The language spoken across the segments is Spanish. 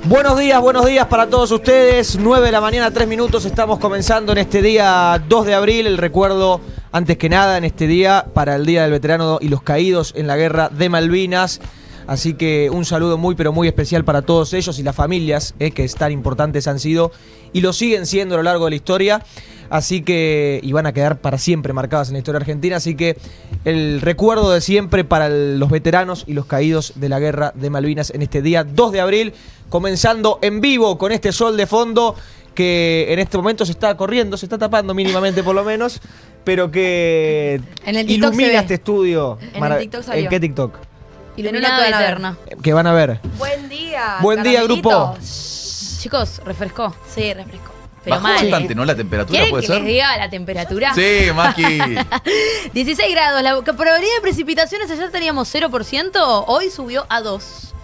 Buenos días para todos ustedes. 9 de la mañana, 3 minutos. Estamos comenzando en este día 2 de abril. El recuerdo, antes que nada, en este día para el Día del Veterano y los Caídos en la Guerra de Malvinas. Así que un saludo muy, pero muy especial para todos ellos y las familias que tan importantes han sido y lo siguen siendo a lo largo de la historia. Así que, y van a quedar para siempre marcadas en la historia argentina. Así que el recuerdo de siempre para los veteranos y los caídos de la Guerra de Malvinas en este día 2 de abril. Comenzando en vivo con este sol de fondo que en este momento se está corriendo, se está tapando mínimamente por lo menos, pero que en el TikTok ilumina este estudio. En el TikTok salió. ¿En qué TikTok? Iluminada eterna. Que van a ver. Buen día. Buen día, grupo. Chicos, refrescó. Sí, refrescó. Pero bajó mal. bastante, ¿no? La temperatura, ¿Quieren ¿puede que ser? les diga la temperatura? Sí, Maki. 16 grados. La probabilidad de precipitaciones ayer teníamos 0%, hoy subió a 2%.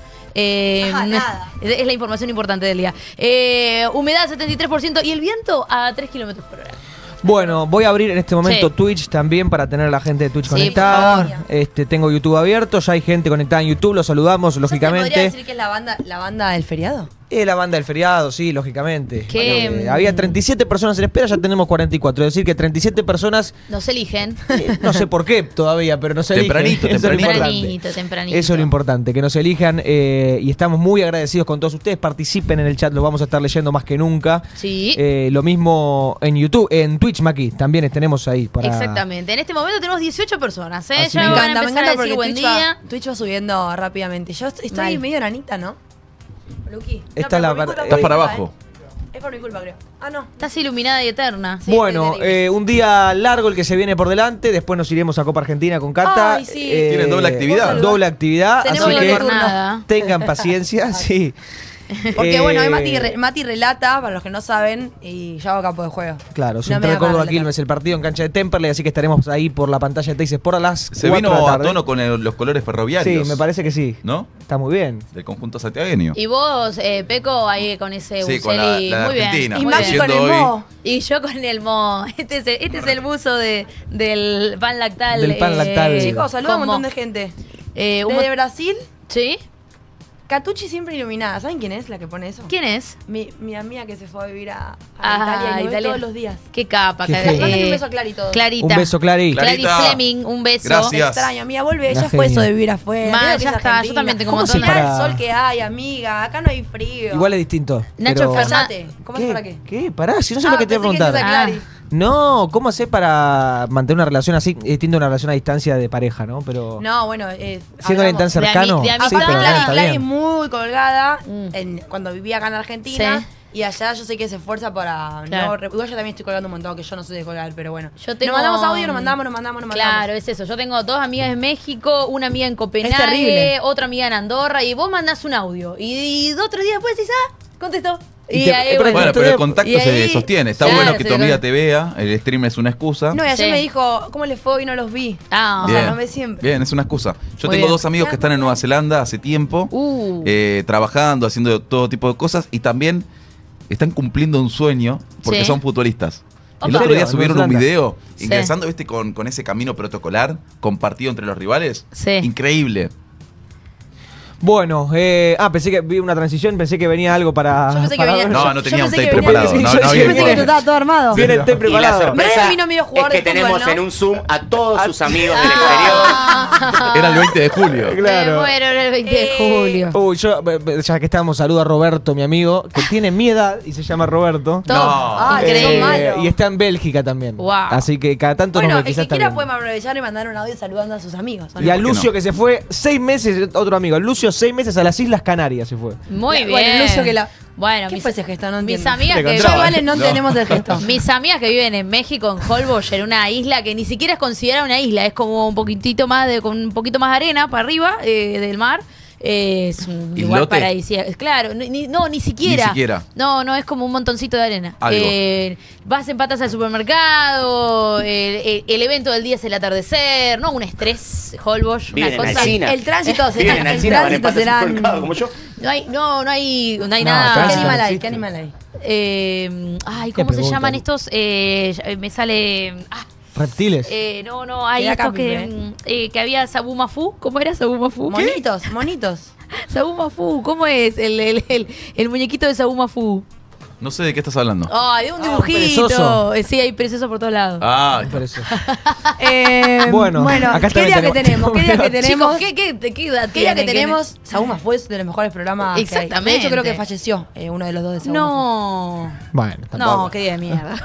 Nada. Es la información importante del día. Humedad 73% y el viento a 3 kilómetros por hora. Bueno, voy a abrir en este momento Sí. Twitch también para tener a la gente de Twitch Sí, conectada. por favor. Tengo YouTube abierto, ya hay gente conectada en YouTube, los saludamos, ¿Se lógicamente. podría decir que es la banda del feriado? La banda del feriado, sí, lógicamente. ¿Qué? Había 37 personas en espera, ya tenemos 44. Es decir, que 37 personas, Nos eligen. no sé por qué todavía, pero nos eligen. Tempranito, Eso es lo tempranito. importante. Tempranito. Eso es lo importante, que nos elijan y estamos muy agradecidos con todos ustedes. Participen en el chat, lo vamos a estar leyendo más que nunca. Sí. Lo mismo en YouTube, en Twitch, Maki, también tenemos ahí para... Exactamente. En este momento tenemos 18 personas. Así Ya me van a me empezar a encanta decir porque buen día. Twitch va subiendo rápidamente. Yo estoy Mal. medio enanita, ¿no? Luqui. Esta No, la pero por mi par- culpa, Estás para por mi abajo. culpa, Es por mi culpa, creo. Ah, no. Estás iluminada y eterna. Sí, Bueno, estoy terrible. un día largo el que se viene por delante. Después nos iremos a Copa Argentina con Cata. Ay, sí. Tienen doble actividad. Doble actividad. Tenemos Así Doble que turno. jornada. tengan paciencia. Sí. Porque bueno, hoy Eh, Mati relata, para los que no saben, y yo hago campo de juego. Claro, No Central me da para Córdoba relatar. Quilmes, el partido en cancha de Temperley, así que estaremos ahí por la pantalla de Teis Sport a las Se 4 vino de la a tarde. tono con los colores ferroviarios. Sí, me parece que sí. ¿No? Está muy bien. Del conjunto santiagueño. Y vos, Peco, ahí con ese Sí, con Buseli. la de Muy bien. Argentina. Y muy Mati bien. con el Haciendo hoy- mo. Y yo con el mo. Este es el buzo del pan lactal. Del pan lactal. Chicos, saluda a un con montón mo. de gente. Un Desde Brasil, ¿Sí? Catucci siempre iluminada. ¿Saben quién es la que pone eso? ¿Quién es? Mi amiga que se fue a vivir a Ah, Italia y lo ve Italia. todos los días. Qué capa. Qué que- genio. Mándale un beso a Clary y todo. Clarita. Un beso, Clary. Clary Clarita. Fleming, un beso. Gracias. Te extraño, amiga, vuelve. Una Ella fue eso genia. de vivir afuera. Ma, Mira que ya es está, yo argentina. también tengo un ¿Cómo montón se de- para el sol que hay, amiga? Acá no hay frío. Igual es distinto. Nacho pero- Fernández. Cállate. ¿Cómo es ¿Qué? para qué? ¿Qué? Pará, si no sé lo que te voy a pensé que preguntar. ibas a Clary. No, ¿cómo haces para mantener una relación así, distinto a una relación a distancia de pareja, no? Pero No, bueno, siendo alguien tan hablamos. cercano, de amistad. sí, Aparte, pero Clary, está Clary es bien. muy colgada Mm. cuando vivía acá en Argentina. Sí. Y allá yo sé que se esfuerza para... Claro. No, igual yo también estoy colgando un montón, que yo no soy de colgar, pero bueno. Yo tengo- Nos mandamos audio, nos mandamos. Claro, es eso. Yo tengo 2 amigas en México, una amiga en Copenhague, terrible. otra amiga en Andorra, y vos mandás un audio. Y 2 o 3 días después decís, contestó. Y te- pero Bueno, pero el contacto y ahí- se sostiene. Está Claro, bueno que se tu amiga con- te vea. El stream es una excusa. No, y ayer Sí. me dijo, ¿cómo le fue? Y no los vi. Ah, O sea, Bien. no ve siempre. Bien, es una excusa. Yo Muy tengo bien. 2 amigos que están en Nueva Zelanda hace tiempo, trabajando, haciendo todo tipo de cosas y también están cumpliendo un sueño porque Sí. son futbolistas. El Opa. otro día ¿En serio? subieron Nueva un Zelanda. video Sí. ingresando, viste, con ese camino protocolar compartido entre los rivales. Sí. Increíble. Bueno, pensé que vi una transición, pensé que venía algo para... Yo pensé que para venía- ver. No, yo- no yo tenía un pensé tape que venía- preparado. Sí, No, yo no sí había Pensé que tiempo. estaba todo armado. Viene el té Y la preparado. sorpresa Nadie vino medio jugador es que de fútbol, tenemos ¿no? en un Zoom a todos sus amigos del exterior. Era el 20 de julio. Claro. Me muero en el 20 de julio. Uy, ya que estamos, saludo a Roberto, mi amigo, que tiene mi edad y se llama Roberto. Todo. Ah, que Increíble. son malos. Y está en Bélgica también. Wow. Así que cada tanto Bueno, nos el ve, que quizás quiera también. puede aprovechar y mandar un audio saludando a sus amigos. ¿o no? Y a ¿Por qué Lucio no? que se fue 6 meses, otro amigo. Lucio 6 meses a las Islas Canarias se fue. Muy bien. Bueno, Lucio que la... Bueno, ¿Qué mis, fue ese gesto? No mis entiendo. amigas Te que Yo encontraba. vale no No. tenemos el gesto. mis amigas que viven en México, en Holbox, en una isla que ni siquiera es considerada una isla, es como un poquitito más con un poquito más de arena para arriba del mar. Es un lugar ¿Islote? paradisíaco. Claro, ni siquiera. Ni siquiera. No, es como un montoncito de arena. Algo. Vas en patas al supermercado, el evento del día es el atardecer, no un estrés, Holbox, una Viven en cosa. Alsina. El tránsito será... Vienen en El Alsina, van en tránsito patas al será... supermercado, como yo. No hay No, nada. ¿Qué tránsito animal no hay? existe. ¿Qué animal hay? Ay, Qué ¿cómo se pregunta, llaman ¿no? estos? Me sale. Reptiles. Hay Queda estos Capi, que había Sabumafu. ¿Cómo era Sabumafu? Monitos. Saúl Mafú, ¿cómo es el muñequito de Saúl Mafú? No sé de qué estás hablando. Ay, de un dibujito. perezoso. Sí, hay perezoso por todos lados. Ah, Por eso. Bueno, acá ¿qué día que tenemos? ¿Qué día que tenemos? Chicos, ¿qué edad ¿Qué día que tienen? tenemos? Saúl Mafú es de los mejores programas. Exactamente. De hecho, creo que falleció uno de los dos de Saúl Mafú. No. Bueno, No, tampoco. qué día de mierda.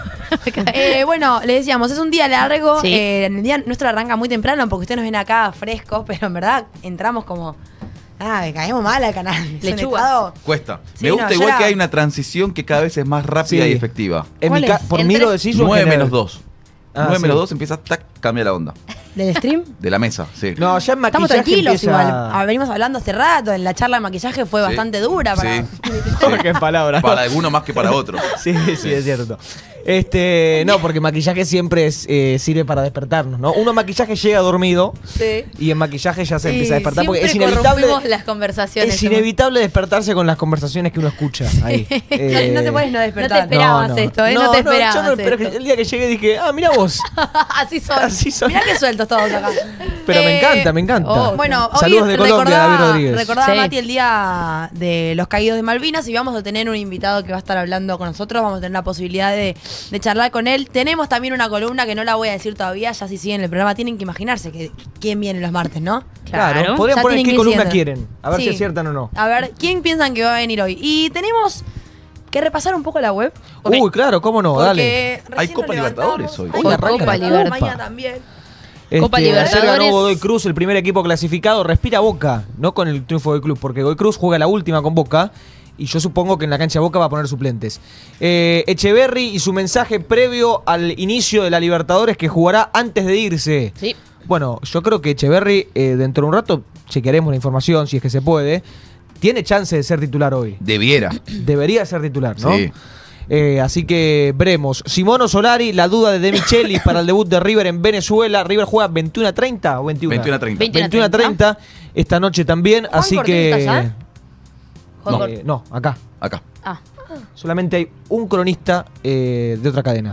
Bueno, le decíamos, es un día largo. Sí. En el día nuestro arranca muy temprano porque ustedes nos ven acá frescos, pero en verdad entramos como. Me caemos mal al canal. Lechugas. cuesta. Sí, Me gusta no, igual yo que era- hay una transición que cada vez es más rápida Sí. y efectiva. En mi ¿Cuál es? por Entre mí lo decís o en 9 general? menos 2. Ah, 9 sí. menos 2 empieza, tac, cambia la onda. ¿Del stream? De la mesa, sí. No, ya en maquillaje Estamos tranquilos empieza... igual. Venimos hablando hace rato. En la charla de maquillaje fue Sí. bastante dura para. Sí. Qué palabra. Para algunos más que para otros. Sí, sí, es cierto. No, porque maquillaje siempre sirve para despertarnos, ¿no? Uno en maquillaje llega dormido Sí. y en maquillaje ya se Sí, empieza a despertar porque es Siempre inevitable. corrompimos las conversaciones. Es inevitable despertarse con las conversaciones que uno escucha ahí. No te puedes no No te despertar. esperabas esto, ¿eh? No te esperabas yo no, pero esto. el día que llegué dije, mira vos, Así son. así son. Mirá que sueltos todos acá. Pero me encanta, me encanta. oh, Bueno, hoy Saludos de Colombia, David Rodríguez. recordaba Sí. Mati el día de los caídos de Malvinas y vamos a tener un invitado que va a estar hablando con nosotros. Vamos a tener la posibilidad de charlar con él. Tenemos también una columna que no la voy a decir todavía, ya si siguen el programa tienen que imaginarse quién viene los martes, ¿no? Claro, Claro. podrían Ya poner tienen qué que ir columna siguiendo. quieren, a ver Sí. si aciertan o no. A ver, ¿quién piensan que va a venir hoy? Y tenemos que repasar un poco la web. Ok. Uy, claro, cómo no, dale. Porque Hay recién Copa nos Libertadores levantamos. hoy. Hay Hoy arranca Copa la Libertadores. Mañana también. Copa Ayer ganó Libertadores. Godoy Cruz, el primer equipo clasificado. Respira Boca, no con el triunfo del club, porque Godoy Cruz juega la última con Boca. Y yo supongo que en la cancha de Boca va a poner suplentes. Echeverri y su mensaje previo al inicio de la Libertadores que jugará antes de irse. Sí. Bueno, yo creo que Echeverri, dentro de un rato, chequearemos la información si es que se puede. Tiene chance de ser titular hoy. Debiera. Debería ser titular, ¿no? Sí. Así que veremos. Simono Solari, la duda de De Michelis para el debut de River en Venezuela. River juega 21:30 o 21. 21:30. 21:30 esta noche también. ¿Juan Así Cortés que. está allá? No. No, acá. Acá. Ah. Solamente hay un cronista de otra cadena.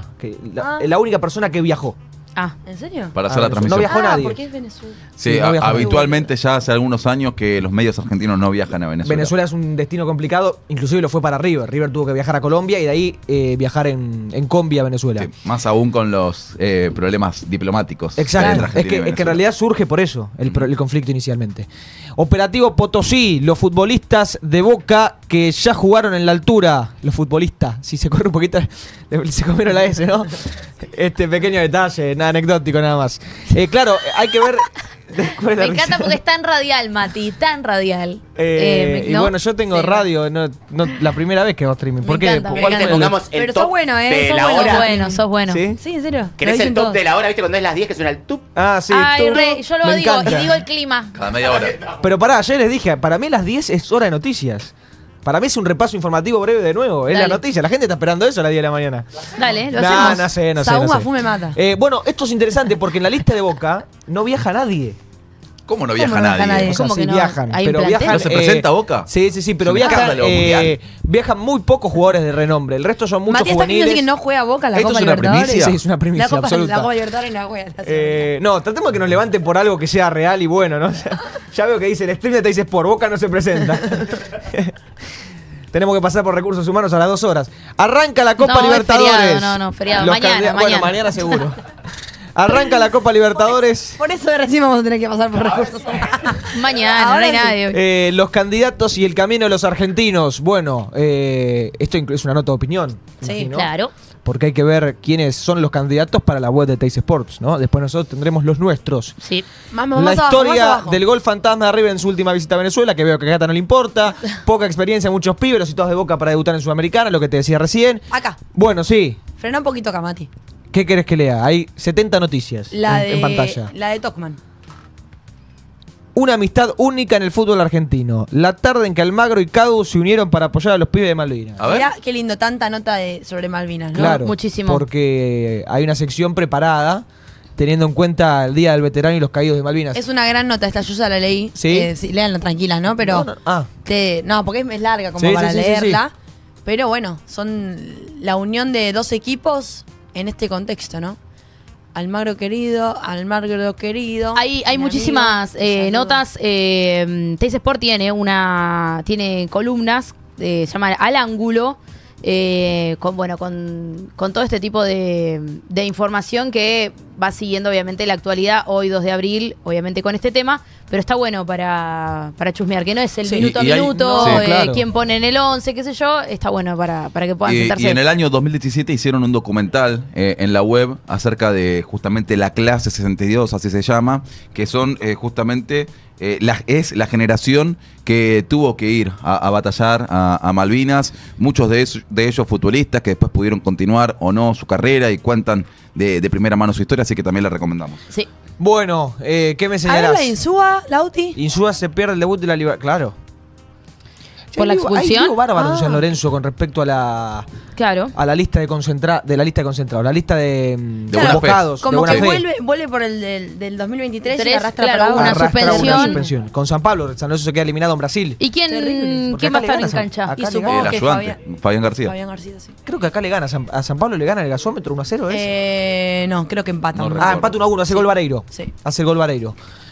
La única persona que viajó. Ah. ¿En serio? Para hacer Ah, la no transmisión. viajó nadie. porque es Venezuela. Sí, Sí, no viaja habitualmente ya hace algunos años que los medios argentinos no viajan a Venezuela. Venezuela es un destino complicado. Inclusive lo fue para River. River tuvo que viajar a Colombia y de ahí viajar en combi a Venezuela. Sí, más aún con los problemas diplomáticos. Exacto, entre es Argentina y que en Venezuela. realidad surge por eso el conflicto inicialmente. Operativo Potosí, los futbolistas de Boca que ya jugaron en la altura. Los futbolistas, si se corre un poquito, se comieron la S, ¿no? Este pequeño detalle, nada anecdótico nada más. Claro, hay que ver... después de Me la encanta risa. porque es tan radial, Mati, tan radial. Y ¿no? bueno, yo tengo Sí, radio, no, la primera vez que hago streaming. ¿Por qué? encanta, me ¿Cuál encanta. fue el- Pongamos el Pero top sos bueno, de sos la bueno. Sos hora. bueno, sos bueno. ¿Sí? Sí, en serio. ¿Querés Lo el dicen top todos. de la hora? ¿Viste cuando es las 10 que suena el tup? Ah, sí. Ay, tú- yo lo me digo encanta. y digo el clima. Cada media hora. Pero pará, ayer les dije, para mí las 10 es hora de noticias. Para mí es un repaso informativo breve de nuevo. Es Dale. la noticia. La gente está esperando eso a las 10 de la mañana. Dale, lo No, hacemos. no sé. Saúl Mafú me mata. Bueno, esto es interesante porque en la lista de Boca no viaja nadie. ¿Cómo no viaja no viaja nadie? nadie? O sea, ¿Cómo sí que no? viajan, ¿Hay un pero plantel? viajan. ¿No se presenta Boca? Sí, pero Es un viajan, escándalo mundial. viajan muy pocos jugadores de renombre. El resto son muchos Matías está queriendo juveniles. decir que no juega Boca en la ¿Esto Copa es una Libertadores. primicia? Sí, es una primicia La Copa, absoluta. la Copa Libertadores no juega. No, tratemos de que nos levanten por algo que sea real y bueno, ¿no? O sea, ya veo que dice el stream de Teis Sport, Boca no se presenta. Tenemos que pasar por recursos humanos a las 2 horas. Arranca la Copa No, es Libertadores. feriado, feriado. Mañana. Bueno, mañana seguro. Arranca la Copa Libertadores. Por eso recién vamos a tener que pasar por recursos humanos. Mañana, Ahora no hay sí. nadie hoy. Los candidatos y el camino de los argentinos. Bueno, esto es una nota de opinión. Sí, imagino, Claro. Porque hay que ver quiénes son los candidatos para la web de Teis Sports, ¿no? Después nosotros tendremos los nuestros. Sí. Más La abajo, historia más abajo. del gol fantasma de River en su última visita a Venezuela, que veo que a Gata no le importa. Poca experiencia, muchos pibes, los situados de Boca para debutar en Sudamericana, lo que te decía recién. Acá. Bueno, sí. Frena un poquito acá, Mati. ¿Qué querés que lea? Hay 70 noticias en pantalla. La de Tocman. Una amistad única en el fútbol argentino. La tarde en que Almagro y Cadu se unieron para apoyar a los pibes de Malvinas. A ver. Mirá qué lindo, tanta nota sobre Malvinas, ¿no? Claro, muchísimo. porque hay una sección preparada teniendo en cuenta el Día del Veterano y los Caídos de Malvinas. Es una gran nota, esta yo ya la leí. ¿Sí? Léanla tranquila, ¿no? Pero Ah, no, porque es larga como Sí, para sí, sí, sí, leerla. Pero bueno, son la unión de dos equipos en este contexto, ¿no? Almagro querido. Hay muchísimas notas. Teis Sport tiene columnas, se llama Al Ángulo, con todo este tipo de información que va siguiendo obviamente la actualidad, hoy 2 de abril, obviamente con este tema, pero está bueno para chusmear, que no es el minuto a minuto, claro. quién pone en el 11, qué sé yo, está bueno para que puedan sentarse. Y en el año 2017 hicieron un documental en la web acerca de justamente la clase 62, así se llama, que son justamente... es la generación que tuvo que ir a batallar a Malvinas, muchos de ellos futbolistas que después pudieron continuar o no su carrera y cuentan de primera mano su historia, así que también la recomendamos. Sí. Bueno, ¿qué me A señalás? ver la Insúa, Lauti. Insúa se pierde el debut de la Libertad. Claro. ¿Por la expulsión? Hay lío bárbaro en San Lorenzo con respecto a la lista de concentrados, la lista de convocados. Como de que buena fe. vuelve por el del 2023 y arrastra claro, para una ahora. suspensión. Con San Pablo, San Lorenzo se queda eliminado en Brasil. ¿Y Terrible. Porque quién va a acá estar le en ganan cancha? acá Y le supongo El que ayudante, Fabián García. Fabián García, sí. Creo que acá le gana a San Pablo, le gana el gasómetro 1-0, ¿es? No, creo que empatan. No Ah, empate 1-1, hace gol Vareiro. Sí. Hace el gol Vareiro.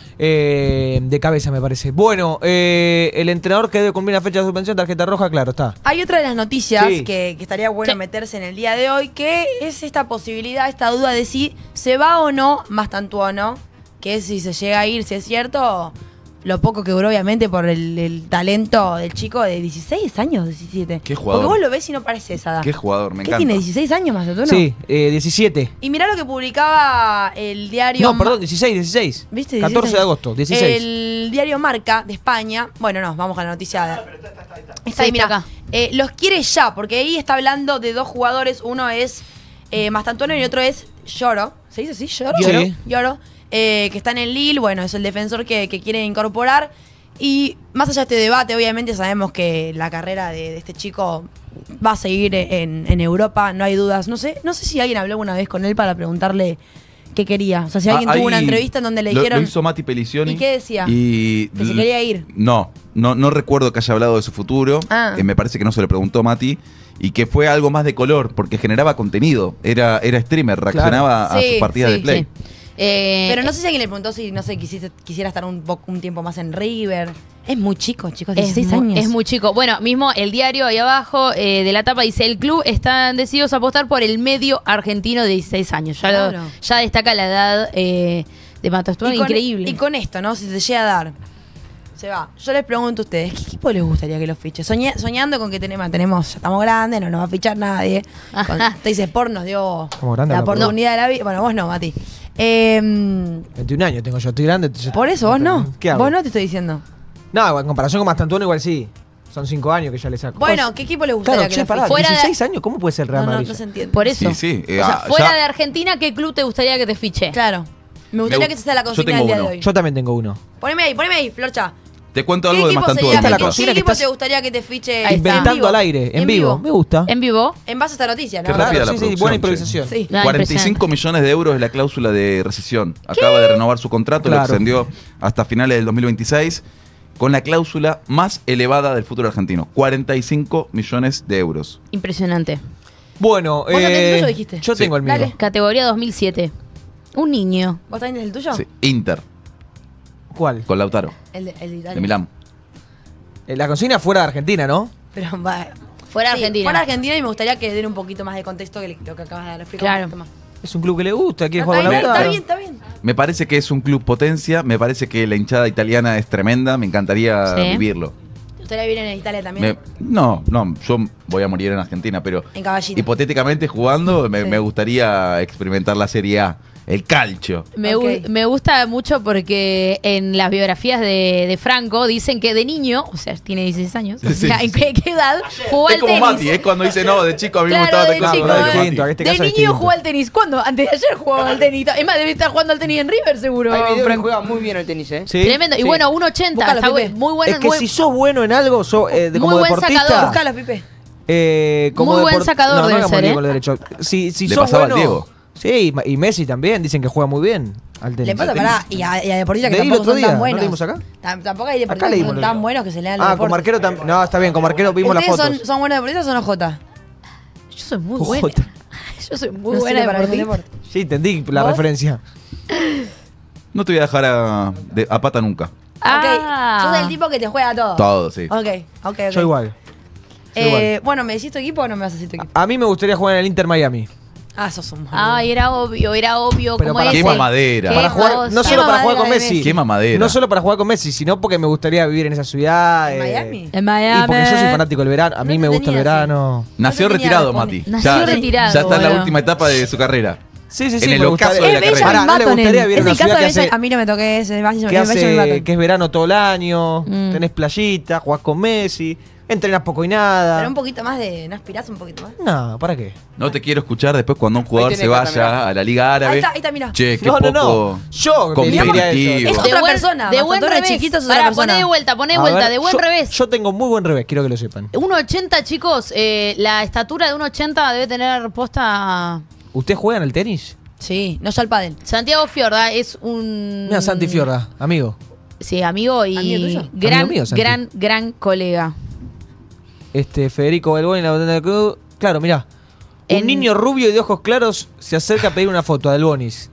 De cabeza, me parece. Bueno, el entrenador que debe cumplir la fecha de suspensión, tarjeta roja, claro, está. Hay otra de las noticias Sí. que estaría bueno Sí. meterse en el día de hoy, que es esta posibilidad, esta duda de si se va o no Mastantuono, que es si se llega a ir, si es cierto, lo poco que duró obviamente por el talento del chico de 16 años, 17. Qué jugador. Porque vos lo ves y no parece esa edad. Qué jugador, me ¿Qué encanta. tiene, 16 años Mastantuono? Sí, 17. Y mirá lo que publicaba el diario... No, perdón, 16. ¿Viste? 14 de agosto, 16. El diario Marca de España. Bueno, no, vamos a la noticia. Está ahí, Sí, mira. está acá. Los quiere ya, porque ahí está hablando de 2 jugadores. Uno es Mastantuono y otro es Lloro. ¿Se dice así? ¿Lloro? Sí. Lloro. Que está en el Lille. Bueno, es el defensor que quiere incorporar. Y más allá de este debate, obviamente sabemos que la carrera de este chico va a seguir en Europa, no hay dudas. No sé si alguien habló una vez con él para preguntarle qué quería. O sea, si alguien tuvo una entrevista en donde le dijeron... Lo hizo Mati Pelicioni. ¿Y qué decía? Que se quería ir. No recuerdo que haya hablado de su futuro. Ah. Me parece que no se le preguntó Mati. Y que fue algo más de color, porque generaba contenido. Era streamer, reaccionaba a Sí, sus partidas sí, de play. Sí. Pero no sé si alguien le preguntó si, no sé, quisiera estar un tiempo más en River. Es muy chico, chicos, 16 años. Es muy chico. Bueno, mismo el diario ahí abajo de la tapa dice: el club están decididos a apostar por el medio argentino de 16 años. Claro. Ya destaca la edad de Mastantuono, increíble. Y con esto, ¿no? Si se llega a dar, se va. Yo les pregunto a ustedes, ¿qué equipo les gustaría que lo fiche? Soñando con que ya estamos grandes, no nos va a fichar nadie. Teis Sport nos dio Estamos grandes, la no, oportunidad de la vida. Bueno, vos no, Mati. 21 años tengo yo, estoy grande. Por eso, vos no. ¿Qué hago? Vos no te estoy diciendo. No, en comparación con Mastantuono igual sí. Son 5 años que ya le saco. Bueno, ¿qué equipo les gustaría Claro, que che, lo pará, fiche? Fuera de- 16 años, ¿cómo puede ser el Real No Madrid? se entiende. Por eso. Sí. O sea, fuera ya- de Argentina, ¿qué club te gustaría que te fiche? Claro. Me gustaría que esa sea la Yo consigna tengo del día de uno. hoy. Yo también tengo uno. Poneme ahí, Florcha. Te cuento ¿Qué algo de equipo Mastantuono. Esta es la ¿Qué consigna que equipo estás te gustaría que te fiche Ahí está. Inventando al aire, en vivo. Me gusta. En vivo. En base a esta noticia, ¿no? Qué rápida la sí, producción, buena che. improvisación. Sí. Ah, 45 millones de euros es la cláusula de rescisión. Acaba de renovar su contrato, lo Claro. extendió hasta finales del 2026, con la cláusula más elevada del fútbol argentino. 45 millones de euros. Impresionante. Bueno, ¿Vos no tenés el tuyo, dijiste? yo Sí. tengo el mío. Dale. Categoría 2007. Un niño. ¿Vos también tenés el tuyo? Sí. Inter, ¿Cuál? con Lautaro, El de Italia. de Milán. La consigna fuera de Argentina, ¿no? Pero va. Fuera de Sí, Argentina. Fuera de Argentina, y me gustaría que den un poquito más de contexto que lo que acabas de dar. Explica Claro. un poquito más. Es un club que le gusta, quiere No, jugar con está Lautaro. bien, está bien. Me parece que es un club potencia, me parece que la hinchada italiana es tremenda, me encantaría Sí. vivirlo. ¿Te gustaría vivir en Italia también? No, yo voy a morir en Argentina, pero En Caballito. hipotéticamente jugando Sí. me gustaría experimentar la Serie A, el calcio. Ok. Me gusta mucho porque en las biografías de Franco dicen que de niño, o sea, tiene 16 años, o Sí. sea, ¿en qué edad jugó Es al como tenis? Mati, es cuando dice, no, de chico a mí me Claro, gustaba de teclado. chico, Claro, de Mati. distinto, en este De caso es niño distinto. jugó al tenis. ¿Cuándo? Antes de ayer jugaba al tenis. Es más, debe estar jugando al tenis en River, seguro. Hay videos que Franco. juega muy bien el tenis, ¿eh? Sí. Tremendo. Y Sí. bueno, 1.80. Búscalo, Está Pepe. muy bueno. Es que si sos bueno en algo, como Muy buen deportista. sacador. Buscalo, Pipe. Como Muy buen sacador no debe hagamos ser, lío ¿eh? con lo derecho. Si Le sos pasaba al bueno. Diego. Sí, y Messi también, dicen que juega muy bien al tenis. Le pasa, pará, y a deportistas que Leí el tampoco otro son día, tan ¿no buenos. leímos acá? Tampoco hay deportistas Acá que leímos son lo tan que- buenos que se lean los Ah, como deportes. arquero también. No, está bien, como arquero vimos las ¿Ustedes fotos. son buenos deportistas o no, Jota? Yo soy muy Ojo, buena. Yo soy muy No buena sirve para ningún deportista. deporte. Sí, entendí la ¿Vos? referencia. No te voy a dejar a pata nunca. Ok, sos el tipo que te juega todo. Todo, sí. Ok. Yo igual. Yo igual. Bueno, ¿me decís tu equipo o no me vas a decir tu equipo? A mí me gustaría jugar en el Inter Miami. Ah, sos un boludo. Ay, era obvio. Pero ¿Cómo para es? Quema jugar- madera. Qué Para jugar, no cosa. solo para jugar con madera de Messi. Messi. Quema madera. No solo para jugar con Messi, sino porque me gustaría vivir en esa ciudad. ¿En Miami? En Y Miami. porque yo soy fanático del verano. A mí No me te gusta el tenía así. verano. Nació No tenía retirado, responde. Mati. Nació retirado, Ya está en la boludo. última etapa de su carrera. Sí, sí, En sí. el me ocaso gustaría- de la carrera. Pará, ¿no le gustaría vivir en Es una el caso ciudad de que hace, a mí no me toqué ese Benjamin que Button. es verano todo el año? Mm. Tenés playita, jugás con Messi, entrenás poco y nada. Pero un poquito más de... ¿No aspirás un poquito más? No, ¿para qué? No te quiero escuchar después cuando un jugador Ahí se tenés vaya cámara. a la Liga Árabe. Ahí está, mirá. Che, qué No, poco no. Yo te diría competitivo. eso. Es otra persona, De Marco buen Antonio revés. chiquito es otra Pará, persona. poné de vuelta, A ver, de buen yo- revés. Yo tengo muy buen revés, quiero que lo sepan. 1.80, chicos. La estatura de 1.80 debe tener posta. ¿Ustedes juegan al tenis? Sí, no ya el pádel. Santiago Fiorda es un. Mira, Santi Fiorda, amigo. Sí, amigo y ¿Amigo tuyo? gran, Amigo mío, Santi. gran colega. Federico Belboni en la botella de club. Claro, mirá. Un En- niño rubio y de ojos claros se acerca a pedir una foto a Delbonis.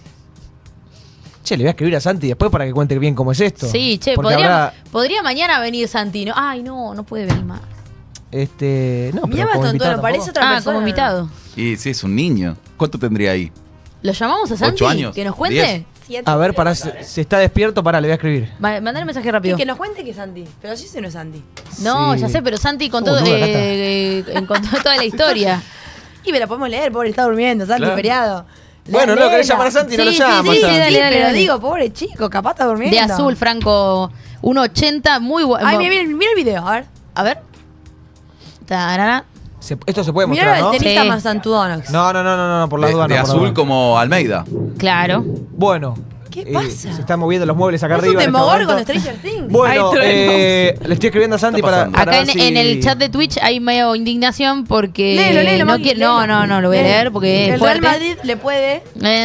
Che, le voy a escribir a Santi después para que cuente bien cómo es esto. Sí, che, Porque podría, habrá, podría mañana venir Santino. Ay, no puede venir más. no, Mirá pero como Bastón, invitado parece tampoco. otra persona. Como invitado. Y sí, es un niño. ¿Cuánto tendría ahí? ¿Lo llamamos a Santi? 8 años, ¿Que nos cuente? 10. Siete. A ver, pará, se está despierto, pará, le voy a escribir. Mandale un mensaje Y rápido. que nos cuente que es Santi. Pero sí ese no es Santi. No, Sí. ya sé, pero Santi contó, Nuda, acá contó toda la historia. Y me la podemos leer, pobre, está durmiendo, Santi, Claro. feriado. Bueno, no, querés llamar a Santi, no lo llamas. sí, Santi. dale, pero dale. digo, pobre chico, capaz está durmiendo. De azul, Franco, 1.80, muy bueno. Ay, mira el video, a ver. A ver. Tarara. Esto se puede Mira mostrar, el ¿no? tenista Sí. más santudonox. No, por la duda no. De por la azul duda. como Almeida. Claro. Bueno. ¿Qué pasa? Se están moviendo los muebles acá Es un arriba. en este Demogorgon momento. de Stranger Things. Bueno, Ay, le estoy escribiendo a Santi está para, pasando? para Acá ver si- en el chat de Twitch hay medio indignación porque Léelo, no Maki, quiere, léelo. no, lo voy a leer porque es el Real fuerte. Madrid le puede.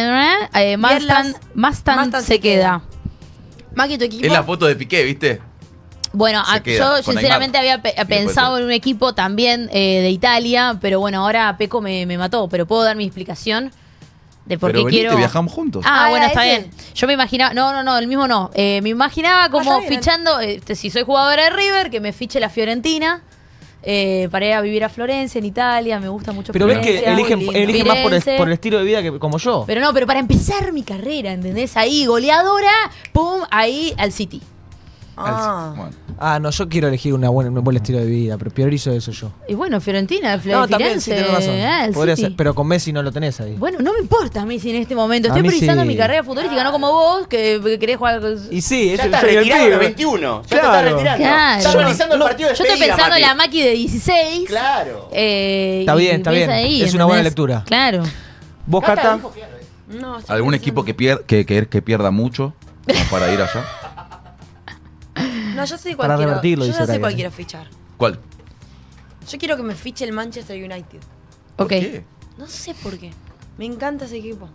Mastan Mastan se queda. Maki, tu equipo. Es la foto de Piqué, ¿viste? Bueno, Se queda yo con sinceramente Neymar. había pensado en un equipo también de Italia, pero bueno, ahora Peco me mató, pero puedo dar mi explicación de por Pero qué venite, quiero... viajamos juntos. Ah, Ah, bueno, ¿era está ese? bien. Yo me imaginaba, no, el mismo no. Me imaginaba como está bien. fichando, si soy jugadora de River, que me fiche la Fiorentina. Para ir a vivir a Florencia, en Italia, me gusta mucho Pero ves Florencia. que eligen más Firenze. por el estilo de vida que como yo. Pero no, pero para empezar mi carrera, ¿entendés? Ahí, goleadora, pum, ahí al City. Bueno. Ah, no, yo quiero elegir un buen estilo de vida, pero priorizo eso yo. Y bueno, Fiorentina, No, también sí, Firenze, tenés razón. el Podría City. ser, pero con Messi no lo tenés ahí. Bueno, no me importa a mí si en este momento. A Estoy mí priorizando sí. mi carrera futurística, no como vos, que querés jugar. Y sí, Ya yo está soy el retirado a los pibe. 21. Ya Claro. te está retirando. Claro. Está organizando el partido de Yo estoy despedida, pensando en Mati. la Maki de 16. Claro. Está Y bien, está piensa bien. ahí, Es una buena ¿entendés? lectura. Claro. ¿Vos, Cata Cata? dijo claro, No, estoy ¿Algún pensando. equipo que pierda mucho como para ir allá? No, yo sé Para cuál quiero. revertirlo, Yo dice ya sé Brian. cuál quiero fichar. ¿Cuál? Yo quiero que me fiche el Manchester United. ¿Por Ok. qué? No sé por qué. Me encanta ese equipo.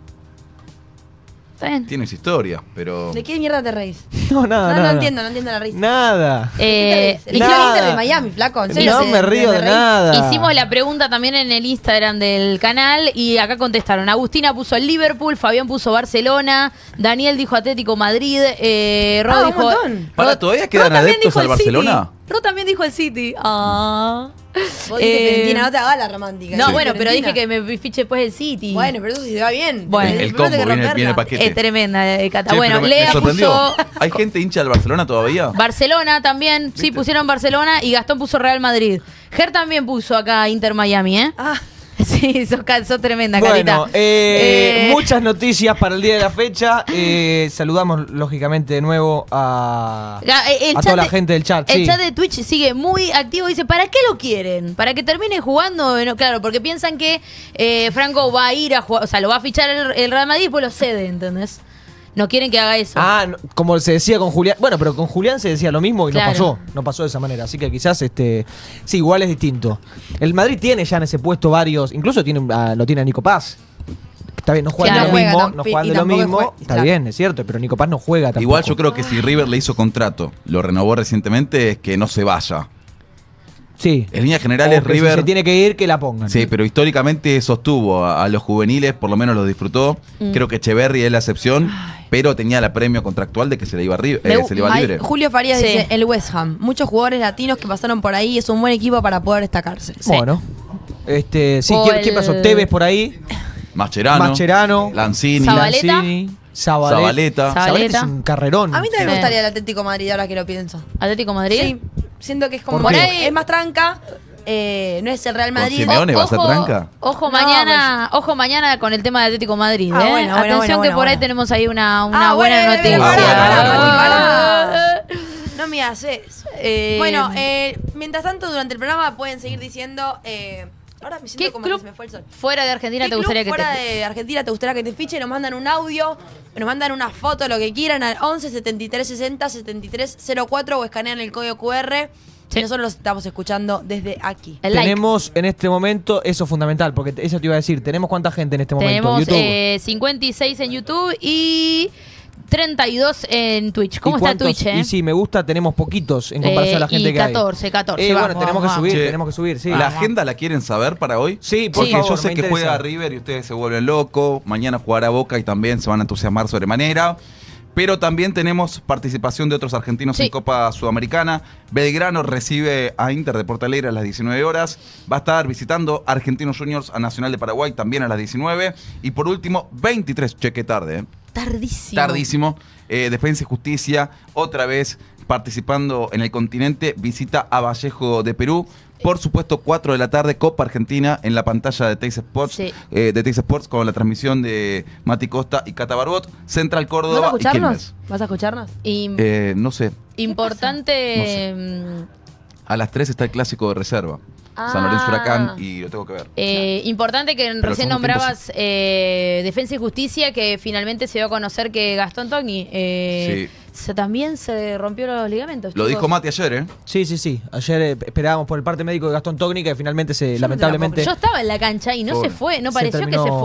Está bien. Tienes historia, pero... ¿De qué mierda te reís? No, nada, No nada. entiendo la risa. Nada. Elegí el nada. Inter de Miami, flaco. ¿En serio? No me río de reís? nada. Hicimos la pregunta también en el Instagram del canal y acá contestaron. Agustina puso el Liverpool, Fabián puso Barcelona, Daniel dijo Atlético Madrid, Rod Ah, un dijo... montón. Pará, ¿todavía quedan Rod también adeptos dijo al el City. Barcelona? Rod también dijo el City. Ah. Vos dijiste Fiorentina, no te hagas la romántica. No, Sí. bueno, pero Fiorentina. dije que me fiche después el City. Bueno, pero eso sí te va bien. Bueno. El Primero combo, tenés que viene el romperla. paquete. Es tremenda, Cata. Che, Bueno, pero me Lea sorprendió. puso... ¿Hay gente hincha del Barcelona todavía? Barcelona también, sí, ¿Viste? pusieron Barcelona y Gastón puso Real Madrid. Ger también puso acá Inter Miami, ¿eh? Ah, Sí, sos tremenda, Bueno, Carita. muchas noticias para el día de la fecha. Saludamos lógicamente de nuevo a El toda chat la de- gente del chat. El sí. chat de Twitch sigue muy activo. Dice, ¿para qué lo quieren? ¿Para que termine jugando? No, claro, porque piensan que Franco va a ir a jugar, o sea, lo va a fichar el Real Madrid y pues lo cede, ¿entendés? No quieren que haga eso. Ah, no, como se decía con Julián. Bueno, pero con Julián se decía lo mismo y Claro. no pasó de esa manera. Así que quizás, sí, igual es distinto. El Madrid tiene ya en ese puesto varios, incluso lo tiene a Nico Paz. Está bien, no juegan Claro. de lo mismo, Juega, no juegan y de lo tampoco mismo. juega- Está claro. bien, es cierto, pero Nico Paz no juega tampoco. Igual yo creo que si River le hizo contrato, lo renovó recientemente, es que no se vaya. Sí. En líneas generales, O que River... Si se tiene que ir, que la pongan. Sí, pero históricamente sostuvo a los juveniles, por lo menos los disfrutó. Creo que Echeverri es la excepción, pero tenía la premio contractual de que se le iba, se le iba Ay, libre. Julio Farías Sí. dice, el West Ham. Muchos jugadores latinos que pasaron por ahí. Es un buen equipo para poder destacarse. Bueno. Sí, O ¿quién pasó? Tevez por ahí. Mascherano, Lanzini, Zabaleta. Lanzini, Zabaleta. Zabaleta es un carrerón. A mí también me Sí. gustaría el Atlético de Madrid ahora que lo pienso. Atlético Madrid. Sí, siento que es como ¿Por qué? por ahí es más tranca, no es el Real ¿Con Madrid. Simeone va a ser tranca? Ojo No, ojo mañana con el tema de Atlético Madrid. Ah, bueno, Atención bueno, que bueno, por ahí bueno. tenemos ahí una Ah, buena bueno, noticia. pará. No me haces. Eh, Bueno, mientras tanto, durante el programa pueden seguir diciendo. Ahora me siento ¿Qué como club que se me fue el sol. fuera de Argentina ¿Qué te club gustaría que fuera te de Argentina te gustaría que te fiche? Nos mandan un audio, nos mandan una foto, lo que quieran, al 11 73 60 73 04 o escanean el código QR. Sí. Y nosotros los estamos escuchando desde aquí. El like. Tenemos en este momento, eso es fundamental, porque eso te iba a decir, ¿tenemos cuánta gente en este momento? Tenemos YouTube. 56 en YouTube y 32 en Twitch. ¿Cómo ¿Y está cuántos? Twitch, Y sí, me gusta, tenemos poquitos en comparación a la gente y que hay. 14. Bueno, vamos, tenemos que vamos. subir, Che, tenemos que subir, sí. ¿La agenda la quieren saber para hoy? Sí, por Porque favor, yo sé me que interesa. juega River y ustedes se vuelven locos. Mañana jugará Boca y también se van a entusiasmar sobremanera. Pero también tenemos participación de otros argentinos Sí. en Copa Sudamericana. Belgrano recibe a Inter de Porto Alegre a las 19 horas. Va a estar visitando Argentinos Juniors a Nacional de Paraguay también a las 19. Y por último, 23, cheque tarde. Tardísimo. Tardísimo. Defensa y Justicia, otra vez participando en el continente, visita a Vallejo de Perú. Por supuesto, 4 de la tarde, Copa Argentina en la pantalla de Teis Sports, Sí. de Teis Sports con la transmisión de Mati Costa y Cata Barbot, Central ¿Vas a Córdoba y escucharnos? Quilmes. ¿Vas a escucharnos? No sé, Importante. a las 3 está el clásico de reserva. Ah. San Lorenzo Huracán y lo tengo que ver. Importante que Pero recién somos nombrabas Defensa y Justicia, que finalmente se dio a conocer que Gastón Togni también se rompió los ligamentos. Lo chicos. dijo Mati ayer, ¿eh? Sí. Ayer esperábamos por el parte médico de Gastón Togni, que finalmente Yo no te la lamentablemente... Yo estaba en la cancha y no Pobre. se fue, no Se pareció terminó- que se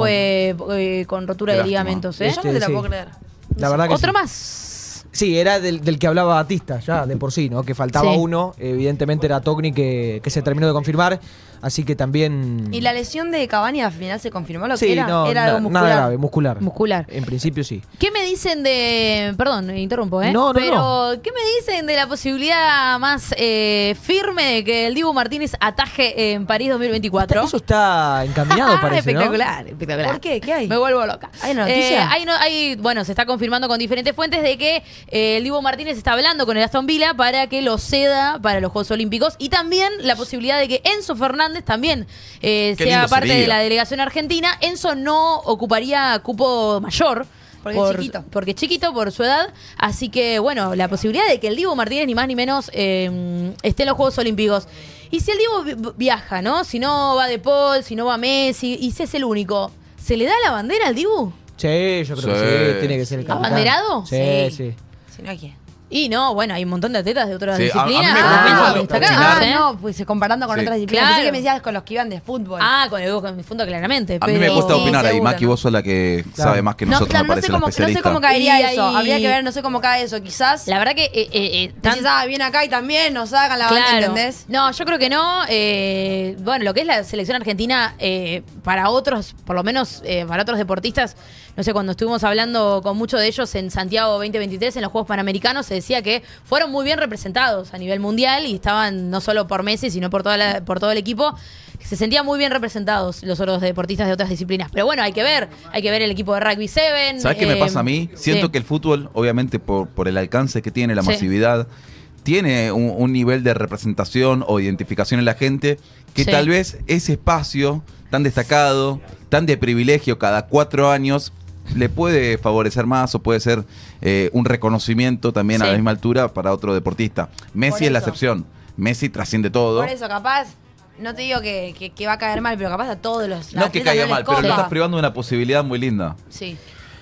fue con rotura Qué de lástima. ligamentos. Yo no te la sí. puedo creer. La verdad que Otro sí. más. Sí, era del que hablaba Batista, ya de por sí, ¿no? Que faltaba Sí. uno. Evidentemente era Togni que se terminó de confirmar. Así que también... ¿Y la lesión de Cavani al final se confirmó lo Sí, que era? no, Era algo muscular. nada grave, muscular. Muscular. En principio sí. ¿Qué me dicen de... Perdón, interrumpo, ¿eh? No, Pero, ¿qué me dicen de la posibilidad más firme de que el Dibu Martínez ataje en París 2024? Eso está encaminado, parece, ¿no? Espectacular, espectacular. ¿Por qué? ¿Qué hay? Me vuelvo loca. ¿Hay una noticia? Bueno, se está confirmando con diferentes fuentes de que el Dibu Martínez está hablando con el Aston Villa para que lo ceda para los Juegos Olímpicos y también la posibilidad de que Enzo Fernández también sea lindo parte sería. de la delegación argentina. Enzo no ocuparía cupo mayor. Porque es chiquito. Porque es chiquito por su edad. Así que, bueno, la posibilidad de que el Dibu Martínez, ni más ni menos, esté en los Juegos Olímpicos. Y si el Dibu viaja, ¿no? Si no va De Paul, si no va Messi, y si es el único, ¿se le da la bandera al Dibu? Sí, yo creo que sí, tiene que ser el capitán. ¿Abanderado? Sí, sí. Si no, ¿quién? Y no, bueno, hay un montón de atletas de otras Sí, a mí me disciplinas. gusta también igual son destacadas, opinar. ¿eh? no, pues comparando con Sí. otras disciplinas. Claro. Pensé que me decías con los que iban de fútbol. Con el fondo claramente. A mí me pero- cuesta Sí, opinar ahí, seguro, Maki, ¿no? vos sos la que Claro. sabe más que No, nosotros, claro, me no parece sé la cómo, no sé especialista. cómo caería Y eso. ahí- Habría que ver, no sé cómo cae eso. Quizás La verdad que... decís, viene acá y también nos sacan la banda, Claro. ¿entendés? No, yo creo que no. Bueno, lo que es la selección argentina, para otros, por lo menos para otros deportistas, no sé, cuando estuvimos hablando con muchos de ellos en Santiago 2023, en los Juegos Panamericanos, se decía que fueron muy bien representados a nivel mundial y estaban no solo por Messi, sino por todo el equipo. Se sentían muy bien representados los otros deportistas de otras disciplinas. Pero bueno, hay que ver el equipo de Rugby 7. ¿Sabes qué me pasa a mí? Siento sí. que el fútbol, obviamente por el alcance que tiene, la Sí. masividad, tiene un nivel de representación o identificación en la gente que Sí. tal vez ese espacio tan destacado, tan de privilegio cada 4 años, le puede favorecer más o puede ser un reconocimiento también a Sí. la misma altura para otro deportista. Messi Por es la eso. excepción. Messi trasciende todo. Por eso, capaz, no te digo que va a caer mal, pero capaz a todos los No que atletas caiga les mal, pero le copa. estás privando de una posibilidad muy linda. Sí.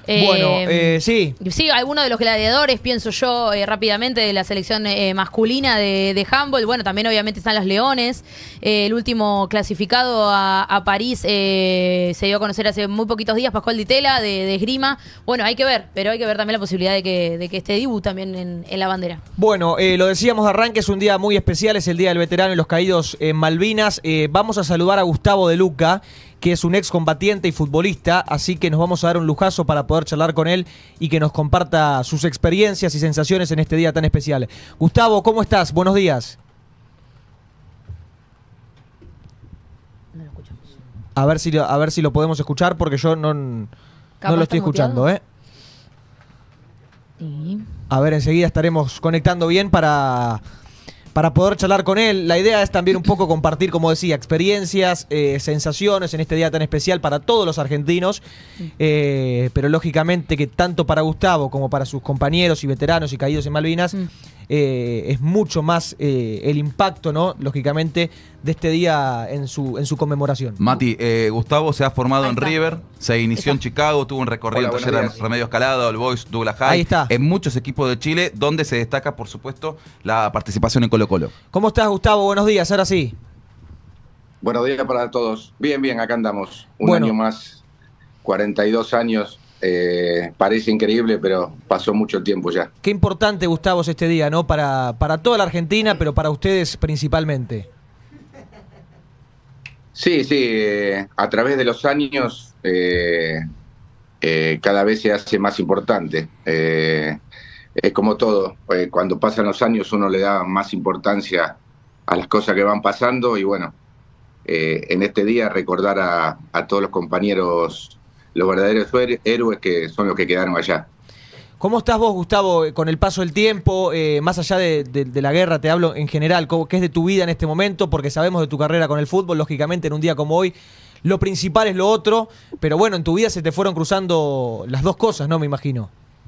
Sí. Sí, algunos de los gladiadores, pienso yo rápidamente, de la selección masculina de handball. Bueno, también obviamente están los Leones. El último clasificado a París se dio a conocer hace muy poquitos días, Pascual Di Tella, de esgrima. Bueno, hay que ver, pero hay que ver también la posibilidad de que esté Dibu también en la bandera. Bueno, lo decíamos de arranque, es un día muy especial, es el Día del Veterano y los Caídos en Malvinas. Vamos a saludar a Gustavo De Luca, que es un excombatiente y futbolista, así que nos vamos a dar un lujazo para poder charlar con él y que nos comparta sus experiencias y sensaciones en este día tan especial. Gustavo, ¿cómo estás? Buenos días. No lo escuchamos. A ver si lo podemos escuchar, porque yo no lo estoy escuchando, ¿eh? Sí. A ver, enseguida estaremos conectando bien para poder charlar con él. La idea es también un poco compartir, como decía, experiencias, sensaciones en este día tan especial para todos los argentinos, pero lógicamente que tanto para Gustavo como para sus compañeros y veteranos y caídos en Malvinas es mucho más el impacto, ¿no? Lógicamente, de este día en su conmemoración. Mati, Gustavo se ha formado Ahí en está. River, se inició en Chicago, tuvo un recorrido Hola, en buenos taller de días. Remedio Escalada, All Boys, Douglas High, Ahí está. en muchos equipos de Chile, donde se destaca, por supuesto, la participación en Colo-Colo. ¿Cómo estás, Gustavo? Buenos días, ahora sí. Buenos días para todos. Bien, acá andamos. Un Bueno. año más, 42 años. Parece increíble, pero pasó mucho tiempo ya. Qué importante, Gustavo, es este día, ¿no? Para toda la Argentina, pero para ustedes principalmente. Sí, a través de los años cada vez se hace más importante. Es como todo, cuando pasan los años uno le da más importancia a las cosas que van pasando y bueno, en este día recordar a todos los compañeros, los verdaderos héroes que son los que quedaron allá. ¿Cómo estás vos, Gustavo, con el paso del tiempo, más allá de la guerra, te hablo en general, qué es de tu vida en este momento? Porque sabemos de tu carrera con el fútbol, lógicamente en un día como hoy, lo principal es lo otro, pero bueno, en tu vida se te fueron cruzando las dos cosas, ¿no? Me imagino.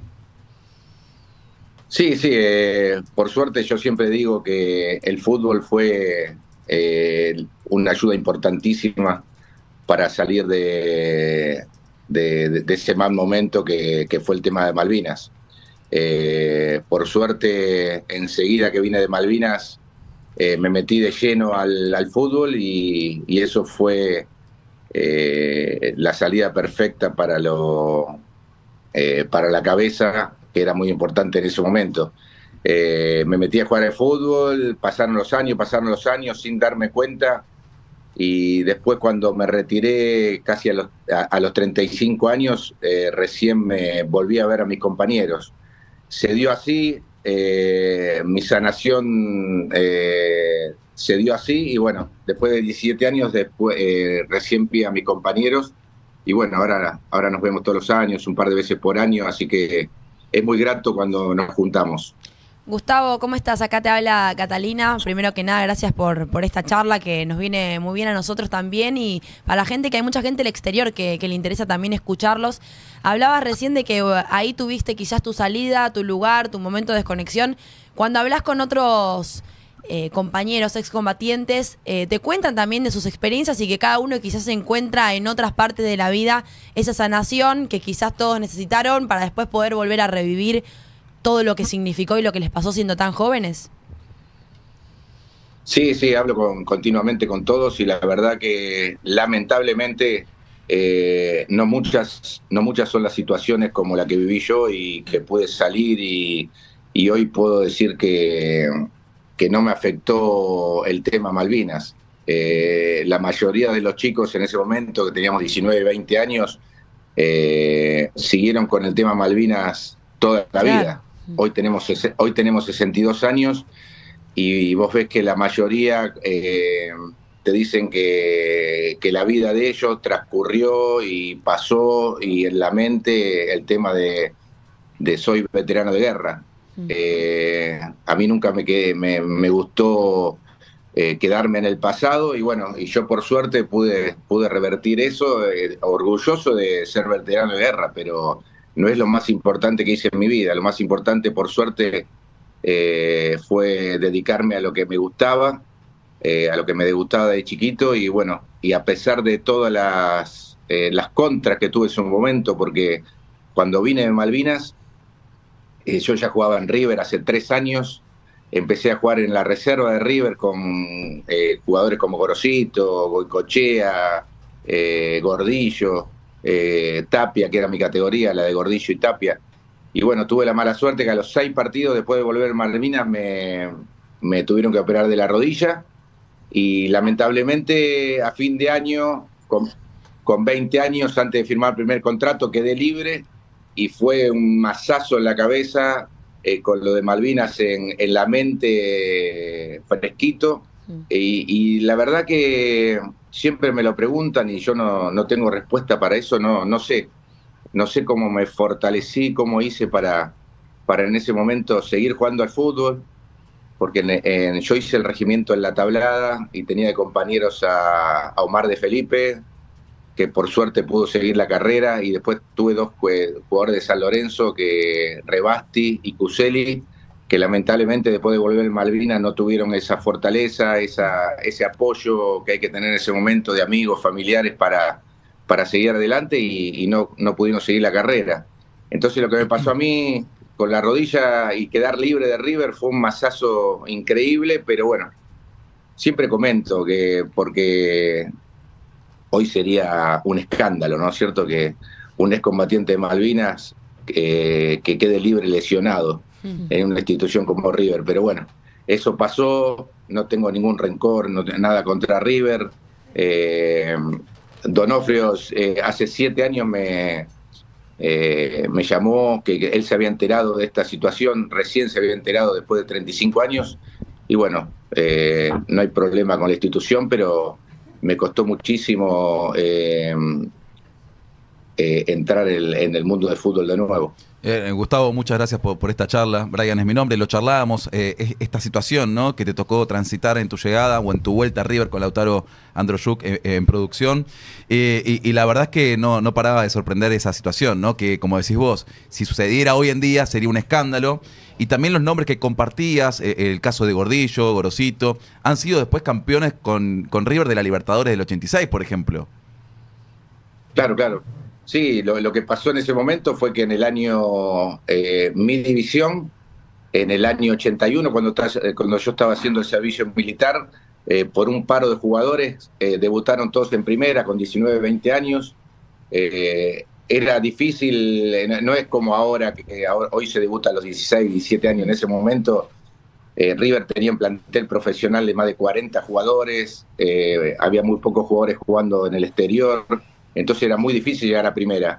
Sí, por suerte yo siempre digo que el fútbol fue una ayuda importantísima para salir de ese mal momento que fue el tema de Malvinas. Por suerte, enseguida que vine de Malvinas, me metí de lleno al fútbol y eso fue la salida perfecta para la cabeza, que era muy importante en ese momento. Me metí a jugar al fútbol, pasaron los años sin darme cuenta. Y después cuando me retiré casi a los 35 años, recién me volví a ver a mis compañeros. Se dio así, mi sanación se dio así y bueno, después de 17 años recién vi a mis compañeros y bueno, ahora nos vemos todos los años, un par de veces por año, así que es muy grato cuando nos juntamos. Gustavo, ¿cómo estás? Acá te habla Catalina. Primero que nada, gracias por esta charla que nos viene muy bien a nosotros también y para la gente, que hay mucha gente del exterior que le interesa también escucharlos. Hablabas recién de que ahí tuviste quizás tu salida, tu lugar, tu momento de desconexión. Cuando hablas con otros compañeros, excombatientes, te cuentan también de sus experiencias y que cada uno quizás se encuentra en otras partes de la vida esa sanación que quizás todos necesitaron para después poder volver a revivir todo lo que significó y lo que les pasó siendo tan jóvenes. Sí, hablo continuamente con todos y la verdad que lamentablemente no muchas son las situaciones como la que viví yo y que pude salir y hoy puedo decir que no me afectó el tema Malvinas. La mayoría de los chicos en ese momento, que teníamos 19, 20 años, siguieron con el tema Malvinas toda la vida. Hoy tenemos 62 años y vos ves que la mayoría te dicen que la vida de ellos transcurrió y pasó y en la mente el tema de soy veterano de guerra. A mí nunca me gustó quedarme en el pasado y bueno, y yo por suerte pude revertir eso, orgulloso de ser veterano de guerra, pero no es lo más importante que hice en mi vida. Lo más importante, por suerte, fue dedicarme a lo que me gustaba, a lo que me gustaba de chiquito y bueno, y a pesar de todas las contras que tuve en su momento, porque cuando vine de Malvinas, yo ya jugaba en River hace 3 años. Empecé a jugar en la reserva de River con jugadores como Gorosito, Goicochea, Gordillo, Tapia, que era mi categoría, la de Gordillo y Tapia. Y bueno, tuve la mala suerte que a los 6 partidos después de volver a Malvinas me tuvieron que operar de la rodilla. Y lamentablemente a fin de año, con 20 años, antes de firmar el primer contrato, quedé libre y fue un mazazo en la cabeza. Con lo de Malvinas en la mente fresquito, y la verdad que siempre me lo preguntan y yo no tengo respuesta para eso, no sé cómo me fortalecí, cómo hice para en ese momento seguir jugando al fútbol, porque yo hice el regimiento en La Tablada y tenía de compañeros a Omar de Felipe, que por suerte pudo seguir la carrera, y después tuve 2 jugadores de San Lorenzo, que Rebasti y Cuseli, que lamentablemente después de volver a Malvinas no tuvieron esa fortaleza, ese apoyo que hay que tener en ese momento de amigos, familiares para seguir adelante, y no pudieron seguir la carrera. Entonces lo que me pasó a mí con la rodilla y quedar libre de River fue un mazazo increíble, pero bueno, siempre comento que porque hoy sería un escándalo, ¿no es cierto?, que un excombatiente de Malvinas que quede libre lesionado en una institución como River. Pero bueno, eso pasó, no tengo ningún rencor, nada contra River. Donofrio hace 7 años me llamó, que él se había enterado de esta situación, recién se había enterado después de 35 años, y bueno, no hay problema con la institución, pero me costó muchísimo entrar en el mundo del fútbol de nuevo. Gustavo, muchas gracias por esta charla. Brian es mi nombre, lo charlábamos. Esta situación, ¿no?, que te tocó transitar en tu llegada o en tu vuelta a River con Lautaro Androshuk en producción. Y la verdad es que no paraba de sorprender esa situación, ¿no?, que, como decís vos, si sucediera hoy en día sería un escándalo. Y también los nombres que compartías, el caso de Gordillo, Gorosito, han sido después campeones con River de la Libertadores del 86, por ejemplo. Claro. Sí, lo que pasó en ese momento fue que en el año mi división, en el año 81, cuando yo estaba haciendo el servicio militar, por un paro de jugadores, debutaron todos en primera con 19, 20 años. Era difícil, no es como ahora, que hoy se debuta a los 16, 17 años. En ese momento River tenía un plantel profesional de más de 40 jugadores, había muy pocos jugadores jugando en el exterior, entonces era muy difícil llegar a primera.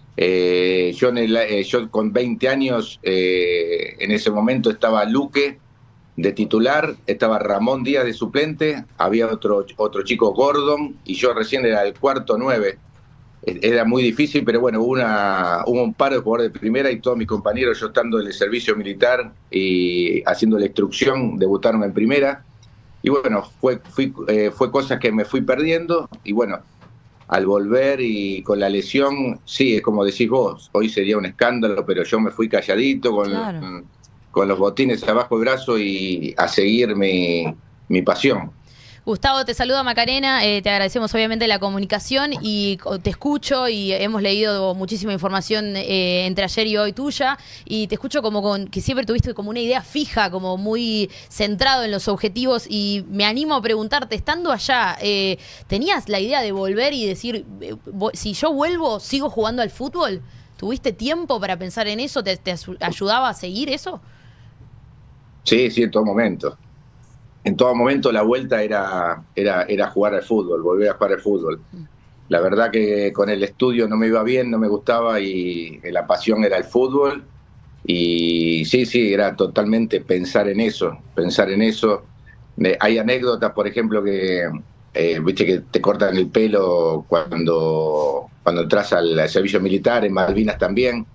Yo con 20 años, en ese momento estaba Luque de titular, estaba Ramón Díaz de suplente, había otro chico, Gordon, y yo recién era el cuarto 9. Era muy difícil, pero bueno, hubo un paro de jugadores de primera y todos mis compañeros, yo estando en el servicio militar y haciendo la instrucción, debutaron en primera. Y bueno, fue cosas que me fui perdiendo, y bueno, al volver y con la lesión, sí, es como decís vos, hoy sería un escándalo, pero yo me fui calladito con los botines abajo del brazo y a seguir mi pasión. Gustavo, te saluda Macarena, te agradecemos obviamente la comunicación y te escucho y hemos leído muchísima información entre ayer y hoy tuya, y te escucho como que siempre tuviste como una idea fija, como muy centrado en los objetivos, y me animo a preguntarte, estando allá, ¿tenías la idea de volver y decir, si yo vuelvo, sigo jugando al fútbol? ¿Tuviste tiempo para pensar en eso? ¿Te ayudaba a seguir eso? Sí, en todo momento. En todo momento la vuelta era jugar al fútbol, volver a jugar al fútbol. La verdad que con el estudio no me iba bien, no me gustaba, y la pasión era el fútbol. Y sí, era totalmente pensar en eso. Hay anécdotas, por ejemplo, que viste que te cortan el pelo cuando entras al servicio militar, en Malvinas también.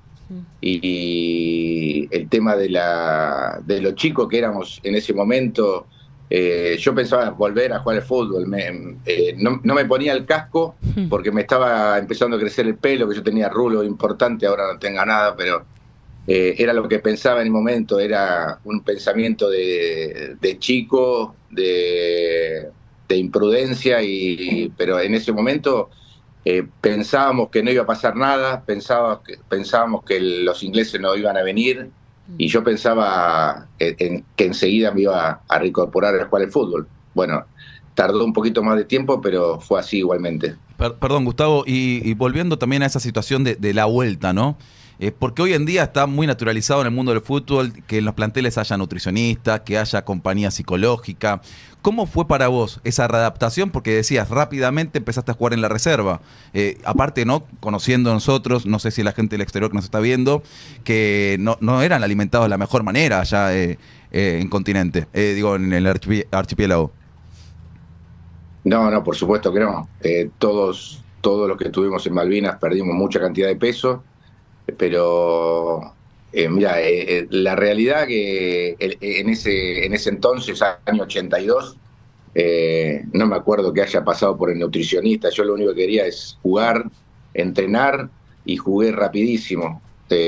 Y el tema de los chicos que éramos en ese momento, yo pensaba volver a jugar al fútbol. No me ponía el casco porque me estaba empezando a crecer el pelo, que yo tenía rulo importante, ahora no tenga nada, pero era lo que pensaba en el momento. Era un pensamiento de chico, de imprudencia, pero en ese momento pensábamos que no iba a pasar nada, pensábamos que los ingleses no iban a venir, y yo pensaba que enseguida me iba a reincorporar a jugar al fútbol. Bueno, tardó un poquito más de tiempo, pero fue así igualmente. Perdón, Gustavo, y volviendo también a esa situación de la vuelta, ¿no? Porque hoy en día está muy naturalizado en el mundo del fútbol que en los planteles haya nutricionistas, que haya compañía psicológica. ¿Cómo fue para vos esa readaptación? Porque decías, rápidamente empezaste a jugar en la reserva. Aparte, ¿no? Conociendo nosotros, no sé si la gente del exterior que nos está viendo, que no eran alimentados de la mejor manera allá en continente, en el archipiélago. No, por supuesto que no. Todos los que estuvimos en Malvinas perdimos mucha cantidad de peso, pero mira, la realidad que en ese entonces, año 82, no me acuerdo que haya pasado por el nutricionista. Yo lo único que quería es jugar, entrenar, y jugué rapidísimo.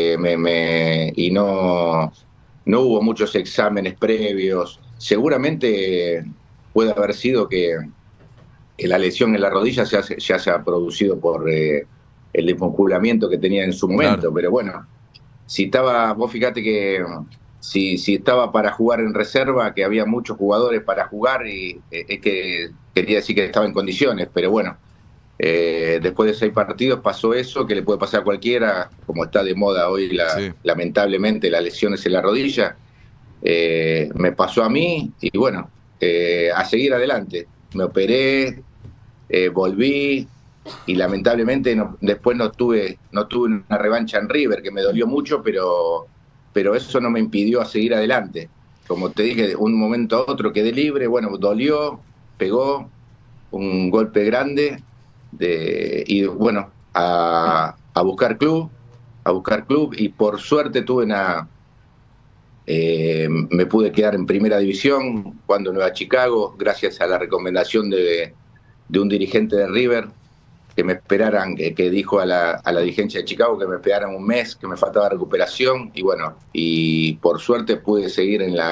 Y no hubo muchos exámenes previos. Seguramente puede haber sido que la lesión en la rodilla ya se ha producido por el desmusculamiento que tenía en su momento. Claro. Pero bueno, vos fíjate que si estaba para jugar en reserva, que había muchos jugadores para jugar, y es que quería decir que estaba en condiciones. Pero bueno, después de 6 partidos pasó eso, que le puede pasar a cualquiera, como está de moda hoy lamentablemente las lesiones en la rodilla. Me pasó a mí, y bueno, a seguir adelante. Me operé, volví, y lamentablemente después no tuve una revancha en River, que me dolió mucho, pero eso no me impidió a seguir adelante. Como te dije, de un momento a otro quedé libre, bueno, dolió, pegó un golpe grande, y bueno, a buscar club, y por suerte me pude quedar en primera división jugando en Nueva Chicago, gracias a la recomendación de un dirigente de River, que me esperaran, que dijo a la dirigencia de Chicago que me esperaran un mes, que me faltaba recuperación, y bueno, y por suerte pude seguir en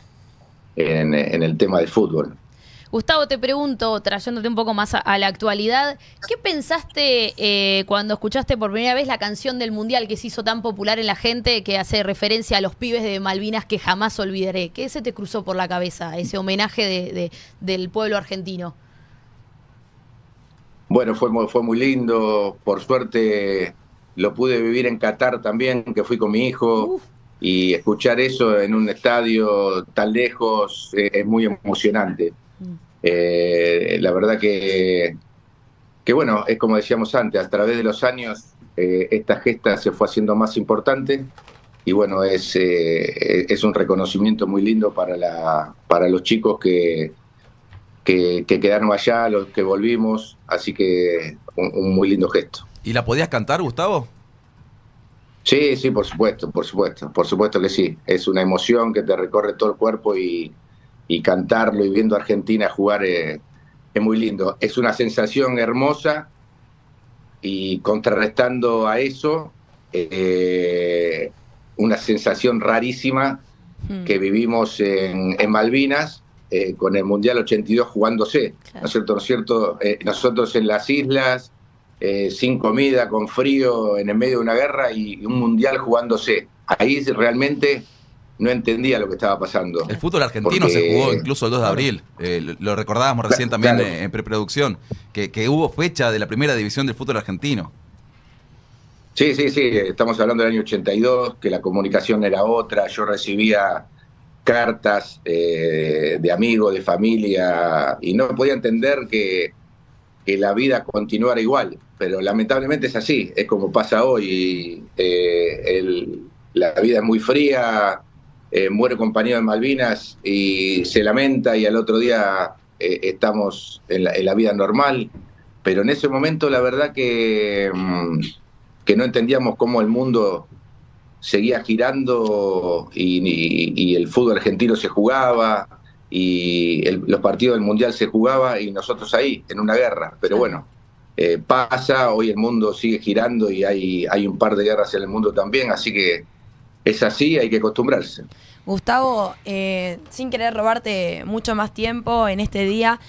el tema del fútbol. Gustavo, te pregunto, trayéndote un poco más a la actualidad, ¿qué pensaste cuando escuchaste por primera vez la canción del Mundial que se hizo tan popular en la gente, que hace referencia a los pibes de Malvinas que jamás olvidaré? ¿Qué se te cruzó por la cabeza, ese homenaje del pueblo argentino? Bueno, fue muy lindo. Por suerte lo pude vivir en Qatar también, que fui con mi hijo. Y escuchar eso en un estadio tan lejos es muy emocionante. La verdad que bueno, es como decíamos antes, a través de los años esta gesta se fue haciendo más importante, y bueno, es un reconocimiento muy lindo para los chicos que quedaron allá, los que volvimos, así que un muy lindo gesto. ¿Y la podías cantar, Gustavo? Sí, por supuesto que sí. Es una emoción que te recorre todo el cuerpo, y cantarlo y viendo a Argentina jugar es muy lindo. Es una sensación hermosa, y contrarrestando a eso, una sensación rarísima que vivimos en Malvinas, con el Mundial 82 jugándose, claro. ¿No es cierto? Nosotros en las islas, sin comida, con frío, en el medio de una guerra, y un Mundial jugándose. Ahí realmente no entendía lo que estaba pasando. El fútbol argentino se jugó incluso el 2 de abril. Lo recordábamos recién también, claro, en preproducción, que hubo fecha de la primera división del fútbol argentino. Sí. Estamos hablando del año 82, que la comunicación era otra. Yo recibía cartas de amigos, de familia, y no podía entender que la vida continuara igual. Pero lamentablemente es así, es como pasa hoy. La vida es muy fría. Muere un compañero de Malvinas y se lamenta, y al otro día estamos en la vida normal. Pero en ese momento la verdad que no entendíamos cómo el mundo seguía girando, y el fútbol argentino se jugaba, y los partidos del Mundial se jugaba, y nosotros ahí, en una guerra. Pero bueno, pasa, hoy el mundo sigue girando, y hay un par de guerras en el mundo también, así que es así, hay que acostumbrarse. Gustavo, sin querer robarte mucho más tiempo en este día,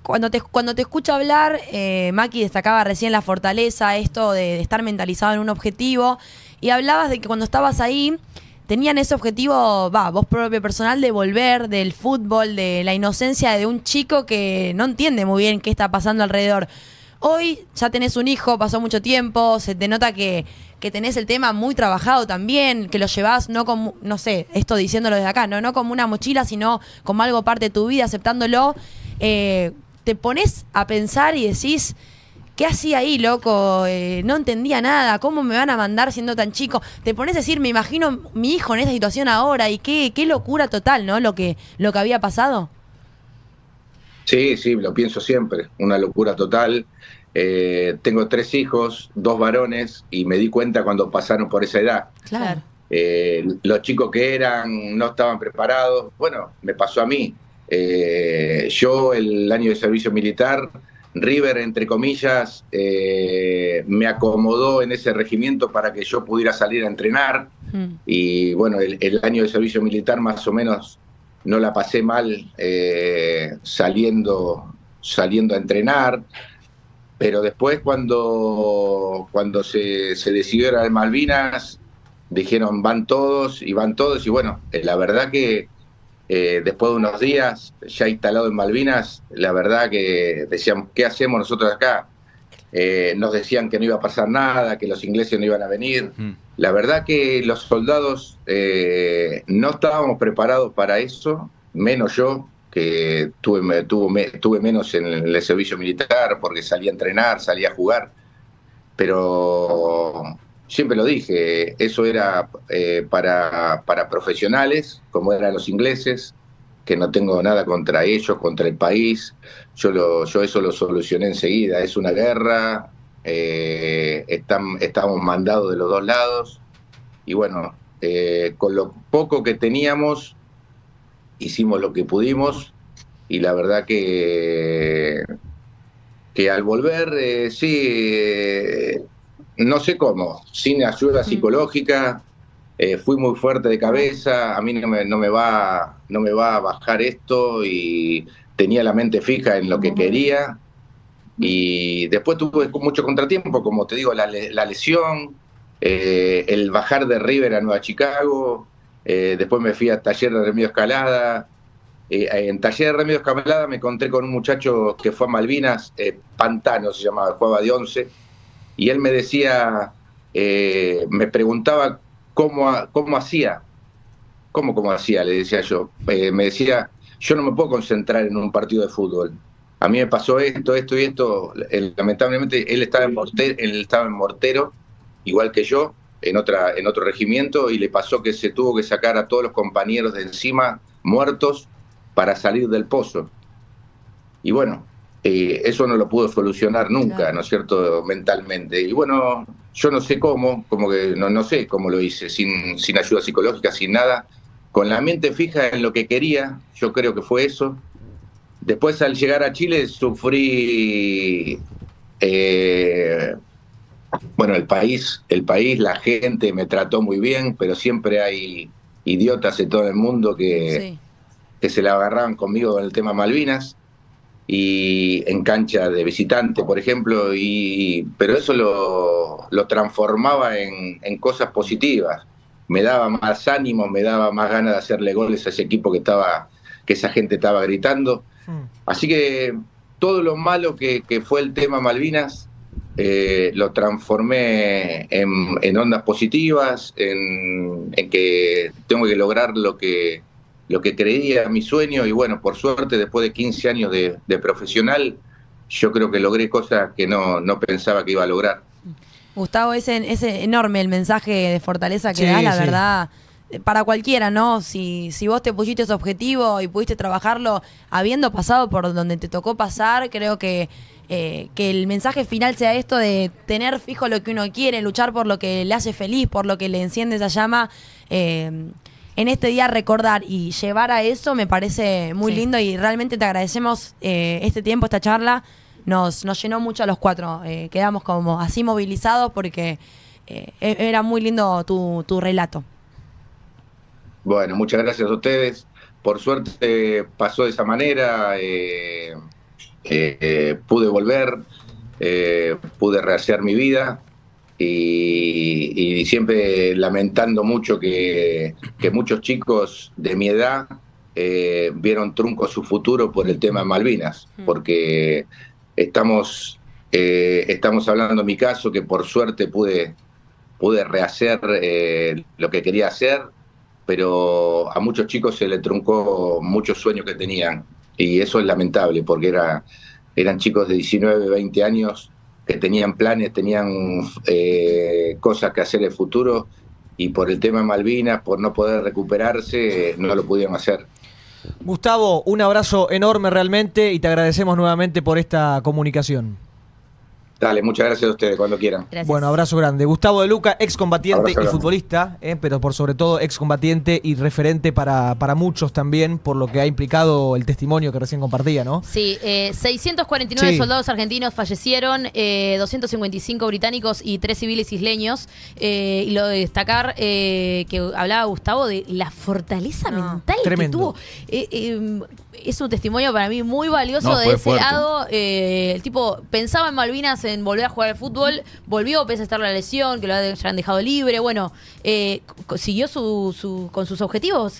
cuando te escucho hablar, Maki destacaba recién la fortaleza, esto de estar mentalizado en un objetivo, y hablabas de que cuando estabas ahí tenían ese objetivo, vos propio personal, de volver del fútbol, de la inocencia de un chico que no entiende muy bien qué está pasando alrededor. Hoy ya tenés un hijo, pasó mucho tiempo, se te nota que tenés el tema muy trabajado también, que lo llevás no como, no sé, esto diciéndolo desde acá, no como una mochila, sino como algo parte de tu vida, aceptándolo. Te pones a pensar y decís, ¿qué hacía ahí, loco? No entendía nada, ¿cómo me van a mandar siendo tan chico? Te pones a decir, me imagino mi hijo en esa situación ahora, y qué locura total, ¿no? Lo que había pasado. Sí, sí, lo pienso siempre, una locura total. Tengo 3 hijos, 2 varones, y me di cuenta cuando pasaron por esa edad. Claro. Los chicos que eran no estaban preparados. Bueno, me pasó a mí. Yo, el año de servicio militar, River, entre comillas, me acomodó en ese regimiento para que yo pudiera salir a entrenar. Y bueno, el año de servicio militar más o menos no la pasé mal saliendo a entrenar. Pero después cuando se decidió ir al Malvinas, dijeron van todos, y bueno, la verdad que después de unos días ya instalado en Malvinas, la verdad que decían, ¿qué hacemos nosotros acá? Nos decían que no iba a pasar nada, que los ingleses no iban a venir. La verdad que los soldados no estábamos preparados para eso, menos yo, que tuve menos en el servicio militar porque salía a entrenar, salía a jugar. Pero siempre lo dije, eso era para profesionales, como eran los ingleses, que no tengo nada contra ellos, contra el país. Yo eso lo solucioné enseguida. Es una guerra, estamos mandados de los dos lados, y bueno, con lo poco que teníamos, hicimos lo que pudimos, y la verdad que al volver, no sé cómo, sin ayuda psicológica, fui muy fuerte de cabeza, a mí no me va a bajar esto, y tenía la mente fija en lo que quería, y después tuve mucho contratiempo, como te digo, la lesión, el bajar de River a Nueva Chicago, después me fui a Taller de Remedio Escalada. En Taller de Remedio Escalada me encontré con un muchacho que fue a Malvinas, Pantano se llamaba, jugaba de 11, y él me decía, me preguntaba cómo hacía. ¿Cómo hacía? Le decía yo. Me decía, yo no me puedo concentrar en un partido de fútbol. A mí me pasó esto y esto. Lamentablemente él estaba en Mortero, igual que yo, en otro regimiento, y le pasó que se tuvo que sacar a todos los compañeros de encima muertos para salir del pozo. Y bueno, eso no lo pudo solucionar nunca, claro, ¿no es cierto?, mentalmente. Y bueno, yo no sé cómo que no sé cómo lo hice, sin ayuda psicológica, sin nada, con la mente fija en lo que quería. Yo creo que fue eso. Después, al llegar a Chile, sufrí, bueno, el país, la gente me trató muy bien, pero siempre hay idiotas en todo el mundo que se la agarraban conmigo en el tema Malvinas, y en cancha de visitante, por ejemplo, pero eso lo transformaba en cosas positivas. Me daba más ánimo, me daba más ganas de hacerle goles a ese equipo que esa gente estaba gritando. Así que todo lo malo que fue el tema Malvinas, lo transformé en ondas positivas, en que tengo que lograr lo que creía mi sueño. Y bueno, por suerte, después de 15 años de profesional, yo creo que logré cosas que no pensaba que iba a lograr. Gustavo, es enorme el mensaje de fortaleza que da, la verdad, para cualquiera, ¿no? Si vos te pusiste ese objetivo y pudiste trabajarlo habiendo pasado por donde te tocó pasar, creo que el mensaje final sea esto de tener fijo lo que uno quiere, luchar por lo que le hace feliz, por lo que le enciende esa llama. En este día recordar y llevar a eso me parece muy lindo, y realmente te agradecemos este tiempo, esta charla. Nos llenó mucho a los 4. Quedamos como así movilizados porque era muy lindo tu relato. Bueno, muchas gracias a ustedes. Por suerte pasó de esa manera. pude volver, pude rehacer mi vida y siempre lamentando mucho que muchos chicos de mi edad vieron trunco su futuro por el tema de Malvinas, porque estamos hablando en mi caso que por suerte pude rehacer lo que quería hacer, pero a muchos chicos se le truncó muchos sueños que tenían, y eso es lamentable, porque eran chicos de 19, 20 años que tenían planes, tenían cosas que hacer en el futuro, y por el tema de Malvinas, por no poder recuperarse, no lo pudieron hacer. Gustavo, un abrazo enorme realmente y te agradecemos nuevamente por esta comunicación. Dale, muchas gracias a ustedes, cuando quieran. Gracias. Bueno, abrazo grande. Gustavo De Luca, excombatiente Abrazo y grande. futbolista, pero por sobre todo excombatiente y referente para muchos también, por lo que ha implicado el testimonio que recién compartía, ¿no? Sí, 649 Sí. soldados argentinos fallecieron, 255 británicos y 3 civiles isleños. Y lo de destacar que hablaba Gustavo de la fortaleza mental tremendo. que tuvo. Es un testimonio para mí muy valioso No, de fue ese fuerte. lado. El tipo pensaba en Malvinas, en volver a jugar al fútbol, volvió pese a estar la lesión, que lo hayan dejado libre. Bueno, siguió con sus objetivos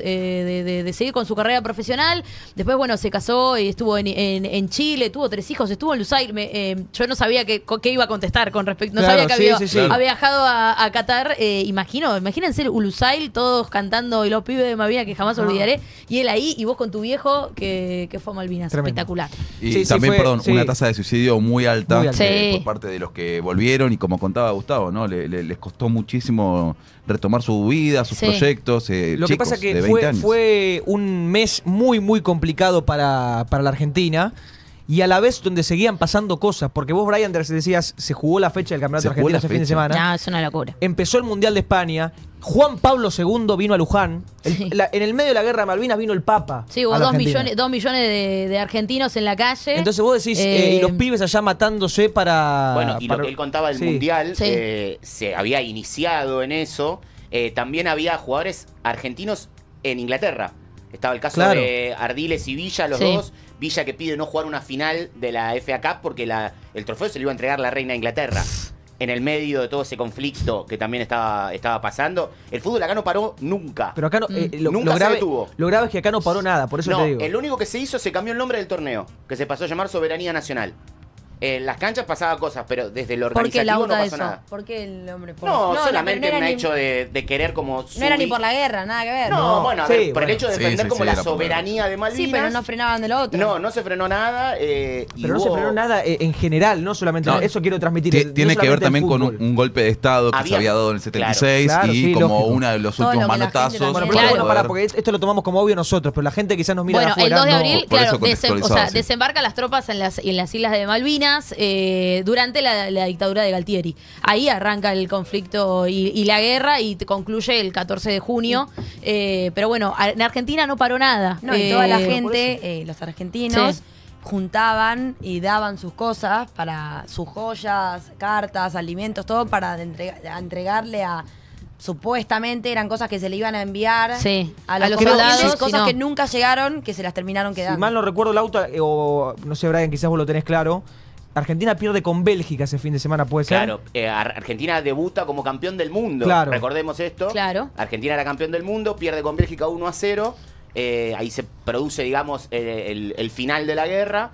de seguir con su carrera profesional. Después, bueno, se casó y estuvo en Chile, tuvo 3 hijos, estuvo en Lusail. Yo no sabía qué iba a contestar con respecto. No Claro, sabía que sí, había, sí, sí. había viajado a Qatar. Imagínense Lusail, todos cantando y los pibes de Malvinas que jamás olvidaré. Y él ahí, y vos con tu viejo que fue a Malvinas. Tremendo. Espectacular. Y Sí, sí, también, fue- perdón, sí. una tasa de suicidio muy alta, Muy alta. Sí. por parte de los que volvieron, y como contaba Gustavo, ¿no? Les costó muchísimo retomar su vida, sus Sí. proyectos. Lo que chicos pasa que de 20 años. fue un mes muy, muy complicado para la Argentina y a la vez donde seguían pasando cosas. Porque vos, Brian, decías, se jugó la fecha del Campeonato Se jugó Argentino la ese fin de fecha. semana. No, es una locura. Empezó el Mundial de España. Juan Pablo II vino a Luján. Sí. En el medio de la guerra de Malvinas vino el Papa. Sí, hubo a la 2 Argentina. millones de argentinos en la calle. Entonces vos decís, y los pibes allá matándose para... Bueno, y lo para- que él contaba del Sí. Mundial, Sí. se había iniciado en eso. También había jugadores argentinos en Inglaterra. Estaba el caso Claro. de Ardiles y Villa, los Sí. dos. Villa que pide no jugar una final de la FA Cup porque el trofeo se lo iba a entregar la reina de Inglaterra. En el medio de todo ese conflicto que también estaba pasando. El fútbol acá no paró nunca. Pero acá no, Nunca se detuvo. lo grave es que acá no paró nada, por eso No, te digo. el único que se hizo, se cambió el nombre del torneo, que se pasó a llamar Soberanía Nacional. En las canchas pasaba cosas, pero desde lo ¿Por qué organizativo no Lauta pasó eso? nada. ¿Por qué el hombre? No, pero solamente no era un ni- hecho de querer como No era ni subir- por la guerra, nada que ver. No, No, bueno, a sí, ver, por bueno. el hecho de Sí, defender sí, como sí, la era por la soberanía de Malvinas. Sí, pero no frenaban de lo otro. No se frenó nada. Y Pero no se hubo- frenó nada en general, no solamente. No. Eso quiero transmitir. no Tiene que ver solamente el también con fútbol. un golpe de Estado que se Había- había dado en el 76 Claro, y sí, como lógico. uno de los Todo últimos lo que la gente manotazos. también- Bueno, Claro. pero para bueno, pará, poder- porque esto lo tomamos como obvio nosotros, pero la gente quizás nos mira de Bueno, el afuera. 2 de no- abril, por claro, eso contextualizado, sí. desembarcan las tropas en las islas de Malvinas durante la dictadura de Galtieri. Ahí arranca el conflicto y la guerra y concluye el 14 de junio. Pero bueno, en Argentina no paró nada. No, y toda la por gente, los argentinos, Sí. juntaban y daban sus cosas para sus joyas, cartas, alimentos, todo para entregarle a... Supuestamente eran cosas que se le iban a enviar Sí, a a los los combatientes, soldados, cosas y no. que nunca llegaron, que se las terminaron quedando. Si mal no recuerdo, Lauta, o no sé, Brian, quizás vos lo tenés claro. Argentina pierde con Bélgica ese fin de semana, ¿puede ser? Claro, Argentina debuta como campeón del mundo. Claro. Recordemos esto. Claro. Argentina era campeón del mundo, pierde con Bélgica 1-0. Ahí se produce, digamos, el final de la guerra.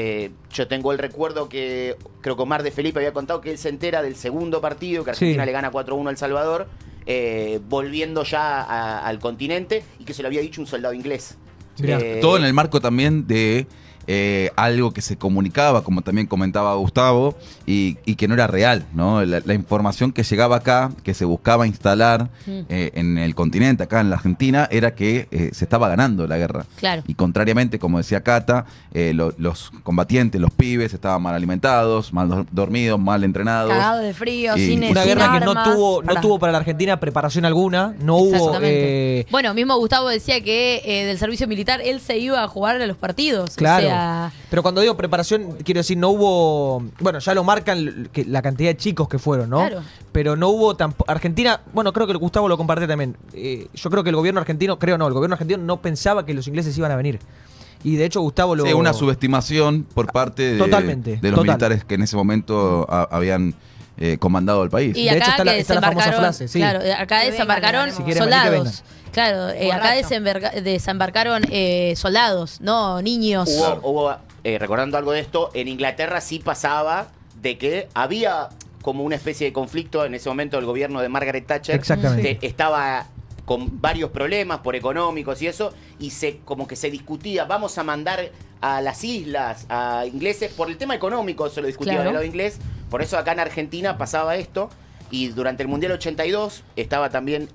Yo tengo el recuerdo que creo que Omar de Felipe había contado que él se entera del segundo partido, que Argentina Sí. le gana 4-1 a El Salvador, volviendo ya al continente, y que se lo había dicho un soldado inglés. Mirá. Todo en el marco también de algo que se comunicaba, como también comentaba Gustavo, y que no era real, ¿no? La información que llegaba acá, que se buscaba instalar en el continente, acá en la Argentina, era que se estaba ganando la guerra. Claro. Y contrariamente, como decía Cata, los combatientes, los pibes, estaban mal alimentados, mal dormidos, mal entrenados. Cagado de frío, Y sin Una sin guerra que no armas. tuvo para la Argentina preparación alguna, no hubo... Exactamente. Bueno, mismo Gustavo decía que del servicio militar él se iba a jugar a los partidos. Claro. O sea, Pero cuando digo preparación, quiero decir, no hubo... Bueno, ya lo marcan la cantidad de chicos que fueron, ¿no? Claro. Pero no hubo tampoco... Argentina, bueno, creo que Gustavo lo compartió también. Yo creo que el gobierno argentino, el gobierno argentino no pensaba que los ingleses iban a venir. Y de hecho Gustavo lo... Sí, una subestimación por parte Totalmente, de los militares que en ese momento habían comandado el país. Y De hecho, acá está la- que está la famosa desembarcaron, frase, sí. claro, acá Que desembarcaron vengan, Si quieren venir, que soldados. Claro, acá Borracho. desembarcaron soldados, no niños. Hubo, recordando algo de esto, en Inglaterra sí pasaba de que había como una especie de conflicto en ese momento el gobierno de Margaret Thatcher. Exactamente. Estaba con varios problemas por económicos y eso, y como que se discutía, vamos a mandar a las islas a ingleses, por el tema económico se lo discutía Claro. del lado inglés, por eso acá en Argentina pasaba esto, y durante el Mundial 82 estaba también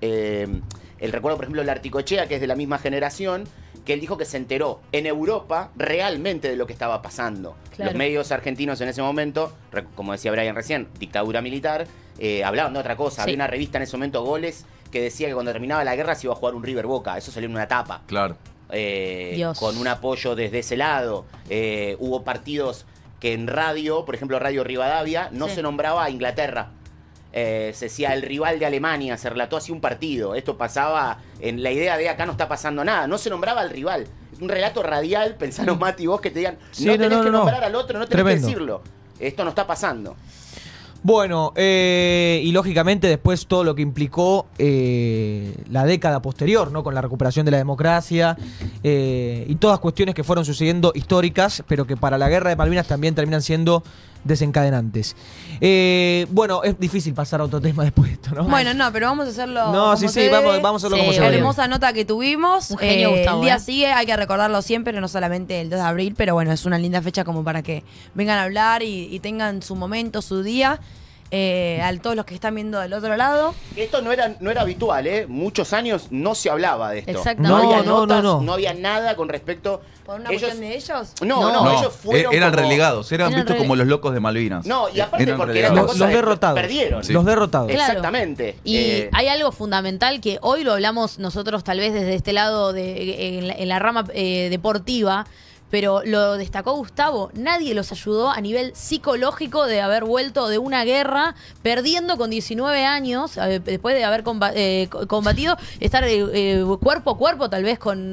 el recuerdo, por ejemplo, de Articochea, que es de la misma generación, que él dijo que se enteró en Europa realmente de lo que estaba pasando. Claro. Los medios argentinos en ese momento, como decía Brian recién, dictadura militar, hablaban de otra cosa. Sí. Había una revista en ese momento, Goles, que decía que cuando terminaba la guerra se iba a jugar un River Boca. Eso salió en una tapa. Claro. Dios. Con un apoyo desde ese lado. Hubo partidos que en radio, por ejemplo Radio Rivadavia, no Sí. se nombraba a Inglaterra. Se decía el rival de Alemania, se relató así un partido. Esto pasaba en la idea de acá no está pasando nada. No se nombraba al rival. Un relato radial, pensaron Mati vos, que te digan, Sí, no no, tenés no, que no. nombrar al otro, no tenés Tremendo. que decirlo. Esto no está pasando. Bueno, y lógicamente después todo lo que implicó la década posterior, ¿no? Con la recuperación de la democracia y todas cuestiones que fueron sucediendo históricas, pero que para la guerra de Malvinas también terminan siendo desencadenantes. Bueno, es difícil pasar a otro tema después de esto, ¿no? Bueno, no, pero vamos a hacerlo. No, como sí, se debe. vamos a hacerlo Sí, como se obvio. debe. Hermosa nota que tuvimos. Un genio, Gustavo, El día ¿eh? sigue, hay que recordarlo siempre, no solamente el 2 de abril, pero bueno, es una linda fecha como para que vengan a hablar y tengan su momento, su día. A todos los que están viendo del otro lado. Esto no era habitual, ¿eh? Muchos años no se hablaba de esto. Exactamente. No había No, no, notas, no. no había nada con respecto. ¿Por una ellos, cuestión de ellos? No, ellos fueron eran como- relegados, eran Eran vistos como los locos de Malvinas. No, y aparte Eran porque era relegados. una Los, cosa los de- derrotados. perdieron. Sí. Los derrotados. Claro. Exactamente. Y hay algo fundamental que hoy lo hablamos nosotros tal vez desde este lado en la rama deportiva, pero lo destacó Gustavo, nadie los ayudó a nivel psicológico de haber vuelto de una guerra, perdiendo con 19 años, después de haber combatido, estar cuerpo a cuerpo tal vez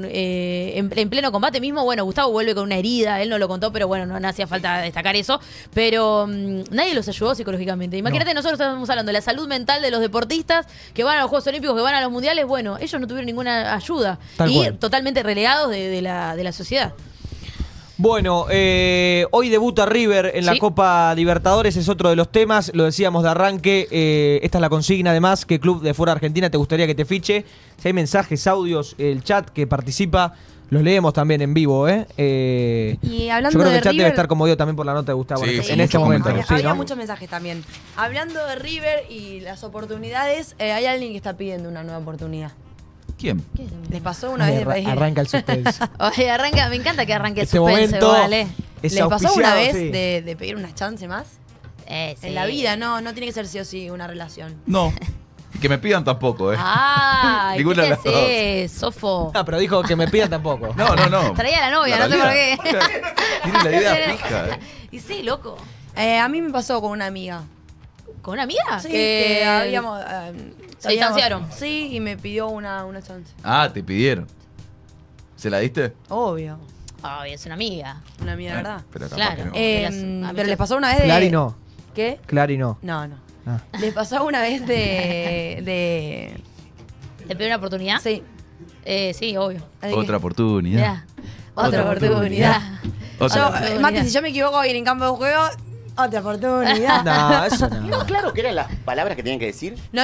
en pleno combate mismo. Bueno, Gustavo vuelve con una herida, él no lo contó, pero bueno, no hacía falta destacar eso, pero nadie los ayudó psicológicamente. Imagínate, nosotros estamos hablando de la salud mental de los deportistas que van a los Juegos Olímpicos, que van a los Mundiales, bueno, ellos no tuvieron ninguna ayuda Tal y cual. totalmente relegados de la sociedad. Bueno, hoy debuta River en la Sí. Copa Libertadores, es otro de los temas, lo decíamos de arranque, esta es la consigna además, ¿qué club de fuera de Argentina te gustaría que te fiche? Si hay mensajes, audios, el chat que participa, los leemos también en vivo, ¿eh? Y Yo hablando creo que de el chat debe River, estar conmovido también por la nota de Gustavo Sí, en sí, en este muchos momento. comentarios. Sí, había ¿no? muchos mensajes también. Hablando de River y las oportunidades, hay alguien que está pidiendo una nueva oportunidad. ¿Quién? Les pasó una Ay, vez de arranca el suspense. Oye, arranca, me encanta que arranque el Este suspense, momento vale. es ¿Les pasó una auspiciado, vez sí. de pedir una chance más? Sí. En la vida, no tiene que ser sí o sí una relación. No. Y que me pidan tampoco, ¿eh? Ay, Ninguna de ¿qué las haces, Sofo? Ah, pero dijo que me pidan tampoco. No. Traía a la novia, no sé por qué. Tiene la idea fija, ¿eh? Y sí, loco. A mí me pasó con una amiga. ¿Con una amiga? Sí, que habíamos... se distanciaron. Sí, y me pidió una chance. Ah, te pidieron. ¿Se la diste? Obvio. Ay, es una amiga. Una amiga, de verdad. Pero capaz Claro. que no. Pero les pasó una vez de... Clary no. ¿Qué? Clary no. No. Ah. Les pasó una vez de... ¿Te pidió una oportunidad? Sí. Sí, obvio. Otra oportunidad. Ya. Otra oportunidad. Otra Yo, oportunidad. Mati, si yo me equivoco en campo de juego, otra oportunidad. No, eso ¿Vieron no. claro que eran las palabras que tenían que decir? No.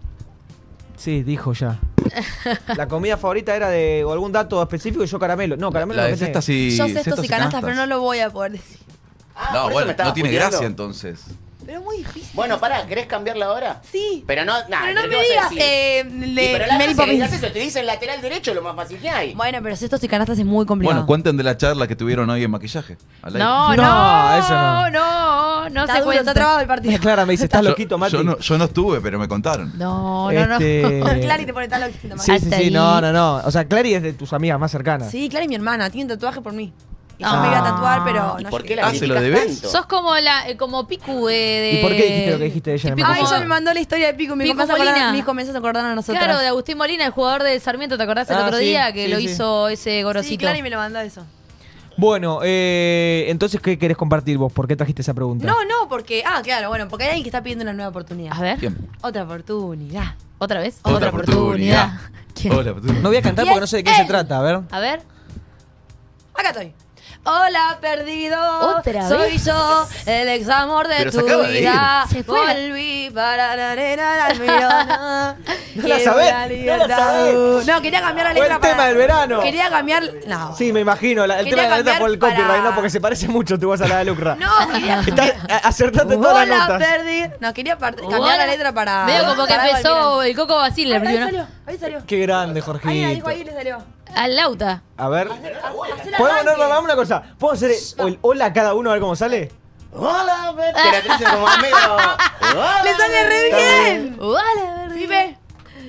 Sí, dijo ya. La comida favorita era de o algún dato específico y yo caramelo. No, caramelo La no de pensé. cestas y Yo sé cestas estos y canastas, pero no lo voy a poder decir. Ah, No, por eso bueno, me estaba no tiene puteando. gracia entonces. Pero muy difícil. Bueno, pará, ¿querés cambiarla ahora? Sí. Pero no, nah, Pero no ¿qué me vas a digas, decir? le- pero la Mary gracia que Poppins. digas eso, te dicen lateral derecho, lo más fácil que hay. Bueno, pero estos y canastas es muy complicado. Bueno, cuenten de la charla que tuvieron hoy en maquillaje. al aire. No, eso no. no está se duro, cuenta. está trabado el partido. Clara me dice, estás loquito, Mati. Yo no estuve, pero me contaron. No. Clary te pone tan loquito. Mati. Sí, sí, Hasta sí, ahí. no. O sea, Clary es de tus amigas más cercanas. Sí, Clary, mi hermana, tiene un tatuaje por mí. Y yo Ah. me iba a tatuar, pero ¿Y no por qué llegué. la Ah, ¿se lo criticas debes? tanto? Sos como Picu de... ¿Y por qué dijiste lo que dijiste de ella en el Picu maquillaje? Ay, ella me mandó la historia de Pico. Me dijo, Pico "Me vas a acordar- Molina. me dijo, me vas a acordar a nosotros. Claro, de Agustín Molina, el jugador de Sarmiento, ¿te acordás el Ah, otro sí, día que sí, lo sí. hizo ese Sí, gorosito? Clary me lo mandó eso. Bueno, entonces, ¿qué querés compartir vos? ¿Por qué trajiste esa pregunta? No, porque. Ah, claro, bueno, porque hay alguien que está pidiendo una nueva oportunidad. A ver. ¿Quién? Otra oportunidad. ¿Otra vez? Otra oportunidad. ¿Quién? Hola, oportunidad. No voy a cantar Y porque es no sé de qué se él. trata, a ver. A ver. Acá estoy. Hola, perdido. ¿Otra Soy vez? yo, el ex amor de Pero se tu acaba de vida. ir. Se fue. Volví para la arena del Mirona. No la sabés, no la sabés. No, quería cambiar la Fue letra el tema del verano. Quería cambiar. No. Sí, me imagino. El Quería tema de la letra cambiar por el copyright, para- no porque se parece mucho tu voz a la de Lucra. No, quería Acertate todas las Hola, notas. perdido. No, quería cambiar Hola. la letra para. Medio como que para algo del empezó verano. el Coco Basile el Ahí primero. salió, ahí salió. Qué grande, Ahí, Jorgito. dijo ahí, le salió. Al Lauta. A ver. Hacé la ¿Podemos arranque. no, una cosa? ¿Puedo hacer el hola a cada uno a ver cómo sale? Hola, te la tenés como amigo. Le sale re bien. Hola, Pipe.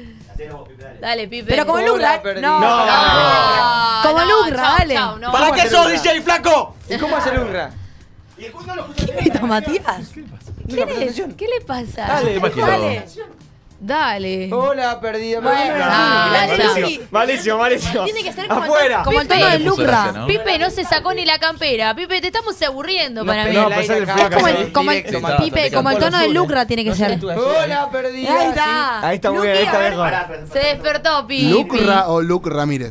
Dale, Pipe. Pero como Hola, Lucra. perdido. No. No. Como Lucra, chau, dale. chau, no. ¿Para qué sos DJ, flaco? ¿Y cómo hace Lucra? ¿Grita Matías? ¿Quién es? ¿Qué le pasa? Dale, Dale. Dale. Hola, perdida. Bueno, dale, Luqui. Malísimo. Tiene que ser como Afuera. como el Pipe. tono de Puso Lucra. gracia, ¿no? Pipe no se sacó ni la campera. Pipe, te estamos aburriendo para mí. No, pasar el frío Es acá. como sí. el, como el, Directo, Pipe, Mateo, como el Polo tono de Sur, Lucra tiene que ser. Hola, perdida. Ahí está. Ahí está muy bien, ahí está Luqui, a mejor. ver. Se despertó, Pipe. ¿Lucra o Luke Ramírez?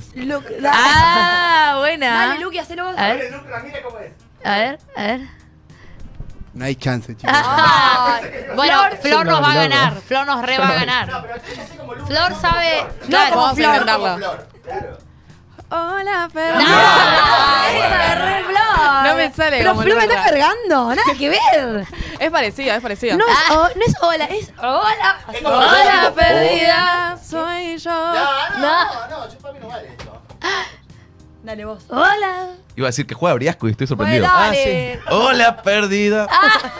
Ah, buena. Dale, Luqui, hacelo vos. A ver. A ver, a ver. No hay chance, chicos. Ah, bueno, Flor nos va a Milagro. ganar. Flor nos re va a ganar. Flor sabe. No, Claro, como vamos a Flor. intentarlo. Hola, Flor. Ah, Esa es re Flor. No me sale Pero como Flor me Lucra. está cargando. Nada que ver. Es parecida, es parecida. No es, no es hola, es hola. Hola, perdida. Soy yo. No, yo para mí no vale esto. Dale vos. Hola. Iba a decir que juega Briasco y estoy sorprendido. Bueno, Ah, dale. Hola, perdida.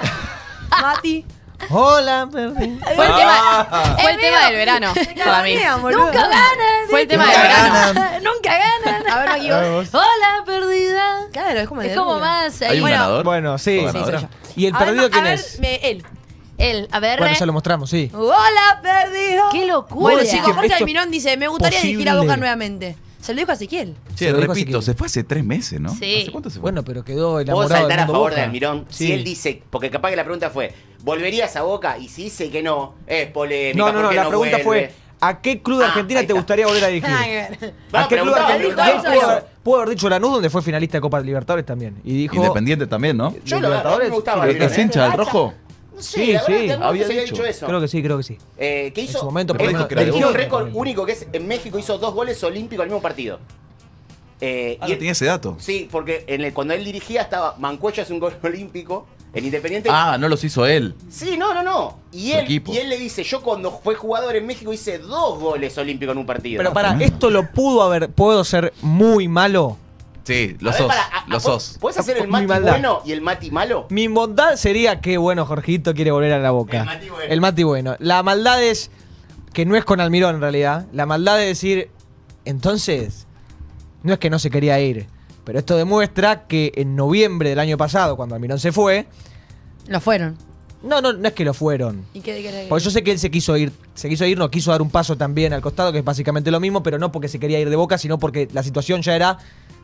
Mati. Hola, perdida. Fue el tema, Ah. fue el tema del verano para mí. Nunca ganan. Fue el tema del Nunca verano. ganan. Nunca ganan. A ver, Maki, vos. Hola, perdida. Claro, es como Es de como Lucra. más ¿Hay ahí. un Bueno, ganador? Bueno, sí. ¿O ganadora? soy ¿Y el A ver, perdido quién a ver, es? él. Él, a ver. Bueno, ya lo mostramos, sí. Hola, perdido. Qué locura. Bueno, decís chicos, que Jorge esto Almirón dice, me gustaría dirigir a posible. Boca nuevamente. Se lo dijo a Ezequiel. Che, Se lo dijo repito, Ezequiel. se fue hace 3 meses, ¿no? Sí. ¿Hace cuánto se fue? Bueno, pero quedó ¿Puedo enamorado saltar del a mundo favor Boca. de Almirón? Sí. Si él dice, porque capaz que la pregunta fue, ¿volverías a Boca? Y si dice que no, es polémica. No, ¿por qué la pregunta vuelve? fue, ¿a qué club de Ah, Argentina ahí te está. gustaría volver a dirigir? Nada que ver. ¿A qué club preguntaba, argentino? preguntaba Bien, eso. pudo haber dicho Lanús, donde fue finalista de Copa Libertadores también. Y dijo... Independiente también, ¿no? Yo ¿De lo Libertadores? me gustaba. Sí, Almirón, ¿Es hincha del Ah, rojo? No sé, Sí, la verdad, sí, de algún había modo se dicho. eso. Creo que sí, creo que sí. Que hizo, En su momento, él por lo dijo menos, que era de tiene un Boca. récord único que es en México hizo 2 goles olímpicos al mismo partido. Ah, y no él- tenía ese dato. Sí, porque cuando él dirigía estaba Mancuello hace un gol olímpico, el Independiente. Ah, no los hizo él. Sí, no. Y Su él, equipo. y él le dice, yo cuando fue jugador en México hice 2 goles olímpicos en un partido. Pero para, ¿esto lo puedo ser muy malo? Sí, A lo ver, sos. pará, Lo sos. ¿Puedes hacer el Mi Mati maldad. bueno y el Mati malo? Mi bondad sería que, bueno, Jorgito quiere volver a la Boca. El Mati bueno. El Mati bueno. La maldad es, que no es con Almirón en realidad, la maldad de decir, entonces, no es que no se quería ir, pero esto demuestra que en noviembre del año pasado, cuando Almirón se fue, Lo fueron. no es que lo fueron. ¿Y qué querés? Porque yo sé que él se quiso ir, no quiso dar un paso también al costado, que es básicamente lo mismo, pero no porque se quería ir de Boca, sino porque la situación ya era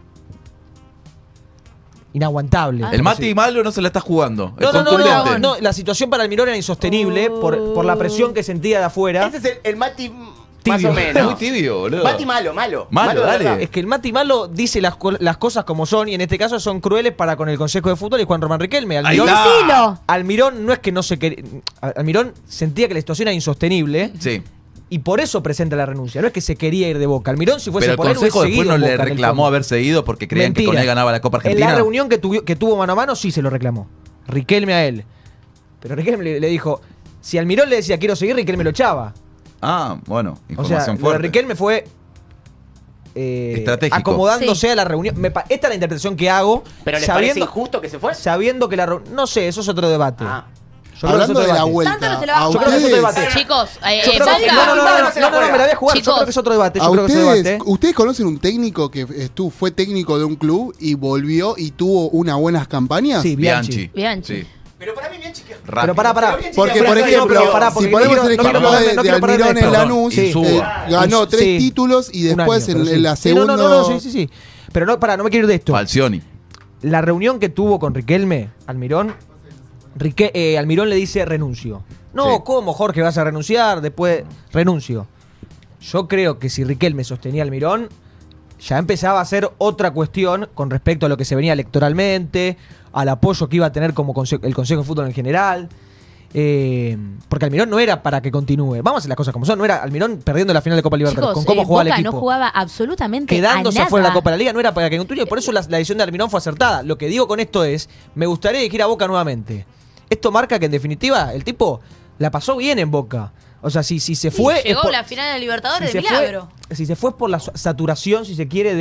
inaguantable. El Mati malo no se la está jugando. Es No, contundente. no, la situación para Almirón era insostenible por la presión que sentía de afuera. Ese es el Mati más Tibio. o menos. Muy tibio, boludo. Mati malo. Malo, de dale. verdad. Es que el Mati Malo dice las cosas como son, y en este caso son crueles para con el Consejo de Fútbol y Juan Román Riquelme. Ahí Almirón, está. Decilo. Almirón no es que no se quería. Almirón sentía que la situación era insostenible Sí. y por eso presenta la renuncia. No es que se quería ir de Boca. Almirón, si fuese Pero el por él, consejo hubiese después seguido no en le Boca, en el reclamó fondo. haberse ido porque creían que Mentira. con él ganaba la Copa En Argentina. la reunión que tuvo mano a mano, sí se lo reclamó. Riquelme a él. Pero Riquelme le dijo: si Almirón le decía quiero seguir, Riquelme lo echaba. Ah, bueno, O sea, información lo de fuerte. Riquelme fue Estratégico. acomodándose Sí. a la reunión. Esta es la interpretación que hago. Pero ¿les parece injusto que se fue? sabiendo que la reunión. No sé, eso es otro debate. Ah. Yo creo que es Hablando otro de la debate. vuelta, Tanto no se la va a a Yo creo que es otro debate. ustedes, Chicos, Yo creo que- Boca. no, me la voy a jugar. Yo Chicos. creo que es otro debate. Yo a creo que es otro ustedes, debate. ustedes conocen un técnico que fue técnico de un club y volvió y tuvo unas buenas campañas. Sí, Bianchi. Bianchi. Sí. Pero para mí Bianchi que Pero Rápido. pará. Porque, por No, ejemplo, pero pará, porque si ponemos no el quiero ejemplo perder- de no quiero perder Almirón en perdón. Lanús, Sí. ganó 3 Sí. títulos y Un después año, pero en la sí. Sí, segunda. No, sí. Pero no, pará, no me quiero ir de esto. Falcioni. la reunión que tuvo con Riquelme, Almirón, Almirón le dice renuncio. No, Sí. ¿cómo, Jorge, vas a renunciar? Después renuncio. Yo creo que si Riquelme sostenía a Almirón, ya empezaba a ser otra cuestión con respecto a lo que se venía electoralmente, al apoyo que iba a tener como el Consejo de Fútbol en general. Porque Almirón no era para que continúe. Vamos a hacer las cosas como son. No era Almirón perdiendo la final de Copa Libertadores. Chicos, Con cómo jugaba el Boca equipo. no jugaba absolutamente Quedándose a nada. afuera de la Copa de la Liga no era para que continúe. Por eso la decisión de Almirón fue acertada. Lo que digo con esto es, me gustaría dirigir a Boca nuevamente. Esto marca que en definitiva el tipo la pasó bien en Boca. O sea, si se fue... Llegó es por- la final de Libertadores si de se fue- milagro. si se fue por la saturación, si se quiere,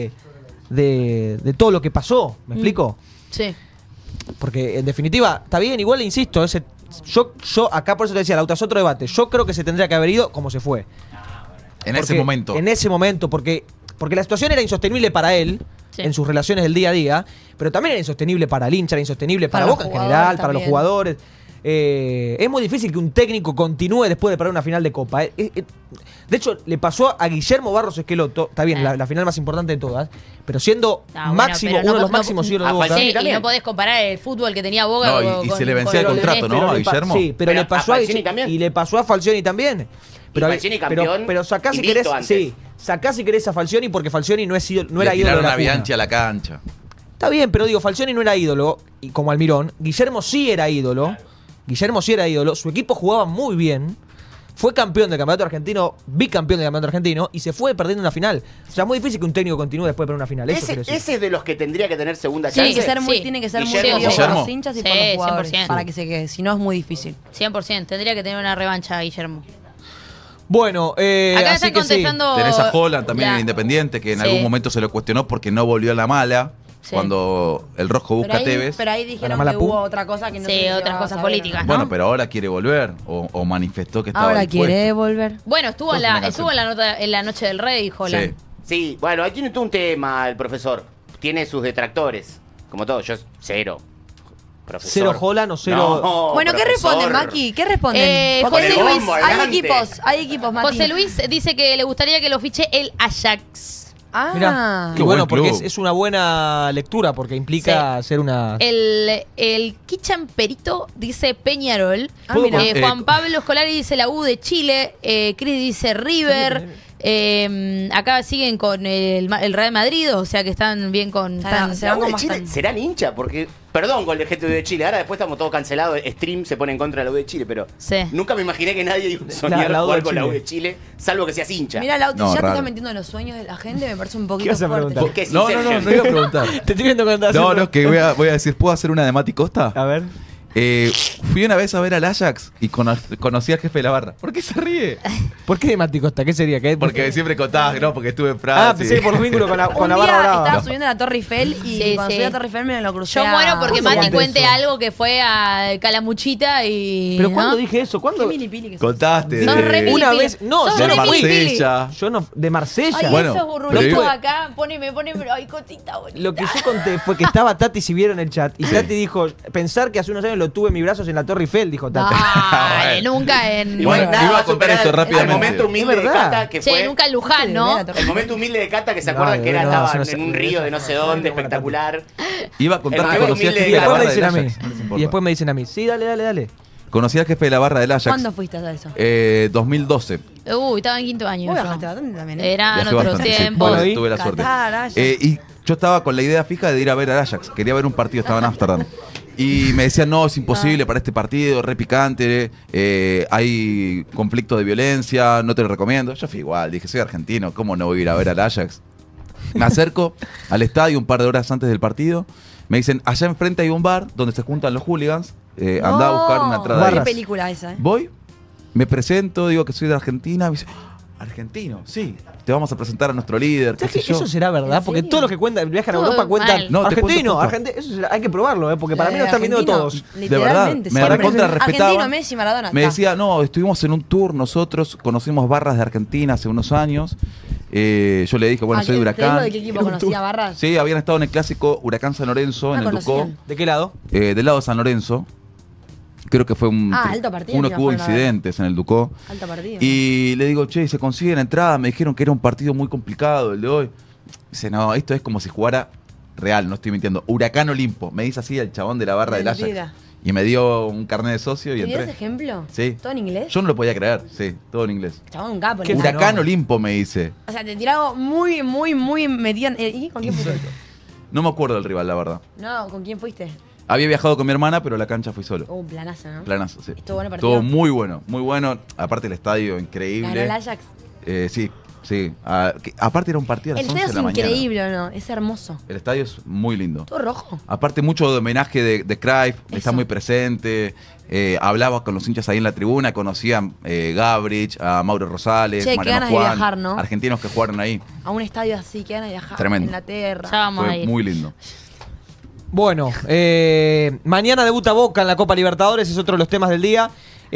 de todo lo que pasó. ¿Me explico? Sí. Porque en definitiva, está bien, igual le insisto, yo acá por eso te decía, Lauta, es otro debate. Yo creo que se tendría que haber ido como se fue. En Porque- ese momento. En ese momento, porque la situación era insostenible para él, Sí. en sus relaciones del día a día, pero también era insostenible para el hincha, era insostenible para, Para los Boca en jugadores general, para los también. jugadores. Es muy difícil que un técnico continúe después de perder una final de Copa. De hecho, le pasó a Guillermo Barros Esqueloto, está bien, la final más importante de todas, pero siendo Bueno, máximo, pero uno de los no- máximos ídolos de a Boca. Falcioni Sí, y también. no podés comparar el fútbol que tenía Boca No, y se le vencía el con contrato, este. ¿no? a le pa- Guillermo. Sí, pero Pero le pasó a a Falcioni también. Y le pasó a Falcioni también. Pero, Falcioni campeón, pero sacá si invicto querés, antes. sí, sacá si querés a Falcioni porque Falcioni no Le era ídolo de tiraron la a cuna. Bianchi a la cancha. Está bien, pero digo, Falcioni no era ídolo, y como Almirón. Guillermo sí era ídolo. Su equipo jugaba muy bien. Fue campeón del campeonato argentino, bicampeón del campeonato argentino, y se fue perdiendo una final. O sea, es muy difícil que un técnico continúe después de perder una final. Eso quiero decir. Ese es de los que tendría que tener segunda Sí, chance. Tiene que ser muy Guillermo. querido por Guillermo. los hinchas y Sí, por los jugadores 100%. para que se quede. Si no, es muy difícil. 100%, tendría que tener una revancha, Guillermo. Bueno, Acá así están que sí. contestando. Tenés a Holland también la- en Independiente, que en Sí. algún momento se lo cuestionó porque no volvió a la mala. Sí. Cuando el rojo busca a Tevez. pero ahí dijeron mala que pu. hubo otra cosa que no Sí, sé si otras vas a cosas saber, políticas, ¿no? Bueno, pero ahora quiere volver. O manifestó que estaba Ahora dispuesto. quiere volver. Bueno, estuvo en Sos una la, canción. en la noche del rey, Holland. Sí. Sí, bueno, ahí tiene todo un tema el profesor. Tiene sus detractores. Como todo, yo cero. Profesor. ¿Cero Holland o cero- No, Bueno, ¿qué profesor. responden, Maki? ¿Qué responden? Porque José hay Luis, equipos, adelante. hay equipos, Mati. José Luis dice que le gustaría que lo fiche el Ajax. Ah, Mirá, Qué y bueno, buen porque club. es una buena lectura, porque implica hacer una... El Kichan Perito dice Peñarol. Ah, mira. Juan Pablo Escolari dice la U de Chile. Cris dice River. Acá siguen con el Real Madrid, o sea que están bien con... están- se van La U con de Chile bastante. serán hincha, porque. Perdón con el GTU de Chile, ahora después estamos todos cancelados. Stream se pone en contra de la U de Chile, pero Sí. nunca me imaginé que nadie iba a soñar La U de jugar con la Chile. U de Chile, salvo que seas hincha. Mira, Lauti, No, ya te raro. estás metiendo en los sueños de la gente, me parece un ¿Qué poquito vas a fuerte. preguntar? ¿Por qué sí, No, Sergio? no iba a preguntar. Te estoy viendo cuando No, no, que voy a decir, ¿puedo hacer una de Mati Costa? A ver. Fui una vez a ver al Ajax y conocí al jefe de la barra. ¿Por qué se ríe? ¿Por qué de Mati Costa? ¿Qué sería? ¿Qué? Porque siempre contabas, ¿no? Porque estuve en Francia. Ah, pensé que por vínculo con la Un barra día brava. estaba subiendo a la Torre Eiffel y Sí, cuando sí. subí a la Torre Eiffel me lo crucé. Yo muero porque ¿Cuándo Mati contaste cuente eso? algo que fue a Calamuchita y... ¿Pero cuándo ¿no? dije eso? ¿Cuándo? Qué milipili que sos. Contaste. Sos re de, Una milipili. vez- no, Sos yo re no milipili. Marsella. Yo no, de Marsella. Ay, Bueno, esos pero burrulitos igual- acá, poneme, ay, cotita bonita. Lo que yo conté fue que estaba Tati, si vieron el chat, y Tati dijo, pensar que hace unos años lo tuve en mis brazos en la Torre Eiffel, dijo Tati. Ay, nunca en... Igual Bueno, nada iba va a contar superar esto al rápidamente. momento humilde Es de verdad. Cata, que Sí, fue. nunca en Luján, ¿no? El momento humilde de Cata, que se No, acuerdan que era, no, estaba no sé, en un río de no sé dónde, espectacular. Iba a contar El que más conocí al humilde jefe Y de la después me barra dicen del a mí. Ajax. No les importa. Y después me dicen a mí. Sí, dale. Conocí al jefe de la barra del Ajax. ¿Cuándo fuiste a eso? 2012. Uy, estaba en quinto año. Vos yo. viajaste bastante también, ¿eh? Eran Viajé otros bastante, sí. tiempos. Bueno, y- Tuve la suerte. Qatar, Ajax. Y yo estaba con la idea fija de ir a ver al Ajax. Quería ver un partido, estaba en Ámsterdam. Y me decían, no, es imposible para este partido, re picante, hay conflicto de violencia, no te lo recomiendo. Yo fui igual, dije, soy argentino, ¿cómo no voy a ir a ver al Ajax? Me acerco al estadio un par de horas antes del partido. Me dicen, allá enfrente hay un bar donde se juntan los hooligans. Andá a buscar una entrada ahí. ¿Qué película esa, eh? Voy, me presento, digo que soy de Argentina. Me dice, argentino, sí, te vamos a presentar a nuestro líder. ¿Sabes qué que sé yo. eso será verdad? ¿En Porque serio? todos los que viajan a Todo Europa cuentan. mal. No, te argentino, cuento argentino. Eso hay que probarlo, porque para mí lo están viendo Argentino, todos. Literalmente, De verdad, me recontra respetaban. Argentino, Messi, Maradona. Me está. decía, no, estuvimos en un tour nosotros, conocimos barras de Argentina hace unos años. Yo le dije, bueno, Ah, soy de ¿te digo Huracán. de qué equipo conocía Barras? Sí, habían estado en el clásico Huracán San Lorenzo, Ah, en el Ducó, conocían. ¿De qué lado? del lado de San Lorenzo. Creo que fue alto partido, uno que que hubo fueron a ver. incidentes en el Ducó. Alto partido. Y le digo, che, ¿se consiguen entradas? Me dijeron que era un partido muy complicado el de hoy. Dice, no, esto es como si jugara real, no estoy mintiendo. Huracán Olimpo. Me dice así el chabón de la barra del Ajax. Mentira. Y me dio un carnet de socio y ¿Te dieron entré. ese ejemplo? Sí. ¿Todo en inglés? Yo no lo podía creer, sí, todo en inglés. Chabón, un capo. Qué ¿no? fenómeno. Huracán Olimpo me dice. O sea, te tiró algo muy, muy, muy metido. ¿Y con quién fuiste? No me acuerdo del rival, la verdad. No, ¿con quién fuiste? Había viajado con mi hermana, pero a la cancha fui solo. Planazo, ¿no? Planazo, sí. Estuvo bueno el partido. Estuvo muy bueno, muy bueno. Aparte el estadio increíble. ¿Ganó el Ajax? Sí, sí. Aparte era un partido a las El 11 estadio de es la mañana. increíble, ¿o no? Es hermoso. El estadio es muy lindo. Todo rojo. Aparte mucho de homenaje de Cruyff, está Eso. muy presente. Hablaba con los hinchas ahí en la tribuna, conocían Gabrich, a Mauro Rosales, Che, qué Mariano ganas de Juan, viajar, ¿no? argentinos que jugaron ahí. A un estadio así, que van a viajar. Tremendo. Inglaterra. Ya vamos a Fue ir. muy lindo. Bueno, mañana debuta Boca en la Copa Libertadores, es otro de los temas del día.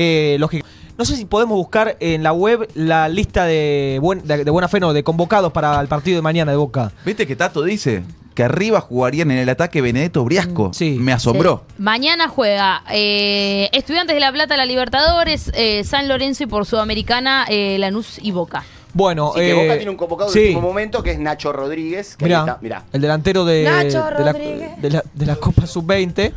No sé si podemos buscar en la web la lista de buena fe, no, de convocados para el partido de mañana de Boca. ¿Viste que Tato dice que arriba jugarían en el ataque Benedetto Briasco? Sí. Me asombró. Mañana juega Estudiantes de La Plata, la Libertadores, San Lorenzo y por Sudamericana, Lanús y Boca. Bueno, Sí, que Boca tiene un convocado sí. de último momento que es Nacho Rodríguez. Que ahí está, mirá. El delantero Nacho de Rodríguez. la Copa Sub-20,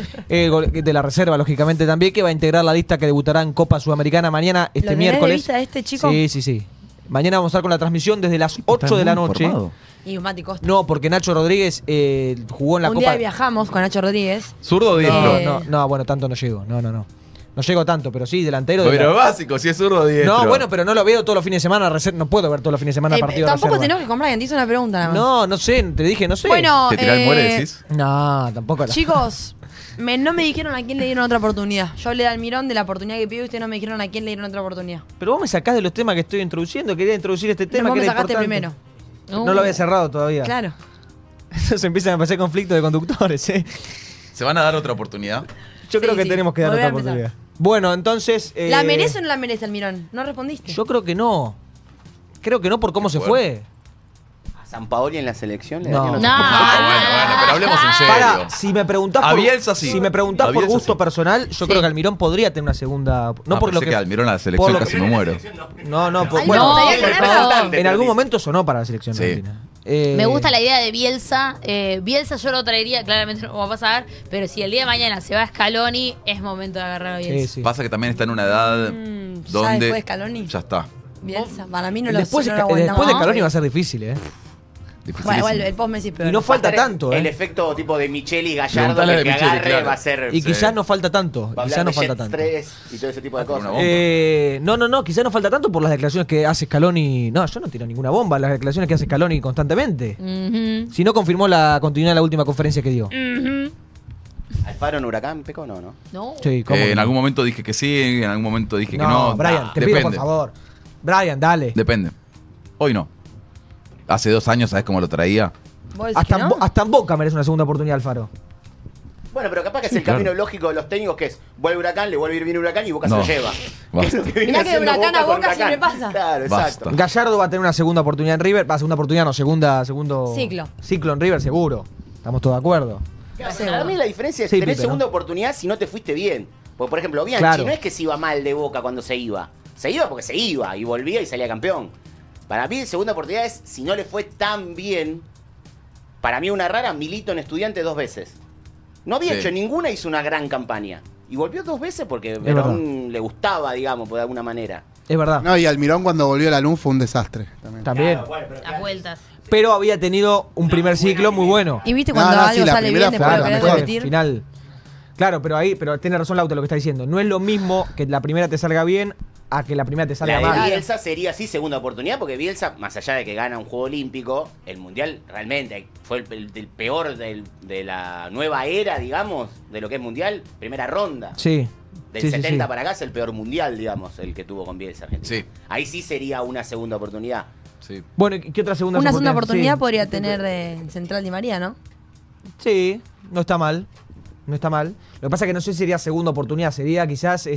de la reserva, lógicamente también, que va a integrar la lista que debutará en Copa Sudamericana mañana, ¿Lo este tenés miércoles. de vista este chico? Sí. Mañana vamos a estar con la transmisión desde las 8 de la muy noche. informado. Y Mati Costa. No, porque Nacho Rodríguez jugó en la un Copa. día viajamos con Nacho Rodríguez. ¿Zurdo o diestro? No, bueno, tanto no llego. No llego tanto, pero sí, delantero. de Pero la- básico, si es zurdo o diestro. No, bueno, pero no lo veo todos los fines de semana. No puedo ver todos los fines de semana partido de Tampoco reserva. tenemos que comprar, te hice una pregunta nada más. No sé, te dije, no sé. Bueno, ¿Te tirá el muere, decís? No, tampoco. chicos, no me dijeron a quién le dieron otra oportunidad. Yo hablé de Almirón de la oportunidad que pidió y ustedes no me dijeron a quién le dieron otra oportunidad. Pero vos me sacás de los temas que estoy introduciendo. Quería introducir este tema Vos que me era sacaste importante. primero. No lo había cerrado todavía. Claro. Entonces empiezan a pasar conflictos de conductores, ¿eh? ¿Se van a dar otra oportunidad? Yo Sí, creo que sí. tenemos que dar Volvé otra a empezar. oportunidad. Bueno, entonces. ¿La merece o no la merece Almirón? No respondiste. Yo creo que no. Creo que no por cómo se fue. A San Paoli en la selección le No. darían No. Bueno, pero hablemos en serio. Para, si me preguntás A por, Bielsa sí. si me preguntás A por Bielsa gusto sí. personal, yo creo que Almirón podría tener una segunda. No por lo pensé que Almirón a la por selección lo casi que- me muero. No, por, Ay, bueno, no, por favor. en algún momento sonó para la selección Sí. argentina. Me gusta la idea de Bielsa. Bielsa yo lo traería, claramente no va a pasar, pero si el día de mañana se va a Scaloni, es momento de agarrar a Bielsa. Sí. Pasa que también está en una edad ya donde después de Scaloni. ya está. Bielsa, para mí no lo Después, no lo después de aguantamos. Scaloni va a ser difícil, ¿eh? Bueno, igual Dificilísimo. el post Messi es peor. Y no falta Va a estar tanto, El ¿eh? efecto tipo de Micheli Gallardo, Preguntale que de Micheli, agarre claro. va a ser. Y Sí. quizás no falta tanto. Va a Quizás hablar no de falta Jet tanto. 3 y todo ese tipo de Ah, con cosas. una bomba. No, quizás no falta tanto por las declaraciones que hace Scaloni. No, yo no tiro ninguna bomba, las declaraciones que hace Scaloni constantemente. Ujú. Si no confirmó la continuidad de la última conferencia que dio. Ujú. ¿Alfaro en Huracán, Peco? No. No. Sí, ¿cómo que En no? algún momento dije que sí, en algún momento dije que no. Brian, te pido por favor. Brian, dale. Depende. Hoy no. Hace 2 años, ¿sabes cómo lo traía? ¿Vos decís Hasta, que no? hasta en Boca merece una segunda oportunidad Alfaro. Bueno, pero capaz que Sí, es el claro. camino lógico de los técnicos que es vuelve Huracán, le vuelve a ir bien Huracán y Boca No. se lo lleva. Basta. Que es lo que viene Mirá que de haciendo Huracán a con Boca Huracán. siempre pasa. Claro, Basta. exacto. Gallardo va a tener una segunda oportunidad en River. Va, segunda oportunidad, no, segundo Ciclo. en River, seguro. Estamos todos de acuerdo. Para mí la diferencia es Sí, tener Pipe, segunda oportunidad si no te fuiste bien. Porque, por ejemplo, Bianchi Claro. no es que se iba mal de Boca cuando se iba. Se iba porque se iba y volvía y salía campeón. Para mí, segunda oportunidad es si no le fue tan bien. Para mí, una rara, Milito en Estudiantes 2 veces. No había Sí. hecho ninguna, hizo una gran campaña. Y volvió 2 veces porque verdad. le gustaba, digamos, por alguna manera. Es verdad. No, y Almirón cuando volvió a la LUN fue un desastre. También. Las vueltas. Pero había tenido un primer ciclo muy bueno. ¿Y viste cuando No, sí, algo la sale primera bien fue después la lo querés mejor. repetir? Final. Claro, pero tiene razón Lauta lo que está diciendo. No es lo mismo que la primera te salga bien a que la primera te salga La de mal. Bielsa sería así segunda oportunidad, porque Bielsa, más allá de que gana un juego olímpico, el mundial realmente fue el peor de la nueva era, digamos, de lo que es mundial, primera ronda. Sí. Del Sí, sí, 70 sí. para acá es el peor mundial, digamos, el que tuvo con Bielsa Argentina. Sí. Ahí sí sería una segunda oportunidad. Sí. Bueno, ¿y qué otra segunda Una segunda oportunidad Sí. podría tener Central Di María, ¿no? Sí, no está mal. No está mal. Lo que pasa es que no sé si sería segunda oportunidad, sería quizás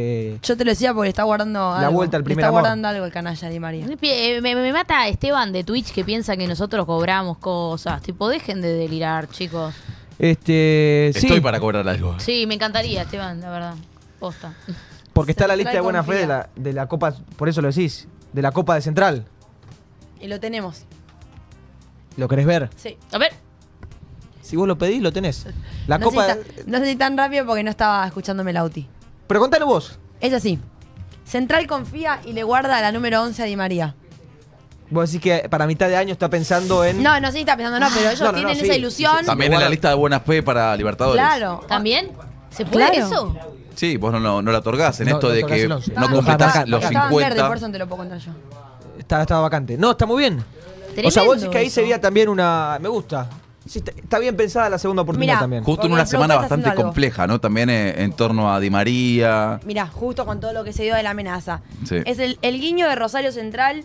Yo te lo decía porque está guardando algo. vuelta al Le primer está amor. guardando algo el canalla Di María. Me mata Esteban de Twitch que piensa que nosotros cobramos cosas. Tipo, dejen de delirar, chicos. sí. Estoy para cobrar algo. Sí, me encantaría, Esteban, la verdad. Posta. Porque está la Central lista de buena fe confía. de la Copa, por eso lo decís, de la Copa de Central. Y lo tenemos. ¿Lo querés ver? Sí. A ver. Si vos lo pedís, lo tenés. La no copa... no sé si tan rápido porque no estaba escuchándome la UTI. Pero contalo vos. Es así. Central confía y le guarda la número 11 a Di María. Vos decís que para mitad de año está pensando en... No sé si está pensando, pero ellos No, tienen sí. esa ilusión. También en la lista de buena fe para Libertadores. Claro. ¿También? ¿Se puede Claro. eso? Sí, vos no la otorgás en No, esto no de otorgás que el 11. no Estaba completás vacante, los Estaba en verde, 50. por eso no te lo puedo contar yo. Está vacante. No, está muy bien. O sea, vos decís que ahí eso. sería también una... Me gusta. Sí, está bien pensada la segunda oportunidad Mirá, también. Justo en Porque una el semana productor está bastante haciendo algo. compleja, ¿no? También en torno a Di María. Mirá, justo con todo lo que se dio de la amenaza. Sí. Es el guiño de Rosario Central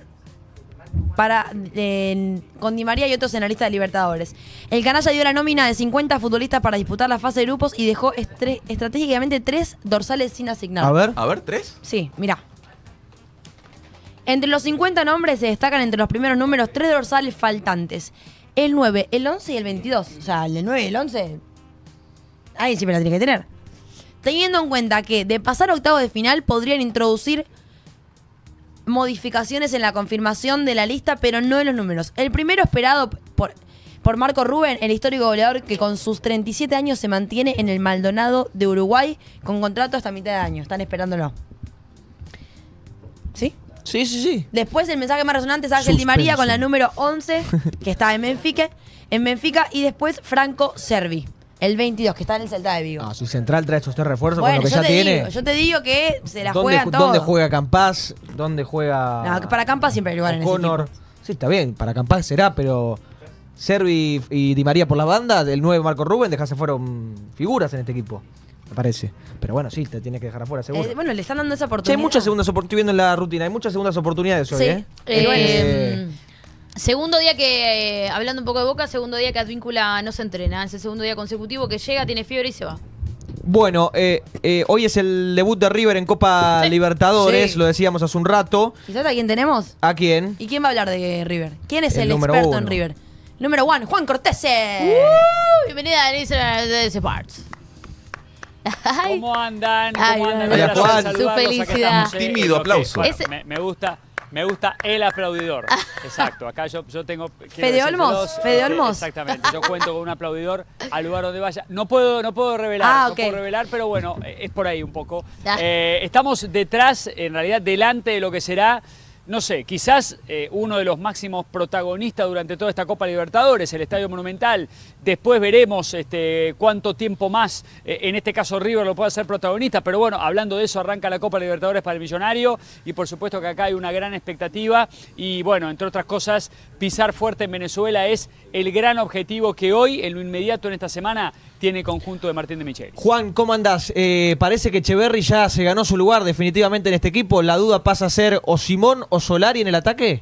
con Di María y otros en la lista de Libertadores. El canalla dio la nómina de 50 futbolistas para disputar la fase de grupos y dejó estratégicamente 3 dorsales sin asignar. A ver, 3. Sí, mirá. Entre los 50 nombres se destacan entre los primeros números 3 dorsales faltantes. El 9, el 11 y el 22. O sea, el 9 y el 11. Ahí siempre la tiene que tener. Teniendo en cuenta que de pasar a octavos de final podrían introducir modificaciones en la confirmación de la lista, pero no en los números. El primero esperado por Marco Rubén, el histórico goleador que con sus 37 años se mantiene en el Maldonado de Uruguay con contrato hasta mitad de año. Están esperándolo. ¿Sí? Sí. Después el mensaje más resonante es Ángel Di María Suspenso. con la número 11, que está en Benfica, y después Franco Servi, el 22, que está en el Celta de Vigo. No, si Central trae estos 3 refuerzos Bueno, con lo que yo ya te tiene... digo, yo te digo que se la ¿Dónde, juegan todos. ¿Dónde juega Campás? ¿Dónde juega No, que para Campa siempre hay lugar en ese O'Connor? equipo. Sí, está bien, para Campás será, pero Servi y Di María por la banda, el 9 Marco Rubén, dejase fueron figuras en este equipo, me parece. Pero bueno, sí, te tiene que dejar afuera, seguro. Bueno, le están dando esa Che, oportunidad. hay muchas segundas oportunidades, estoy viendo en la rutina, hay muchas segundas oportunidades hoy, Sí. ¿eh? Segundo día que, hablando un poco de Boca, segundo día que Advíncula no se entrena. Es el segundo día consecutivo que llega, tiene fiebre y se va. Bueno, hoy es el debut de River en Copa Sí. Libertadores, Sí. lo decíamos hace un rato. ¿Quizás a quién tenemos? ¿A quién? ¿Y quién va a hablar de River? ¿Quién es El el número experto 1. en River? Número 1, Juan Cortese. Bienvenida a Denise Parts. ¿Cómo andan? Ay, ¿Cómo andan? ay, Un ay, placer Juan. saludarlos. Su Acá felicidad. estamos, Tímido lo que- aplauso. bueno, Ese- me gusta el aplaudidor. Exacto. Acá yo tengo. quiero Fede Olmos, decírselos, Fede Olmos. Exactamente. Yo cuento con un aplaudidor al lugar donde vaya. No puedo revelar. Ah, No ok. puedo revelar, pero bueno, es por ahí un poco. Ah. Estamos detrás, en realidad, delante de lo que será. No sé, quizás uno de los máximos protagonistas durante toda esta Copa Libertadores, el Estadio Monumental. Después veremos cuánto tiempo más, en este caso River lo puede hacer protagonista, pero bueno, hablando de eso, arranca la Copa Libertadores para el Millonario y por supuesto que acá hay una gran expectativa y bueno, entre otras cosas, pisar fuerte en Venezuela es el gran objetivo que hoy, en lo inmediato en esta semana, tiene el conjunto de Martín de Michelis. Juan, ¿cómo andás? Parece que Echeverri ya se ganó su lugar definitivamente en este equipo. La duda pasa a ser o Simón o Solari en el ataque.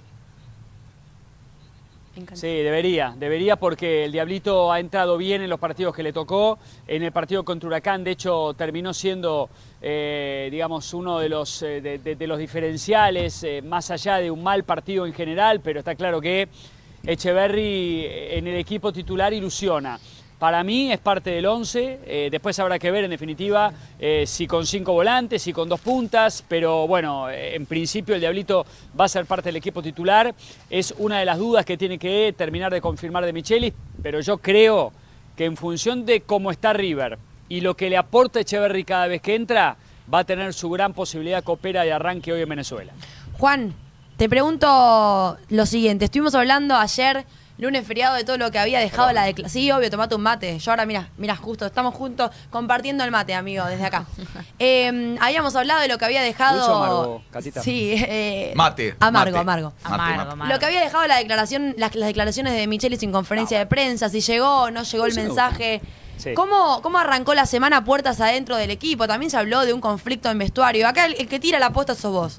Me encanta. Sí, debería porque el Diablito ha entrado bien en los partidos que le tocó. En el partido contra Huracán, de hecho, terminó siendo, digamos, uno de los diferenciales, más allá de un mal partido en general, pero está claro que Echeverri en el equipo titular ilusiona. Para mí es parte del 11, después habrá que ver en definitiva si con 5 volantes, si con 2 puntas, pero bueno, en principio el Diablito va a ser parte del equipo titular. Es una de las dudas que tiene que terminar de confirmar de Michelis, pero yo creo que en función de cómo está River y lo que le aporta Echeverri cada vez que entra, va a tener su gran posibilidad copera de arranque hoy en Venezuela. Juan, te pregunto lo siguiente. Estuvimos hablando ayer, lunes feriado, de todo lo que había dejado la declaración. Sí, obvio, tomate un mate. Yo ahora, mira, justo, estamos juntos compartiendo el mate, amigo, desde acá. Habíamos hablado de lo que había dejado... ¿Dulce o amargo, Catita? Sí. Mate. Amargo, mate. amargo. Amargo. Lo que había dejado la declaración, las declaraciones de Michelis en conferencia de prensa, si llegó o no llegó el Eso me mensaje. Sí. ¿Cómo arrancó la semana puertas adentro del equipo? También se habló de un conflicto en vestuario. Acá el que tira la aposta sos vos.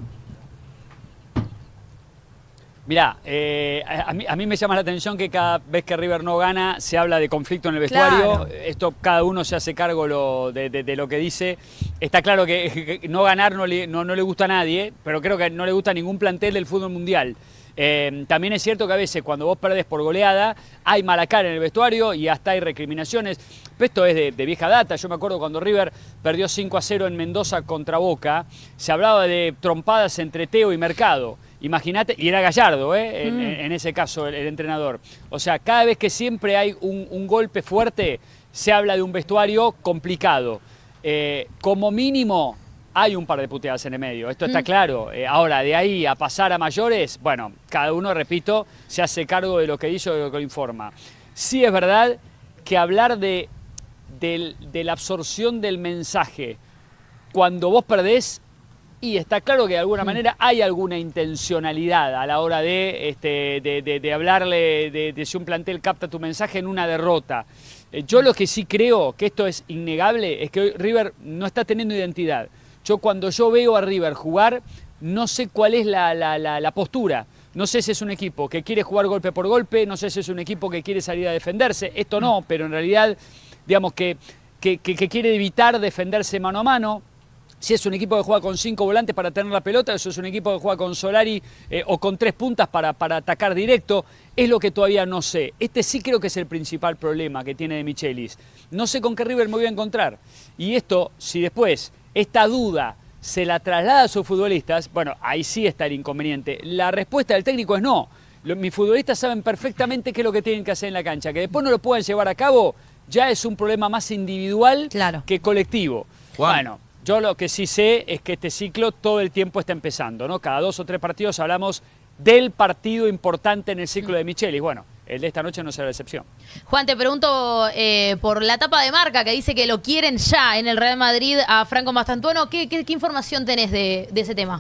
Mirá, a mí me llama la atención que cada vez que River no gana se habla de conflicto en el vestuario. Claro. Esto cada uno se hace cargo de lo que dice. Está claro que no ganar no le gusta a nadie, pero creo que no le gusta a ningún plantel del fútbol mundial. También es cierto que a veces cuando vos perdés por goleada hay mala cara en el vestuario y hasta hay recriminaciones. Pero esto es de vieja data. Yo me acuerdo cuando River perdió 5-0 en Mendoza contra Boca, se hablaba de trompadas entre Teo y Mercado. Imagínate, y era Gallardo, en ese caso, el entrenador. O sea, cada vez que siempre hay un golpe fuerte, se habla de un vestuario complicado. Como mínimo, hay un par de puteadas en el medio, esto está claro. Ahora, de ahí a pasar a mayores, bueno, cada uno, repito, se hace cargo de lo que dice o de lo que lo informa. Sí es verdad que hablar de la absorción del mensaje cuando vos perdés, y está claro que de alguna manera hay alguna intencionalidad a la hora de hablarle de si un plantel capta tu mensaje en una derrota. Yo lo que sí creo, que esto es innegable, es que hoy River no está teniendo identidad. Cuando yo veo a River jugar, no sé cuál es la postura. No sé si es un equipo que quiere jugar golpe por golpe, no sé si es un equipo que quiere salir a defenderse. Esto no, pero en realidad, digamos que quiere evitar defenderse mano a mano. Si es un equipo que juega con 5 volantes para tener la pelota, eso es un equipo que juega con Solari o con 3 puntas para atacar directo, es lo que todavía no sé. Este sí creo que es el principal problema que tiene De Michelis. No sé con qué River me voy a encontrar. Y esto, si después esta duda se la traslada a sus futbolistas, bueno, ahí sí está el inconveniente. La respuesta del técnico es no. Mis futbolistas saben perfectamente qué es lo que tienen que hacer en la cancha. Que después no lo puedan llevar a cabo, ya es un problema más individual que colectivo. Juan. Bueno, yo lo que sí sé es que este ciclo todo el tiempo está empezando, ¿no? Cada 2 o 3 partidos hablamos del partido importante en el ciclo de Michelis. Bueno, el de esta noche no será la excepción. Juan, te pregunto por la tapa de Marca, que dice que lo quieren ya en el Real Madrid a Franco Mastantuono. ¿Qué información tenés de ese tema?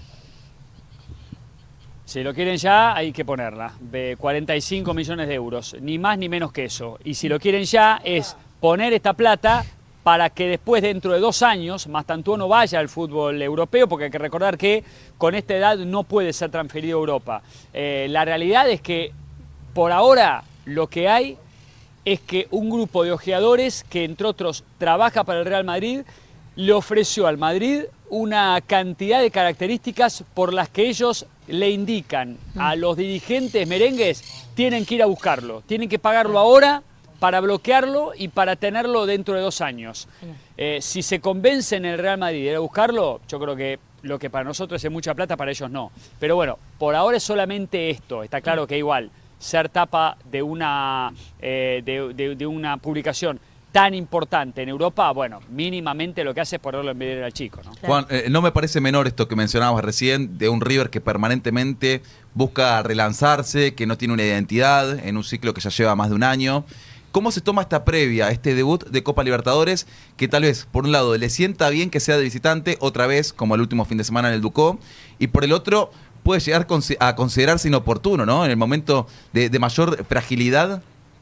Si lo quieren ya, hay que ponerla. De 45 millones de euros, ni más ni menos que eso. Y si lo quieren ya, es poner esta plata para que después, dentro de 2 años, Mastantuono vaya al fútbol europeo, porque hay que recordar que con esta edad no puede ser transferido a Europa. La realidad es que, por ahora, lo que hay es que un grupo de ojeadores, que entre otros trabaja para el Real Madrid, le ofreció al Madrid una cantidad de características por las que ellos le indican a los dirigentes merengues, tienen que ir a buscarlo, tienen que pagarlo ahora para bloquearlo y para tenerlo dentro de 2 años. Si se convence en el Real Madrid de ir a buscarlo, yo creo que lo que para nosotros es mucha plata, para ellos no. Pero bueno, por ahora es solamente esto. Está claro que igual ser tapa de una publicación tan importante en Europa, bueno, mínimamente lo que hace es ponerlo en medio al chico, ¿no? Juan, no me parece menor esto que mencionabas recién, de un River que permanentemente busca relanzarse, que no tiene una identidad en un ciclo que ya lleva más de 1 año. ¿Cómo se toma esta previa, este debut de Copa Libertadores, que tal vez, por un lado, le sienta bien que sea de visitante, otra vez, como el último fin de semana en el Ducó, y por el otro, puede llegar a considerarse inoportuno, ¿no? En el momento de mayor fragilidad?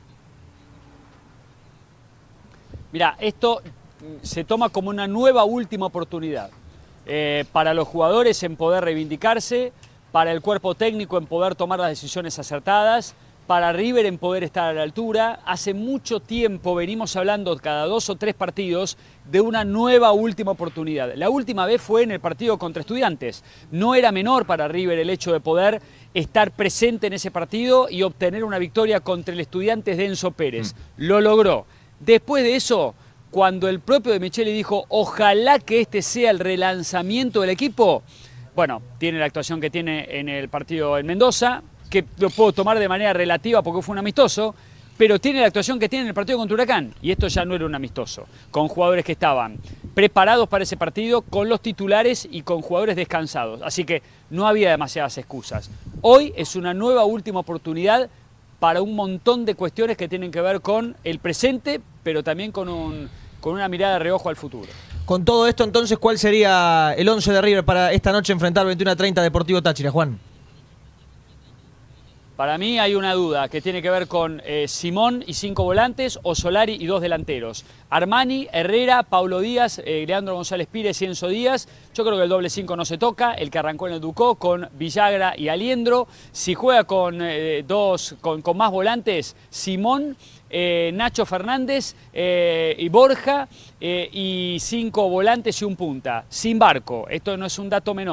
Mira, esto se toma como una nueva última oportunidad para los jugadores en poder reivindicarse, para el cuerpo técnico en poder tomar las decisiones acertadas, para River en poder estar a la altura. Hace mucho tiempo venimos hablando cada 2 o 3 partidos de una nueva última oportunidad. La última vez fue en el partido contra Estudiantes. No era menor para River el hecho de poder estar presente en ese partido y obtener una victoria contra el Estudiantes de Enzo Pérez. Lo logró. Después de eso, cuando el propio De Michelis dijo ojalá que este sea el relanzamiento del equipo, bueno, tiene la actuación que tiene en el partido en Mendoza, que lo puedo tomar de manera relativa porque fue un amistoso, pero tiene la actuación que tiene en el partido contra Huracán, y esto ya no era un amistoso, con jugadores que estaban preparados para ese partido, con los titulares y con jugadores descansados, así que no había demasiadas excusas. Hoy es una nueva última oportunidad para un montón de cuestiones que tienen que ver con el presente, pero también con una mirada de reojo al futuro. Con todo esto, entonces, ¿cuál sería el 11 de River para esta noche enfrentar 21:30 Deportivo Táchira, Juan? Para mí hay una duda que tiene que ver con Simón y 5 volantes o Solari y 2 delanteros. Armani, Herrera, Paulo Díaz, Leandro González Pires y Enzo Díaz. Yo creo que el doble 5 no se toca, el que arrancó en el Ducó con Villagra y Aliendro. Si juega con más volantes, Simón, Nacho Fernández y Borja, y 5 volantes y un punta, sin Barco. Esto no es un dato menor.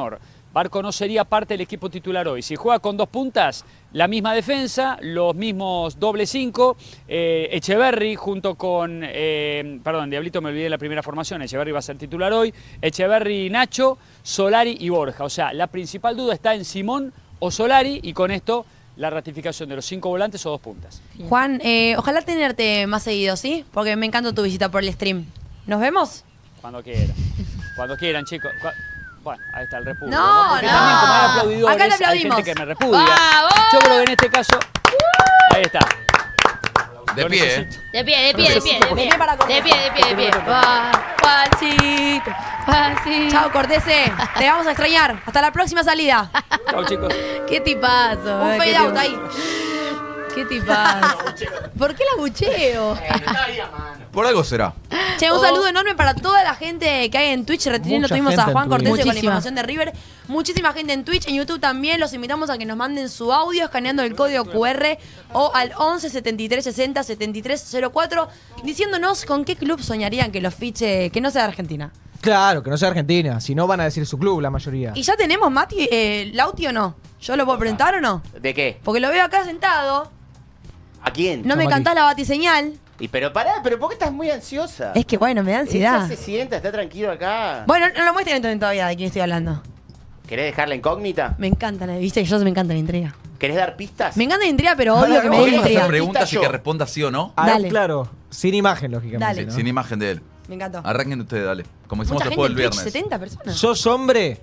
Barco no sería parte del equipo titular hoy. Si juega con 2 puntas, la misma defensa, los mismos doble 5, Echeverri junto con, perdón, Diablito, me olvidé de la primera formación, Echeverri va a ser titular hoy, Echeverri, Nacho, Solari y Borja. O sea, la principal duda está en Simón o Solari y con esto la ratificación de los 5 volantes o 2 puntas. Juan, ojalá tenerte más seguido, ¿sí? Porque me encanta tu visita por el stream. ¿Nos vemos? Cuando quieran. Cuando quieran, chicos. Bueno, ahí está el repudio. No, Porque no. también como hay aplaudidores, Acá te hay aplaudimos. gente que me repudia. ¡Vamos! Yo creo que en este caso... Ahí está. De Lo pie, necesito. De pie, de pie, de pie, de pie. Vení para correr. De pie, de pie, de pie. Juancito, Juancito. Chao, Cortese. Te vamos a extrañar. Hasta la próxima salida. Chao, chicos. Qué tipazo. Un fade out ahí. Qué tipazo. ¿Por qué la bucheo? Por algo será. Che, un saludo enorme para toda la gente que hay en Twitch. Reteniendo Mucha tuvimos a gente en Juan Twitch. Cortese con la Muchísima. información de River. Muchísima gente en Twitch, en YouTube también. Los invitamos a que nos manden su audio escaneando el código QR o al 11 73 60 73 04 diciéndonos con qué club soñarían que los fiche, que no sea de Argentina. Claro, que no sea Argentina. Si no, van a decir su club la mayoría. ¿Y ya tenemos, Mati, Lauti o no? ¿Yo lo puedo presentar o no? ¿De qué? Porque lo veo acá sentado. ¿A quién? No me Mati. cantás la batiseñal. Y pero pará, pero ¿por qué estás muy ansiosa? Es que bueno, me da ansiedad. Ella se sienta, está tranquilo acá. Bueno, no lo muestren entonces todavía de quién estoy hablando. ¿Querés dejarla incógnita? Me encanta la viste, yo me encanta la intriga. ¿Querés dar pistas? Me encanta la intriga, pero odio que me ¿Querés den hacer intriga. Preguntas y yo? que responda sí o no. Ah, Dale. claro. Sin imagen, lógicamente. Dale. ¿no? Sin imagen de él. Me encantó. Arranquen ustedes, dale. Como hicimos Mucha después gente del en Twitch, viernes. 70 personas. ¿Sos hombre?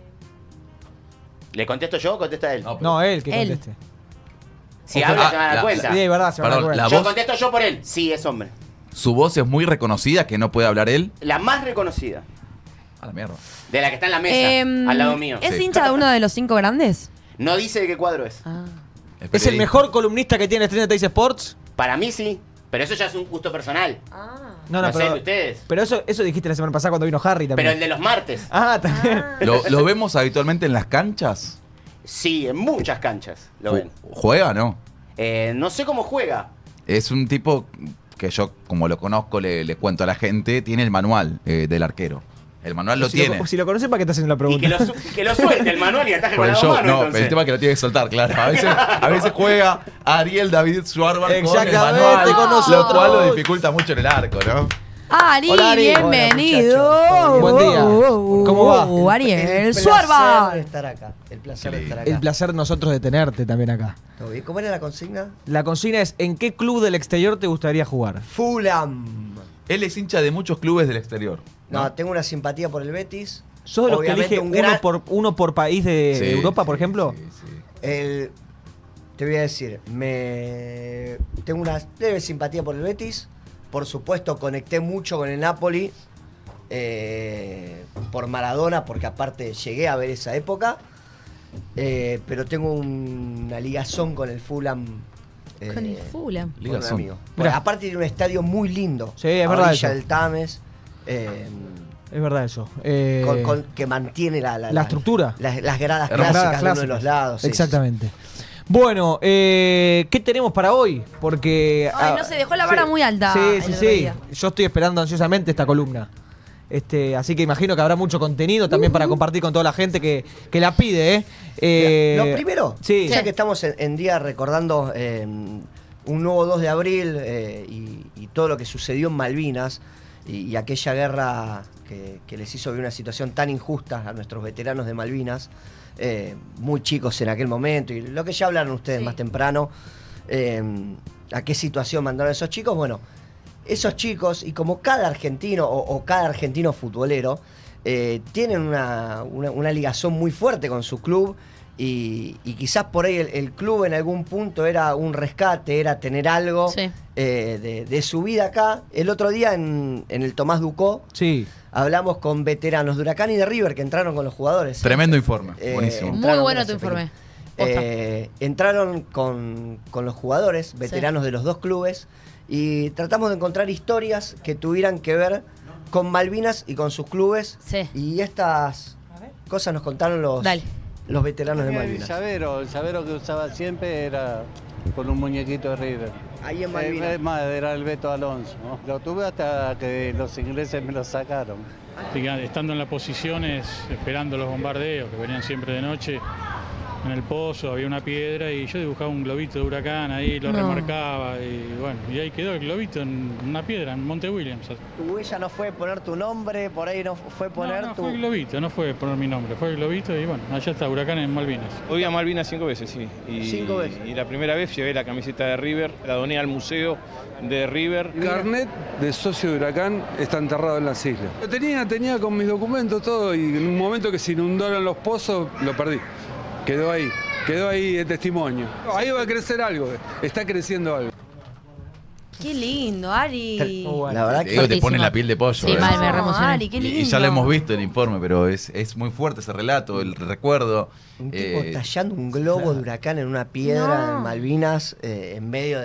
¿Le contesto yo o contesta él? No, No, él que Él. conteste. Si Ojo, habla, se van a dar la- cuenta. Sí, es verdad, se van a dar Perdón, cuenta. la Yo voz- contesto yo por él. Sí, es hombre. Su voz es muy reconocida, que no puede hablar él. La más reconocida. A la mierda. De la que está en la mesa, al lado mío. ¿Es Sí. hincha de uno de los 5 grandes? No dice de qué cuadro es. Ah. ¿Es el periodista. mejor columnista que tiene Stream de Teis Sports? Para mí sí. Pero eso ya es un gusto personal. No sé, de ustedes. Pero eso dijiste la semana pasada cuando vino Harry Pero también. el de los martes. Ah, también. ¿Lo vemos habitualmente en las canchas? Sí, en muchas canchas lo ven. ¿Juega no? No sé cómo juega. Es un tipo que yo, como lo conozco, le cuento a la gente, tiene el manual del arquero. El manual lo si tiene. si lo conoces, ¿para qué estás haciendo la Y pregunta? que lo suelte el manual y ataje Por con el la show. mano. No, entonces. el tema es que lo tiene que soltar, claro. A veces juega Ariel David Schwarber con el Exactamente, manual, con lo nosotros. cual lo dificulta mucho en el arco, ¿no? Ari, Hola, Ari. bienvenido. Hola, muchachos. Buen día. ¿Cómo va? Ariel, El Suarba. placer de estar acá. El placer de estar acá. El placer nosotros de tenerte también acá. ¿Todo bien? ¿Cómo era la consigna? La consigna es, ¿en qué club del exterior te gustaría jugar? Fulham. Él es hincha de muchos clubes del exterior. No, tengo una simpatía por el Betis. ¿Sos de los que Obviamente elige un gran- uno por país de Sí, Europa, por sí, ejemplo? sí, sí. Te voy a decir, tengo una leve simpatía por el Betis. Por supuesto, conecté mucho con el Napoli por Maradona, porque aparte llegué a ver esa época. Pero tengo una ligazón con el Fulham. Con el Fulham. Con un Ligazón. amigo. Mirá. Aparte tiene un estadio muy lindo. Sí, es a verdad orilla eso. del Tames. Es verdad eso. Que mantiene la estructura. las gradas Las clásicas gradas de uno de los clásicas. lados. sí, Exactamente. Bueno, ¿qué tenemos para hoy? Porque... Ay, no sé, dejó la vara muy alta Sí, el sí, otro sí. día. Yo estoy esperando ansiosamente esta columna. Así que imagino que habrá mucho contenido también para compartir con toda la gente que la pide, Mira, lo primero, sí. ya que estamos en día recordando un nuevo 2 de abril y todo lo que sucedió en Malvinas y aquella guerra que les hizo vivir una situación tan injusta a nuestros veteranos de Malvinas, muy chicos en aquel momento, y lo que ya hablaron ustedes más temprano, a qué situación mandaron esos chicos. Bueno, esos chicos, y como cada argentino o cada argentino futbolero, tienen una ligazón muy fuerte con su club, y quizás por ahí el club en algún punto era un rescate, era tener algo Sí. de su vida acá. El otro día en el Tomás Ducó Sí. hablamos con veteranos de Huracán y de River que entraron con los jugadores. Tremendo informe. Buenísimo. Muy entraron, bueno tu gracias, informe. entraron con los jugadores, veteranos de los dos clubes, y tratamos de encontrar historias que tuvieran que ver con Malvinas y con sus clubes. Sí. Y estas cosas nos contaron Dale. los veteranos de El Malvinas. llavero que usaba siempre era con un muñequito de River. Ahí en Malvinas. Es más, era el Beto Alonso, ¿no? Lo tuve hasta que los ingleses me lo sacaron. Así que estando en las posiciones, esperando los bombardeos que venían siempre de noche, en el pozo había una piedra y yo dibujaba un globito de Huracán ahí, lo remarcaba y bueno, y ahí quedó el globito en una piedra, en Monte Williams. Tu huella no fue poner tu nombre, por ahí no fue poner no, tu... fue el globito, no fue poner mi nombre, fue el globito y bueno, allá está, Huracán en Malvinas. Hoy a Malvinas 5 veces, sí. 5 veces. Y la primera vez llevé la camiseta de River, la doné al museo de River. El carnet de socio de Huracán está enterrado en las islas. Lo tenía con mis documentos todo y en un momento que se inundaron los pozos, lo perdí. Quedó ahí el testimonio. Ahí va a crecer algo, está creciendo algo. Qué lindo, Ari. La verdad que te pone la piel de pollo. Sí, mal, me reemocioné. Ari, qué lindo. Y ya lo hemos visto en el informe, pero es muy fuerte ese relato, el recuerdo. Un tipo tallando un globo de Huracán en una piedra en Malvinas, en medio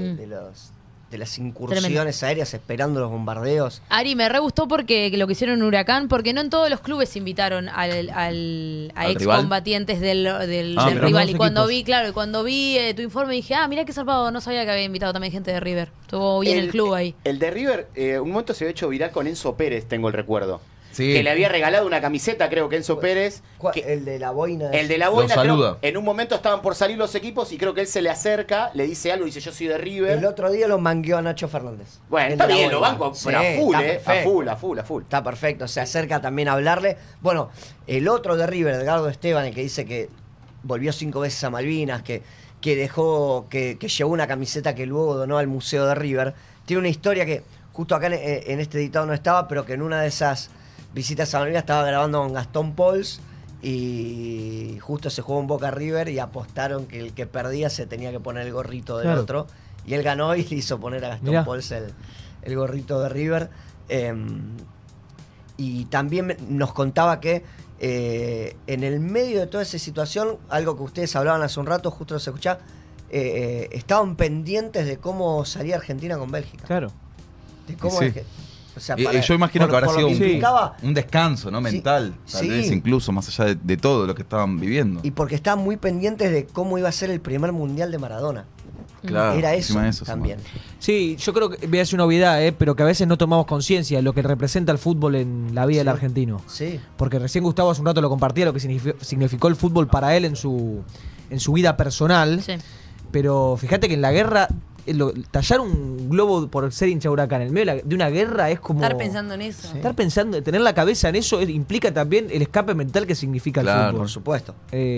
de las incursiones aéreas, esperando los bombardeos. Ari, me re gustó porque lo que hicieron en Huracán, porque no en todos los clubes invitaron a excombatientes del rival. Y cuando vi tu informe dije, mirá qué zarpado, no sabía que había invitado también gente de River. Estuvo bien el club ahí. El de River, un momento se había hecho viral con Enzo Pérez, tengo el recuerdo. Sí. Que le había regalado una camiseta, creo que Enzo Pérez. El de la boina. El de la boina, saluda. En un momento estaban por salir los equipos y creo que él se le acerca, le dice algo, dice yo soy de River. El otro día lo mangueó a Nacho Fernández. Bueno, está bien, lo banco, Sí, pero a full. Está perfecto, se acerca también a hablarle. Bueno, el otro de River, Edgardo Esteban, el que dice que volvió 5 veces a Malvinas, que dejó, que llevó una camiseta que luego donó al Museo de River, tiene una historia que justo acá en este editado no estaba, pero que en una de esas visitas a Malvinas estaba grabando con Gastón Pauls y justo se jugó un Boca River y apostaron que el que perdía se tenía que poner el gorrito del otro y él ganó y le hizo poner a Gastón Pauls el gorrito de River. Y también nos contaba que en el medio de toda esa situación, algo que ustedes hablaban hace un rato, justo se escuchaba, estaban pendientes de cómo salía Argentina con Bélgica. Claro. De cómo o sea, yo imagino que habrá sido un descanso, ¿no? Sí, Mental, tal vez incluso más allá de todo lo que estaban viviendo. Y porque estaban muy pendientes de cómo iba a ser el primer mundial de Maradona. Claro, era eso también. Sí, yo creo que voy a decir una obviedad, pero que a veces no tomamos conciencia de lo que representa el fútbol en la vida del argentino. Sí. Porque recién Gustavo hace un rato lo compartía, lo que significó el fútbol para él en su vida personal. Sí. Pero fíjate que en la guerra, tallar un globo por ser hincha de Huracán en el medio de una guerra es como... Estar pensando en eso. Estar pensando, tener la cabeza en eso implica también el escape mental que significa el fútbol. Por supuesto.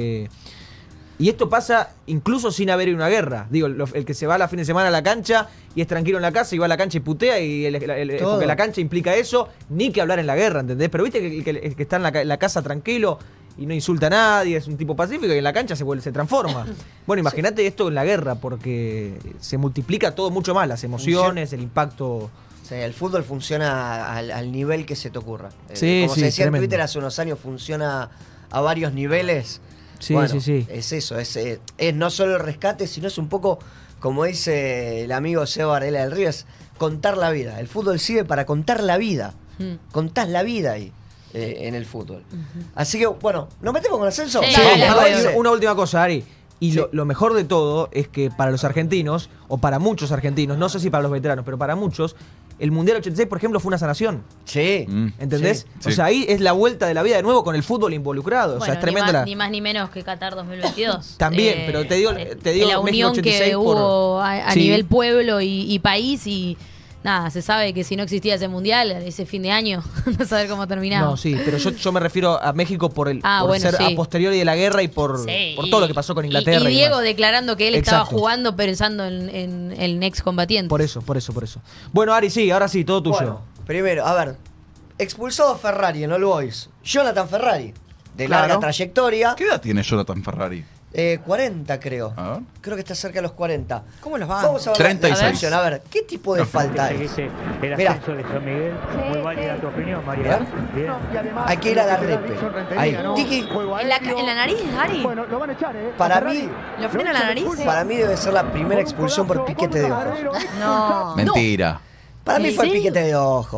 Y esto pasa incluso sin haber una guerra. Digo, el que se va a la fin de semana a la cancha y es tranquilo en la casa y va a la cancha y putea porque la cancha implica eso, ni que hablar en la guerra, ¿entendés? Pero viste que el que está en la casa tranquilo y no insulta a nadie, es un tipo pacífico y en la cancha se transforma. Bueno, imagínate esto en la guerra porque se multiplica todo mucho más, las emociones, el impacto... Sí, el fútbol funciona al nivel que se te ocurra. Como se decía tremendo. en Twitter hace unos años, funciona a varios niveles. Sí, bueno, sí. Es eso, es no solo el rescate, sino es un poco, como dice el amigo Seba Varela del Río, es contar la vida. El fútbol sirve para contar la vida. Contás la vida ahí, en el fútbol. Así que, bueno, ¿nos metemos con el ascenso? Sí, una última cosa, Ari. Y lo mejor de todo es que para los argentinos, o para muchos argentinos, no sé si para los veteranos, pero para muchos, el Mundial 86, por ejemplo, fue una sanación. Sí. ¿Entendés? Sí. O sea, ahí es la vuelta de la vida de nuevo con el fútbol involucrado. Bueno, o sea, es tremendo. Ni más ni menos que Qatar 2022. También, pero te digo la México unión 86 que hubo a nivel pueblo y país y... Nada, se sabe que si no existía ese mundial, ese fin de año, no saber cómo terminaba. No, sí, pero yo me refiero a México por bueno, ser sí. a posteriori de la guerra y por todo lo que pasó con Inglaterra. Y Diego más. declarando que él Exacto. estaba jugando pensando en el ex combatiente. Por eso. Bueno, Ari, sí, ahora sí, todo tuyo. Bueno, primero, a ver, expulsado Ferrari en All Boys. Jonathan Ferrari, de larga trayectoria. ¿Qué edad tiene Jonathan Ferrari? 40 creo. A ver. Creo que está cerca de los 40. ¿Cómo los va? Vamos a ver 36. A ver, ¿qué tipo de falta es? El Mirá. ascenso de San Miguel, muy válida tu opinión, María. Bien. Hay que ir a dar repe. Ahí. Tiki. ¿En la nariz, Ari? Bueno, lo van a echar, Para mí, ¿Lo frena la nariz? para mí debe ser la primera expulsión por piquete de ojo. No. Mentira. Para mí ¿En fue el serio? piquete de ojo.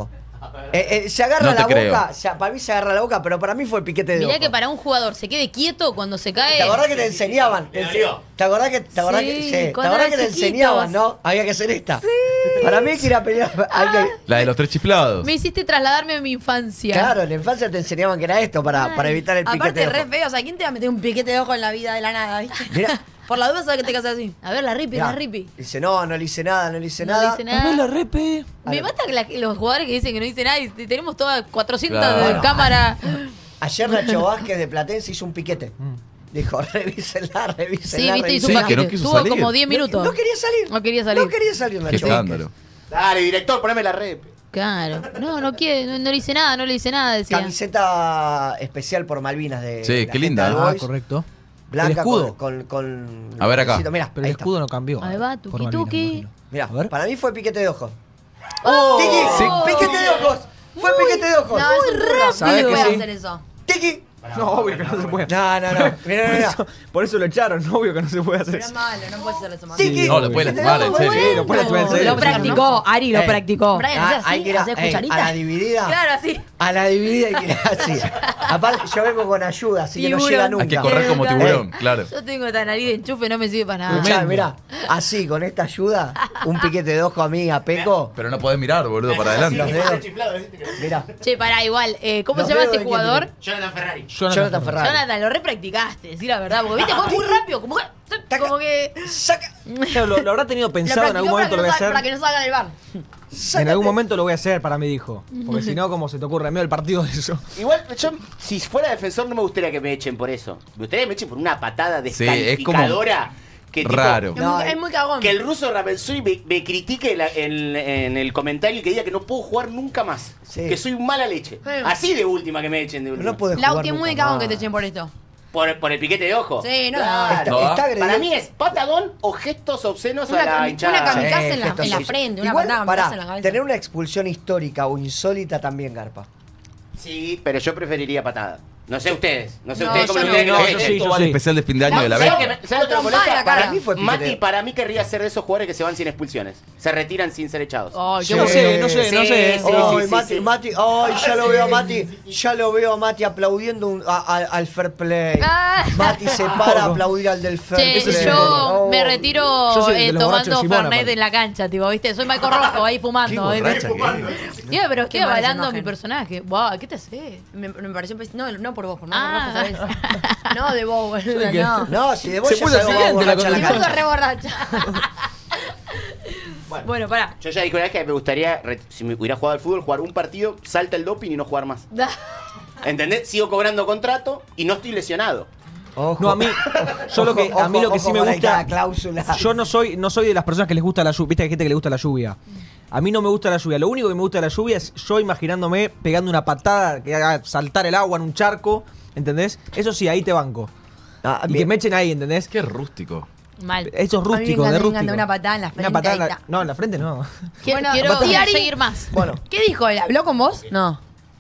Se agarra No te la creo. boca, para mí se agarra la boca, pero para mí fue el piquete de Mirá ojo. que para un jugador se quede quieto cuando se cae. ¿Te acordás que te enseñaban? ¿Te acordás que, Sí, te cuando acordás que eran te enseñaban, chiquitos. no? Había que hacer esta. Para mí hay que ir a pelear. La de los 3 chiflados. Me hiciste trasladarme a mi infancia. Claro, en la infancia te enseñaban que era esto para evitar el piquete Aparte, de re ojo. feo. O sea, ¿quién te va a meter un piquete de ojo en la vida de la nada, viste? Mirá. Por la duda sabes que te casas así. A ver, la ripi, Mirá, la ripi. Dice, no le hice nada, no le hice No le nada. hice nada. la repe. Me mata que los jugadores que dicen que no dicen nada y tenemos todas 400 Claro. de Bueno. cámara. Ayer Nacho Vázquez de Platense hizo un piquete. Dijo, revísenla. Sí, viste, hizo Sí, un que paquete. no quiso Tuvo salir. como 10 minutos. No quería salir. No quería salir. No quería salir Qué Nacho Vázquez. escándalo. Dale, director, poneme la rep. Claro. No quiere, no le hice nada, no le hice nada, decía. Camiseta especial por Malvinas de Sí, la qué gente linda. del Ah, Boys. correcto. Blanca El escudo. con A ver acá. Mirá, Pero ahí el está. escudo no cambió. Ahí va, por tuki Malvinas, tuki. me imagino. Mirá, A ver. para mí fue piquete de ojos. ¡Oh! ¡Tiki! Sí. ¡Piquete de ojos! ¡Fue piquete de ojos! No, es un burro. ¿Sabés No que puede sí? hacer eso. ¡Tiki! No, obvio que no se puede. No. Mirá. Por eso lo echaron, obvio que no se puede hacer Pero es eso. malo, no puedes hacer eso más. Tiki. No, lo puede lastimar, en serio. Sí, lo puede lastimar en serio. Lo practicó, Ari lo practicó. Hay que ir a la dividida. Claro, así. A la dividida hay que ir así. Aparte, yo vengo con ayuda, así que no Tiburón. llega nunca. Hay que correr como tiburón, claro. Yo tengo esta nariz de enchufe, no me sirve para nada. Escuchá, mirá, así, con esta ayuda, un piquete de ojo a mí, a Peco. Pero no podés mirar, boludo, para adelante. Los dedos. Mirá. Che, pará, igual. ¿Cómo Los se llama dedos este de jugador? Jonathan Ferrari. Jonathan Ferrari. Jonathan, lo repracticaste, decir la verdad. Porque viste, fue muy rápido. Como que. Saca. Claro, lo habrá tenido pensado en algún momento, lo voy a hacer. Para que no salga del bar. En algún momento lo voy a hacer, para mí dijo. Porque si no, ¿cómo se te ocurre? En medio del partido de eso. Igual, yo, si fuera defensor, no me gustaría que me echen por eso. Me gustaría que me echen por una patada Sí, es descalificadora. Que tipo, Raro. Es muy cagón. Que el ruso Ramelsui me critique en el comentario y que diga que no puedo jugar nunca más. Sí. Que soy un mala leche. Bueno. Así de última que me echen de última. No podés jugar Lauti es muy nunca cagón más. que te echen por esto. Por el piquete de ojo. Sí, no, Claro. no. Está agredido. Para mí es patadón o gestos obscenos a la Una hinchada. kamikaze Sí, en la gestos obscenos. frente, una Igual, patada pará, kamikaze en la cabeza. tener una expulsión histórica o insólita también garpa. Sí, pero yo preferiría patada. No sé ustedes. No sé No, ustedes cómo yo lo no. quieren que No, lo yo echen. sí, Esto yo va al sí. especial de fin de año de la ¿Sabes vez. qué me- ¿sabes lo que me Trompada en la molesta? cara. Para mí fue piquete. Mati, para mí querría ser de esos jugadores que se van sin expulsiones. Se retiran sin ser echados. Ay, qué No bueno. sé, no sé, no Sí, sé. sí, Ay, sí, Mati, sí. Mati, ay, ya lo veo a Mati, ya lo veo a Mati aplaudiendo al fair play. Ah. Mati se para a aplaudir al del fair Che, play. yo Oh. me retiro Yo soy el de los borrachos tomando de Simona, Fernet aparte. en la cancha, tipo, ¿viste? Soy Marco Rojo ahí fumando. Qué ¿viste? borracha que Pero estoy Qué mala avalando a imagen. mi personaje. Wow, ¿qué te haces? Me pareció. No por vos, por Ah. ¿sabes? No, de vos, boludo, que- no. No, si de vos Se ya puso salgo excelente la borracha en la Me conducción. puso cancha. re borracha. Bueno, pará. Yo ya dije una vez que me gustaría, si me hubiera jugado al fútbol, jugar un partido, salta el doping y no jugar más. ¿Entendés? Sigo cobrando contrato y no estoy lesionado. Ojo. No, a mí, yo lo que, a mí lo que sí me ojo, gusta, la cláusula. yo no soy de las personas que les gusta la lluvia. Viste que hay gente que le gusta la lluvia. A mí no me gusta la lluvia. Lo único que me gusta de la lluvia es yo imaginándome pegando una patada que haga saltar el agua en un charco. ¿Entendés? Eso sí, ahí te banco. Ah, Y que bien. me echen ahí, ¿entendés? Qué rústico. Mal. Eso es A mí me rústico, encanta, de me rústico. encanta una patada en la frente. Una patada en ahí la, está. no, en la frente no. Quiero Bueno, ¿y Ari? seguir más. Bueno, ¿Qué dijo él? ¿Habló con vos? No.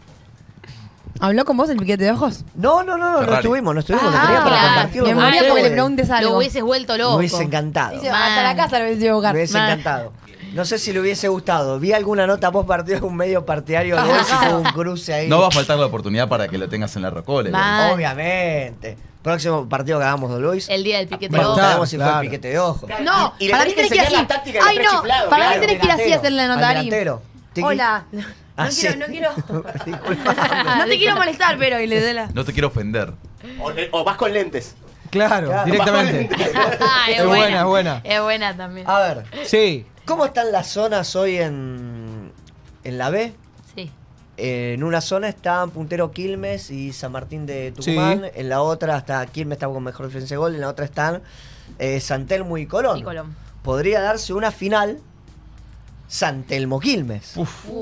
¿Habló con vos el piquete de ojos? no Ferrari. estuvimos, lo Ah, quería para claro. compartirlo. Me con moría ustedes. porque le preguntes algo. Lo hubieses vuelto loco. Me hubiese encantado. Dice, hasta la casa lo hubiese ido a buscar. Me hubiese Mal. encantado. No sé si le hubiese gustado. Vi alguna nota post partido de un medio partidario de Boys y tuvo un cruce ahí. No va a faltar la oportunidad para que lo tengas en la Rocole. Mal. Obviamente. Próximo partido que hagamos de Luis. El día del piquete de Bueno, ojo. sabemos si fue claro. el piquete de ojo. No, Y le para mí tenés tenés que que ir enseñar así. la táctica de los Ay, tres no, chiflados, para mí claro. tenés que ir así a hacerle la Al nota, Ari. delantero. Tiki. Hola. No Ah, quiero, sí. no quiero. Disculpa. No te quiero molestar, pero y le dé la. No te quiero ofender. O vas con lentes. Claro, Claro. directamente. Ah, Es buena, es buena. Es buena también. A ver, Sí. ¿cómo están las zonas hoy en la B? Sí. En una zona están Puntero Quilmes y San Martín de Tucumán. Sí. En la otra está Quilmes, está con mejor defensa de gol. En la otra están San Telmo y Colón. Y Colón. Podría darse una final San Telmo Quilmes.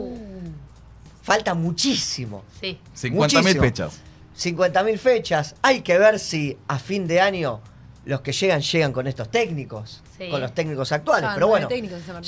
Falta muchísimo. Sí. 50.000 Muchísimo. fechas. 50.000 fechas. Hay que ver si a fin de año los que llegan con estos técnicos. Sí. Con los técnicos actuales. Ya, Pero no bueno, hay técnicos en San Martín.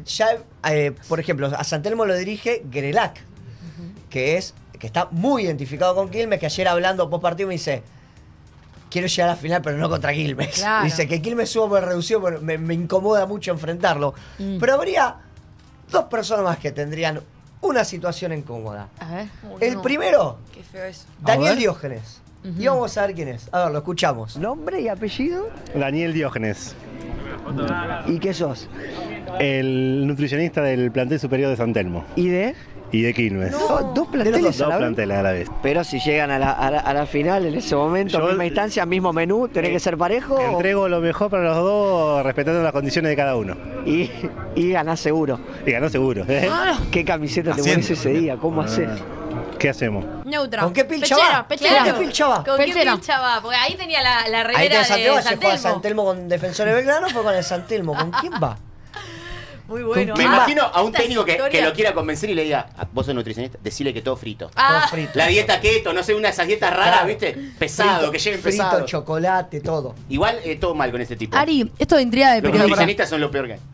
por ejemplo, a San Telmo lo dirige Grelac, que está muy identificado con Quilmes, que ayer hablando post partido me dice, quiero llegar a la final, pero no contra Quilmes. Claro. Dice que Quilmes subo por reducido, pero me incomoda mucho enfrentarlo. Pero habría dos personas más que tendrían una situación incómoda. A ver. El primero, Qué feo eso. Daniel Diógenes. Y vamos a ver quién es. A ver, lo escuchamos. ¿Nombre y apellido? Daniel Diógenes. ¿Y qué sos? El nutricionista del plantel superior de San Telmo. ¿Y de? Y de Quilmes. ¿Dos planteles Dos planteles a la vez. Pero si llegan a la final en ese momento, misma instancia, mismo menú, ¿tenés que ser parejo? Entrego lo mejor para los dos, respetando las condiciones de cada uno. Y ganás seguro. Y ganó seguro. ¿Qué camiseta te pones ese día? ¿Cómo haces? ¿Qué hacemos? Neutra. ¿Con qué pilcha Pechera, va? pechera. ¿Con qué pilcha va? ¿Con qué Pechera. pilcha va? Porque ahí tenía la Ahí remera tenés Santelmo, de se juega San San Telmo. Telmo con Defensores Belgrano, fue con el San Telmo. ¿Con quién va? Muy bueno. Me imagino a un Esta técnico que historia. lo quiera convencer y le diga, vos sos nutricionista, decile que todo frito. Todo frito. La dieta keto, no sé, una de esas dietas raras, Claro. ¿viste? Pesado, Frito, que lleguen frito, pesado. chocolate, todo. Igual todo mal con ese tipo. Ari, esto de intriga de Los periodista. nutricionistas son lo peor que hay.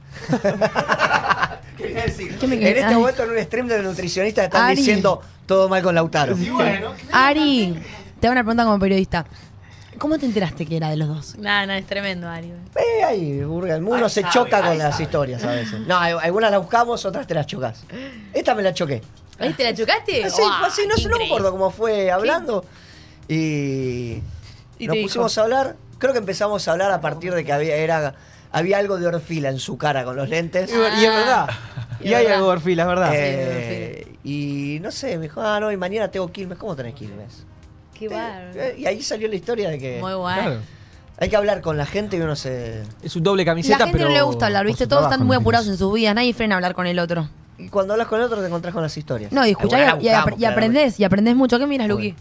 Quería decir. ¿Qué me En quedé? este momento en un stream de nutricionistas están Ari. diciendo todo mal con Lautaro. Ari, te hago una pregunta como periodista. ¿Cómo te enteraste que era de los dos? No, es tremendo, Ari. Ahí, Burga, uno se sabe, choca ahí con las sabe. historias a veces. No, algunas las buscamos, otras te las chocas. Esta me la choqué. ¿Ahí te la chocaste? Sí, Guau, así, no me increíble. acuerdo cómo fue hablando. Y Y nos te pusimos a hablar. Creo que empezamos a hablar a partir de que había algo de Orfila en su cara con los lentes. Y es verdad. Y hay algo de Orfila, es verdad. Y no sé, me dijo, no, y mañana tengo Quilmes. ¿Cómo tenés Quilmes? Qué bárbaro. Y ahí salió la historia de que Muy bueno. Claro. hay que hablar con la gente y uno se... Es un doble camiseta, La gente pero no le gusta hablar, por ¿viste? su Todos trabajo, están muy ¿no? apurados en sus vidas. Nadie frena a hablar con el otro. Y cuando hablas con el otro te encontrás con las historias. No, y escuchás Algunas las buscamos, y aprendés mucho. ¿Qué miras, Luqui?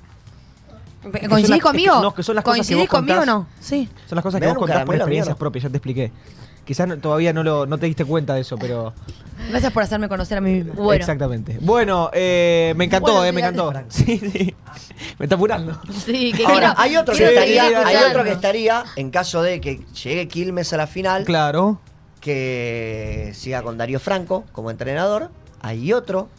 son ¿Coincidís las- conmigo? no, que son las cosas que ¿Coincidís vos conmigo o contás. no? Sí. Son las cosas Me que dan vos un contás por caramelo, experiencias mierda. propias, ya te expliqué. Quizás todavía no te diste cuenta de eso, pero... Gracias por hacerme conocer a mí misma. Bueno. Exactamente. Bueno, me encantó, Bueno, me encantó. Frank. Sí, sí. Me está apurando. Sí, que Ahora, quiero- hay otro que quiero estaría, seguir hay escuchando. otro que estaría en caso de que llegue Quilmes a la final, Claro. que siga con Darío Franco como entrenador. Hay otro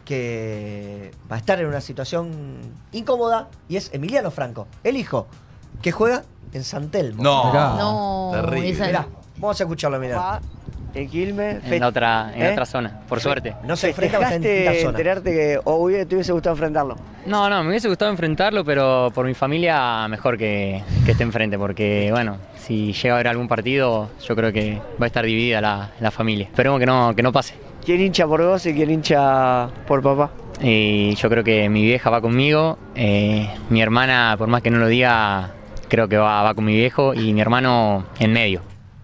que va a estar en una situación incómoda y es Emiliano Franco, el hijo, que juega en San Telmo. No. Mirá. No, Terrible. esa- Mirá, vamos a escucharlo, mirá. En Quilmes. En la otra ¿Eh? zona, por suerte. No se enfrenta, está en distintas ¿Festejaste zonas. enterarte que te hubiese gustado enfrentarlo? No, me hubiese gustado enfrentarlo, pero por mi familia mejor que esté enfrente, porque bueno, si llega a haber algún partido, yo creo que va a estar dividida la familia. Esperemos que no pase. ¿Quién hincha por vos y quién hincha por papá? Y yo creo que mi vieja va conmigo, mi hermana, por más que no lo diga, creo que va con mi viejo, y mi hermano en medio.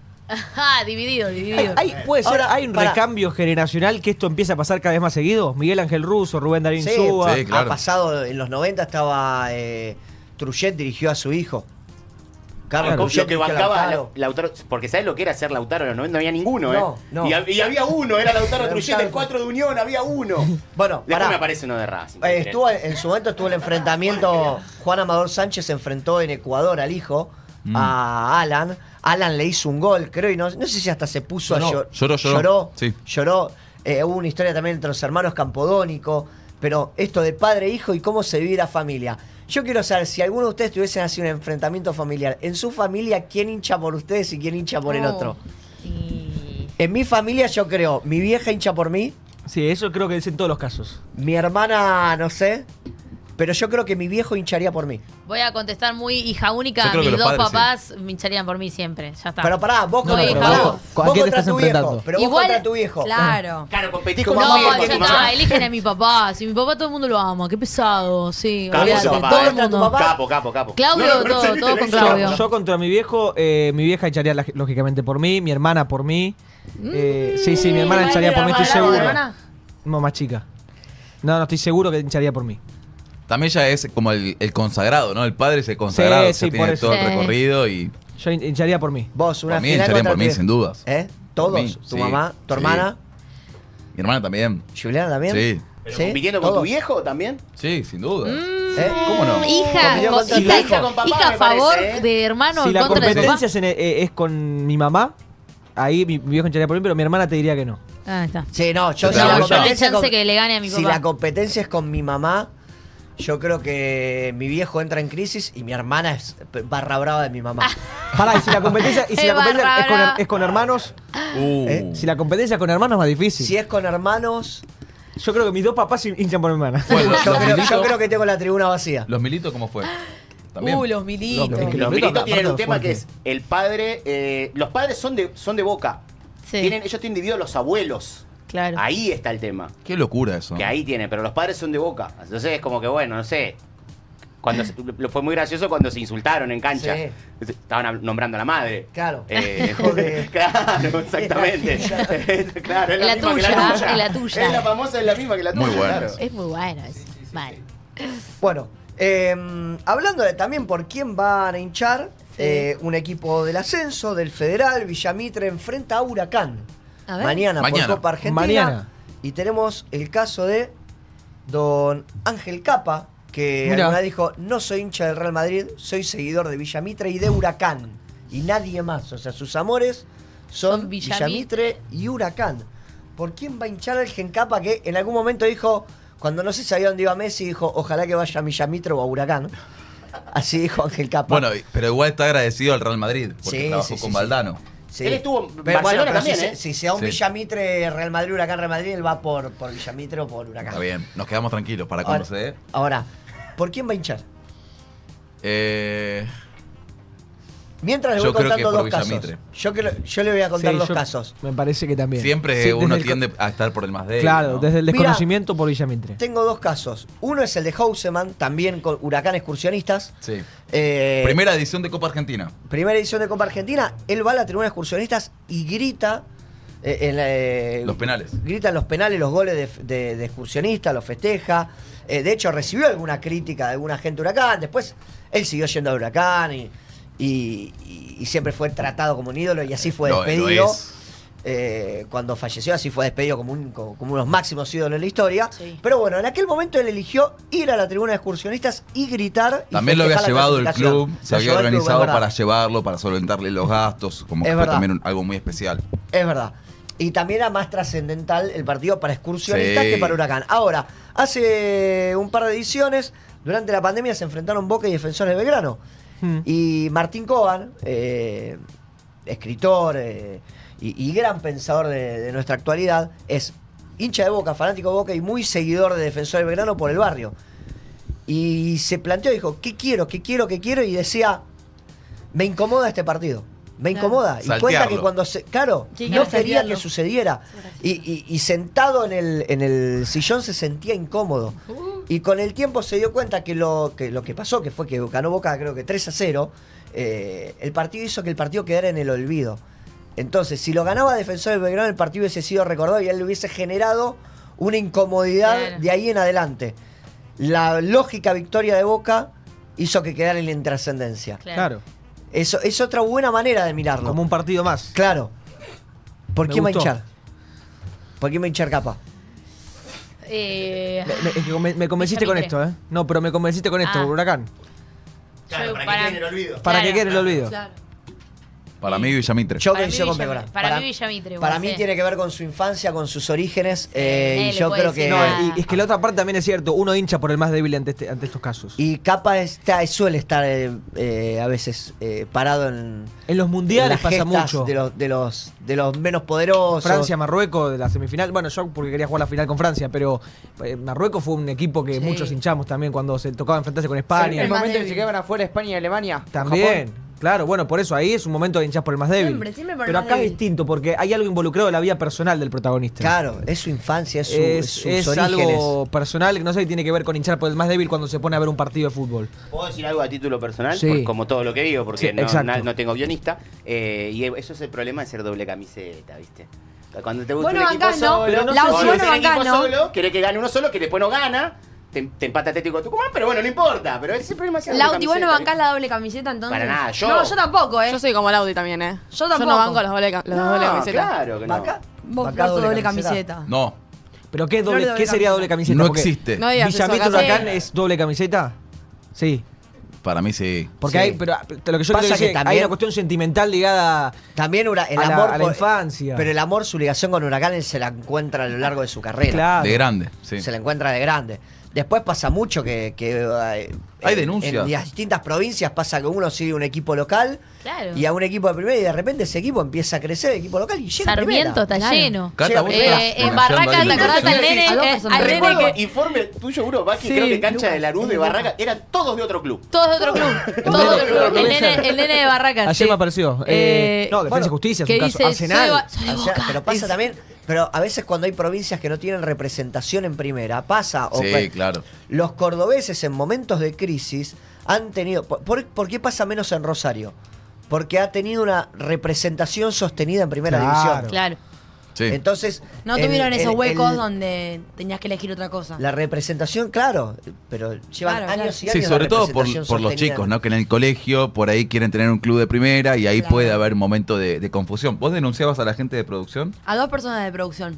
Ah, dividido. Puede ser, Ahora, hay un pará. recambio generacional que esto empieza a pasar cada vez más seguido. Miguel Ángel Russo, Rubén Darín Sí, Súa. sí, claro. ha pasado, en los 90 estaba Truchet dirigió a su hijo. Carlos Claro. Truchet Lo que dirigió a bancaba Lautaro. Lautaro, porque ¿sabes lo que era ser Lautaro en los 90? No había ninguno, No, ¿eh? no. Y había uno, era Lautaro Era Trujillo, Lautaro. el 4 de Unión, había uno. Bueno, Después pará. me aparece uno de Racing. En su momento estuvo el enfrentamiento. Juan Amador Sánchez se enfrentó en Ecuador al hijo, a Alan. Alan le hizo un gol, creo, y no sé si hasta se puso Lloró. a llorar. Lloró. Sí. Lloró. Hubo una historia también entre los hermanos Campodónico. Pero esto de padre e hijo y cómo se vive la familia. Yo quiero saber si alguno de ustedes tuviesen así un enfrentamiento familiar. En su familia, ¿quién hincha por ustedes y quién hincha por el otro? En mi familia, yo creo, mi vieja hincha por mí. Sí, eso creo que es en todos los casos. Mi hermana, no sé. Pero yo creo que mi viejo hincharía por mí. Voy a contestar muy hija única. Yo creo que Mis los dos padres, papás me hincharían por mí siempre. Ya está. Pero pará, vos No, contra, hija, pará, vos. vos ¿A quién te contra estás tu viejo. enfrentando? Pero vos Igual- contra tu viejo. Claro. Claro, competís Tu con mamá tu porque No, viejo, ya tu está, mamá. eligen a mi papá. Si mi papá todo el mundo lo ama, qué pesado, sí. Capo, olvídate, su papá, todo ¿eh? el mundo. Tu papá. Capo. Claudio, todo con Claudio. Yo contra mi viejo, mi vieja echaría lógicamente por mí, mi hermana por mí. Sí, mi hermana echaría por mí, estoy seguro. ¿Hermana? No, más chica. No, estoy seguro que hincharía por mí. También ya es como el consagrado, ¿no? El padre es el consagrado, Sí, ya sí, tiene por eso. todo el Sí. recorrido y Yo hincharía por mí. Vos, una por mí final echarían contra por tu mí, viejo. sin dudas. ¿Todos? Por mí, Tu sí, mamá, tu sí. hermana, Mi hermana también. Juliana también. Sí. Pero ¿Sí? compitiendo con tu ¿Todos? viejo también. Sí, sin duda. ¿Cómo no? Hija, Compitió contra tu hija, viejo. con papá, hija a me favor parece, ¿eh? de hermano Si en la contra de papá. competencia es con mi mamá, ahí mi viejo hincharía por mí, pero mi hermana te diría que no. Ah, está. Sí, no, yo Yo si te la hago No hay competencia chance con- que le gane a mi Si papá. la competencia es con mi mamá, yo creo que mi viejo entra en crisis y mi hermana es barra brava de mi mamá. Pará, y si la competencia, Barra. es con hermanos, ¿Eh? si la competencia es con hermanos es más difícil. Si es con hermanos, Yo creo que mis dos papás hinchan por mi hermana. Bueno, Yo creo que tengo la tribuna vacía. ¿Los Militos cómo fue? ¿También? Los militos. Los Militos tienen un tema que es el padre. Los padres son de Boca. Sí. Ellos tienen dividido los abuelos. Claro. Ahí está el tema. Qué locura eso. Que ahí tiene, pero los padres son de Boca. Entonces es como que, bueno, no sé. Fue muy gracioso cuando se insultaron en cancha. Sí. Estaban nombrando a la madre. Claro. Claro, exactamente. Claro, es En la misma que tuya, en la tuya. Es la famosa, es la misma que la tuya. Muy buena. Claro. Es muy bueno eso. Vale. Bueno, hablando de también por quién van a hinchar, un equipo del ascenso, del Federal, Villamitre enfrenta a Huracán. A ver. Mañana por Copa Argentina. Mañana. Y tenemos el caso de don Ángel Capa, que Mirá. alguna vez dijo, no soy hincha del Real Madrid, soy seguidor de Villamitre y de Huracán. Y nadie más. O sea, sus amores son Villamitre y Huracán. ¿Por quién va a hinchar al Ángel Capa que en algún momento dijo, cuando no se sabía dónde iba Messi, dijo, ojalá que vaya a Villamitre o a Huracán? Así dijo Ángel Capa. Bueno, pero igual está agradecido al Real Madrid, porque trabajó con Valdano. Sí. Él estuvo en Pero Barcelona bueno, también, si se da un Sí. Villamitre, Real Madrid, Huracán, Real Madrid, él va por Villamitre o por Huracán. Está bien, nos quedamos tranquilos para cuando se dé. Ahora, ¿por quién va a hinchar? Mientras le Yo voy creo que contando por dos casos. Villamitre. Yo le voy a contar Sí, dos yo- casos. Me parece que también. Siempre Sí, uno desde el tiende a estar por el más débil. Claro, ¿no? desde el Mira, desconocimiento por Villamitre. Tengo dos casos. Uno es el de Houseman, también con Huracán Excursionistas. Sí. Primera edición de Copa Argentina. Primera edición de Copa Argentina. Él va a la tribuna de excursionistas y grita. Los penales. Grita en los penales los goles de excursionistas, los festeja. De hecho, recibió alguna crítica de alguna gente de Huracán. Después, él siguió yendo a Huracán y siempre fue tratado como un ídolo y así fue Lo despedido. es. Cuando falleció, así fue despedido como uno de los máximos ídolos de la historia. Pero bueno, en aquel momento él eligió ir a la tribuna de excursionistas y gritar. Y También lo había festejar la llevado el clasificación. club, se Lo había llevó el club, organizado es verdad. para llevarlo, para solventarle los gastos, como que Es fue verdad. también algo muy especial. Es verdad. Y también era más trascendental el partido para excursionistas Sí. que para Huracán. Ahora, hace un par de ediciones, durante la pandemia se enfrentaron Boca y Defensores de Belgrano. Y Martín Coban, escritor y gran pensador de nuestra actualidad, es hincha de Boca, fanático de Boca y muy seguidor de Defensores de Belgrano por el barrio. Y se planteó, dijo, ¿qué quiero? Y decía, me incomoda este partido. Me incomoda. Y cuenta Saltearlo. que cuando claro, Sí, no claro, quería saltearlo. que sucediera. Y sentado en el sillón se sentía incómodo. Y con el tiempo se dio cuenta que lo que pasó, que fue que ganó Boca creo que 3-0, el partido hizo que el partido quedara en el olvido. Entonces, si lo ganaba Defensor del Belgrano, el partido hubiese sido recordado y a él le hubiese generado una incomodidad Claro. de ahí en adelante. La lógica victoria de Boca hizo que quedara en la intrascendencia. Claro. Eso es otra buena manera de mirarlo. Como un partido más. Claro. ¿Por Me quién va a gustó. hinchar? ¿Por quién va a hinchar Capa? Es que me convenciste con Villamitre. esto, ¿eh? No, pero me convenciste con esto, Ah. Huracán. Claro, para que quede en el olvido. Para Claro. que quede el olvido. Claro. Para mí, Villamitre. Yo Para coincido mí con Villa- Pecora. para mí Villamitre, Para bueno, mí sí. tiene que ver con su infancia, con sus orígenes. nadie Y le yo puede creo decir que. No, nada. y es que la otra parte también es cierto. Uno hincha por el más débil ante estos casos. Y Capa suele estar a veces parado en En los mundiales las pasa gestas mucho. de los menos poderosos. Francia, Marruecos, de la semifinal. Bueno, yo porque quería jugar la final con Francia, pero Marruecos fue un equipo que Sí. muchos hinchamos también cuando se tocaba enfrentarse con El España. momento en que se quedaban afuera España y Alemania. También. Japón. Claro, bueno, por eso ahí es un momento de hinchar por el más débil. Siempre por el Pero más acá es débil. distinto porque hay algo involucrado en la vida personal del protagonista. Claro, es su infancia, sus Es orígenes. algo personal que no sé si tiene que ver con hinchar por el más débil cuando se pone a ver un partido de fútbol. ¿Puedo decir algo a título personal? Sí. Como todo lo que digo, porque Sí, exacto. no tengo guionista. Y eso es el problema de ser doble camiseta, ¿viste? Cuando te gusta Bueno, un equipo bancás, ¿no? solo, Pero no Lauti, sé si- bueno, bueno, equipo bancás, ¿no? solo, querés que gane uno solo, que después no gana, te empata Atlético Tucumán, pero bueno, no importa. Pero ese es el problema de ser doble Lauti, ¿vos no camiseta, bancás la doble camiseta entonces? Para nada, yo. No, yo tampoco, Yo soy como Laudi también, ¿eh? Yo tampoco. Yo no banco los doble camisetas. claro que no. Vos Bancás sos doble doble camiseta. camiseta. No, ¿Pero qué, Flor de doble sería camiseta. doble camiseta? no Porque existe. No digas eso, Villamitre acá Huracán sí. es doble camiseta. Sí. Para mí sí. Porque Sí. hay, pero lo que yo Pasa quiero decir, que hay también- una cuestión sentimental ligada También el a amor la infancia. Pero el amor, su ligación con Huracán, él se la encuentra a lo largo de su carrera. Claro. De grande, sí. Se la encuentra de grande. Después pasa mucho que Hay denuncias. En las distintas provincias pasa que uno sigue un equipo local Claro. y a un equipo de primera y de repente ese equipo empieza a crecer, el equipo local, y llega a Sarmiento primera. está lleno. Cata, vos En Barraca, ¿te acordás al nene? Al nene que... Informe tuyo, Bruno, va que creo que cancha de Laruz de Barraca eran todos de otro club. Todos de otro club. Todos de otro club. El nene de Barraca. Ayer me apareció. No, Defensa bueno, y Justicia es que un caso. dice, Arsenal. soy de Boca. Pero pasa también, pero a veces cuando hay provincias que no tienen representación en primera, pasa. Sí, claro. Los cordobeses en momentos de crisis han tenido... ¿Por qué pasa menos en Rosario? Porque ha tenido una representación sostenida en primera división. Claro. Sí. Entonces... No tuvieron esos huecos donde tenías que elegir otra cosa. La representación, claro, pero llevan Claro, años y Sí, años sobre de todo por representación los sostenida. chicos, ¿no? Que en el colegio por ahí quieren tener un club de primera y ahí Claro. puede haber un momento de confusión. ¿Vos denunciabas a la gente de producción? A 2 personas de producción.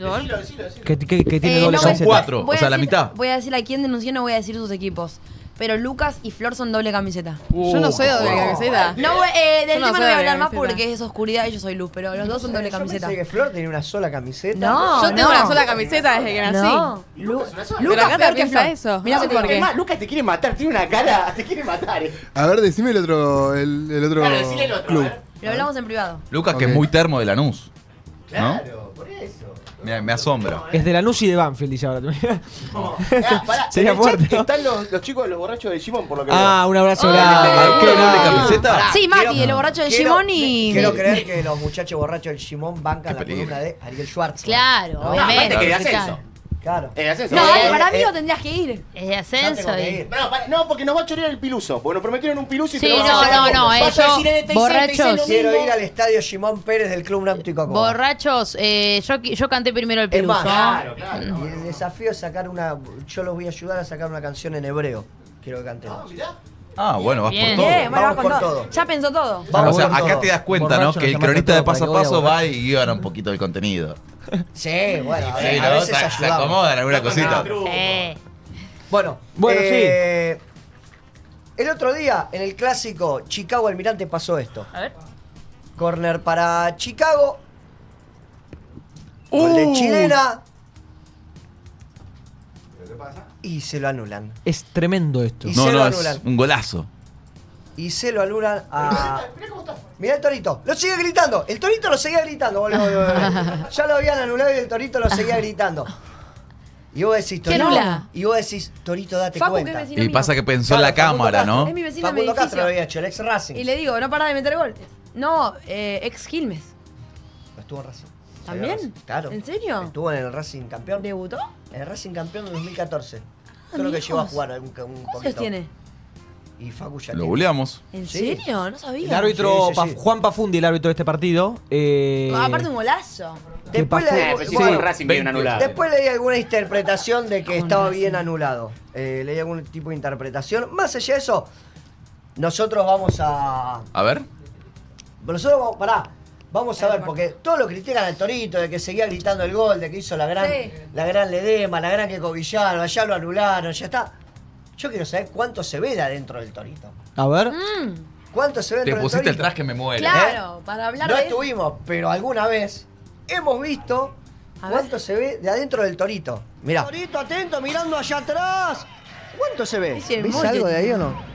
Que tiene doble Son camiseta. 4, Voy o sea, a la decir- mitad. Voy a decir a quién denunció, no voy a decir sus equipos. Pero Lucas y Flor son doble camiseta. Yo no soy doble camiseta. No, del Yo no tema no soy voy a doble hablar más camiseta. porque es oscuridad y yo soy luz, pero los dos son doble Yo camiseta. pensé que Flor tenía una sola camiseta. No, Yo tengo una sola camiseta desde que nací. No. Pero Lucas acá peor te que piensa Flor. eso. Mirá No sé por por qué. qué. Lucas te quiere matar, tiene una cara, te quiere matar. A ver, decime el otro, el otro Claro, decile el otro, club. a ver. Lo hablamos en privado. Lucas, que Ok. es muy termo de Lanús. Claro, por eso. Me asombra. Es de Lanús y de Banfield, dice ahora. Pará, Sería en el chat fuerte. están los chicos de los borrachos de Simón, por lo que Ah, un abrazo Oh. grande. ¿Alguno Qué doble grande. camiseta? Sí, Mati, el borracho de Simón y... Quiero creer que los muchachos borrachos del Simón bancan Qué la peligro. columna de Ariel Schwartz. Claro, ¿no? obviamente. aparte que de porque, ascenso. Claro. Ascenso. No, Eh, para mí eh, no tendrías que ir. Es de Ya ascenso tengo que y... ir. No, porque nos va a chorear el piluso. Porque nos prometieron un piluso y Sí, te lo vas a no, llevar. no, Vas a ellos, decir, te hice borrachos. lo Quiero mismo. ir al estadio Simón Pérez del Club Náutico Coba. Borrachos, yo canté primero el Es peluso. más, Claro, claro. Y el desafío es sacar una. Yo los voy a ayudar a sacar una canción en hebreo. Quiero que canten. Ah, bueno, vas Bien. por todo. Bien, bueno, Vamos vas con por todo. todo. Ya pensó todo. Vamos O sea, con acá todo. te das cuenta, Borracho ¿no? Que nos el llama cronista de todo, paso a para que paso vaya va y guiona un poquito del contenido. Sí, bueno, a, Sí, ver, ¿no? a veces Se ayudamos. acomodan alguna cosita. Bueno, Bueno, el otro día, en el clásico Chicago Almirante pasó esto. A ver. Corner para Chicago. Gol de chilena. Y se lo anulan. Es tremendo esto. Y No, se lo no, es anulan. un golazo. Y se lo anulan a. Mirá el Torito. Lo sigue gritando. El Torito lo seguía gritando, boludo. Ya lo habían anulado y el Torito lo seguía gritando. Y vos decís, ¿Qué Torito. anula? Y vos decís, Torito, date Facu, que es cuenta. vecino Y mío. pasa que pensó en la Claro, Facundo cámara, Castro. ¿no? Es mi vecino de mi Facundo Castro lo edificio. había hecho, el ex Racing. Y le digo, no para de meter gol. No, ex Quilmes. Estuvo en Racing. ¿También? Claro. ¿En serio? Estuvo en el Racing campeón. ¿Debutó? En el Racing campeón de 2014. Creo que mijos. llegó a jugar un ¿Cuántos poquito. tiene? Y Facu ya Lo tiene. googleamos. ¿En Sí. serio? No sabía. El árbitro Sí, sí, sí. Juan Pafundi, el árbitro de este partido. Aparte un golazo. Después pasó? le, Pues si bueno, fue Racing bien anulado. después leí alguna interpretación de que Con estaba Racing. bien anulado. Leí algún tipo de interpretación. Más allá de eso, nosotros vamos a. A ver. Nosotros vamos. Pará. Vamos a ver, porque todos lo critican al Torito, de que seguía gritando el gol, de que hizo la gran Sí. Ledema, la gran que cobillaron, allá lo anularon, ya está. Yo quiero saber cuánto se ve de adentro del Torito. A ver. ¿Cuánto se ve Te dentro del pusiste el Torito? traje que me muere. Claro, para hablar No de estuvimos, pero alguna vez hemos visto A cuánto se ve de adentro del Torito. Mirá. Torito, atento, mirando allá atrás. ¿Cuánto se ve? Es el ¿Viste molde. algo de ahí o no?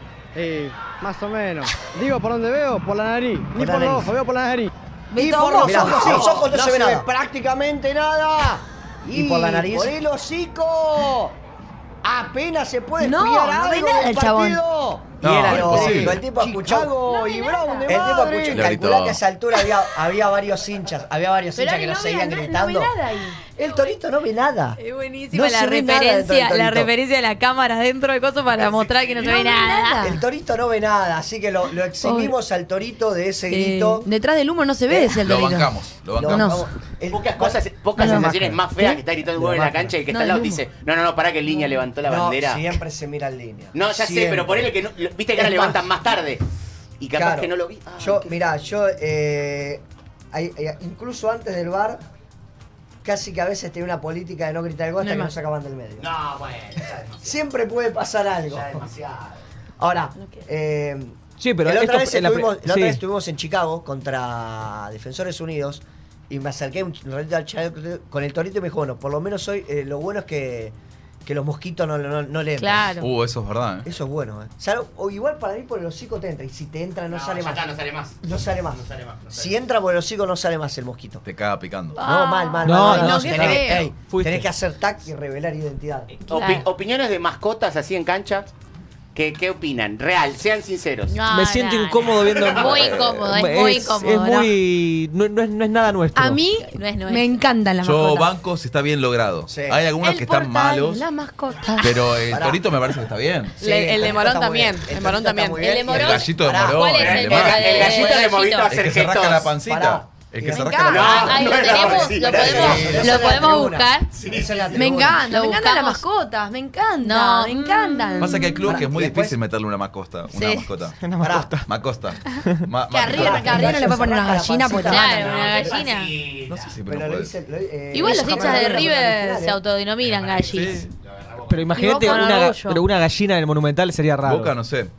Más o menos. Digo, ¿por dónde veo? Por la nariz. Ni la por los nariz. ojos, veo por la nariz. Y todo por los rojo. ojos, sí, los ojos no se ve nada. prácticamente nada. ¿Y por la nariz? Por el hocico. Apenas se puede No, espiar no ve algo nada del el chabón. partido. No, y era imposible. lógico, el tipo escuchó. Chicago y Brown de El tipo madre. escuchó y Le calculá gritó. que a esa altura había varios hinchas. Había varios Pero hinchas ahí que no nos ve seguían no ve gritando. nada ahí. El Torito no ve nada. Es buenísima No la se ve nada dentro referencia, del la Torito. referencia de la cámara dentro de cosas para mostrar que no se ve nada. El Torito no ve nada, así que lo eximimos al Torito de ese grito. Detrás del humo no se ve, decía el Lo Torito. bancamos, lo Lo bancamos. bancamos. Pocas No, sensaciones no. más feas ¿Qué? que está gritando un Lo huevo en la baja. cancha y el que No, está al lado el te dice, no, pará que el línea levantó la No, bandera. siempre se mira en línea. No, ya sé, Siempre. pero ponele que no, viste que ahora Es levantan más. más tarde. Y capaz Claro. que no lo vi. Ah, Yo, mirá, incluso antes del VAR, casi que a veces tenía una política de no gritar el gol hasta que No nos más. sacaban del medio. No, bueno, ya es demasiado. Siempre puede pasar algo. Ya es demasiado. Ahora, Sí, pero la otra esto- vez sí. estuvimos en Chicago contra Defensores Unidos y me acerqué un ratito al chaval con el Torito y me dijo, bueno, por lo menos hoy lo bueno es que que los mosquitos no le entran. Claro. Eso es verdad. Eso es bueno, O igual para mí por el hocico te entra. Y si te entra no sale más. No sale más. No sale más. Si entra por el hocico no sale más el mosquito. Te caga picando. No, mal. Tenés que hacer tac y revelar identidad. Opiniones de mascotas así en cancha. ¿Qué opinan? Real, sean sinceros. Me siento incómodo viendo. Muy incómodo, es muy incómodo. Es muy. No es nada nuestro. A mí me encantan las Yo mascotas. banco si está bien logrado. Sí. Hay algunos que están malos, La mascota. pero el torito me parece que está bien. El de Morón también. El Morón también. El de Morón. El gallito de Morón. ¿Cuál es el gallito de Morón va a El ser que se rasca la gestos. pancita. El que se rasca la Ahí lo tenemos, lo podemos buscar. Me encanta, Lo me encantan las buscamos. mascotas, me encantan, No, me encantan. Pasa que hay clubes que es muy después- difícil meterle una mascota. Una Sí. mascota. Macosta. Que arriba no le puede poner una gallina porque te Claro, matan. una gallina. No sé si me Pero lo lo puede. hice. Igual los eso hinchas jamás de lo voy a River poner, se autodenominan gallis. Pero imagínate Y Boca con orgullo. pero una gallina en el Monumental sería raro. Boca no sé.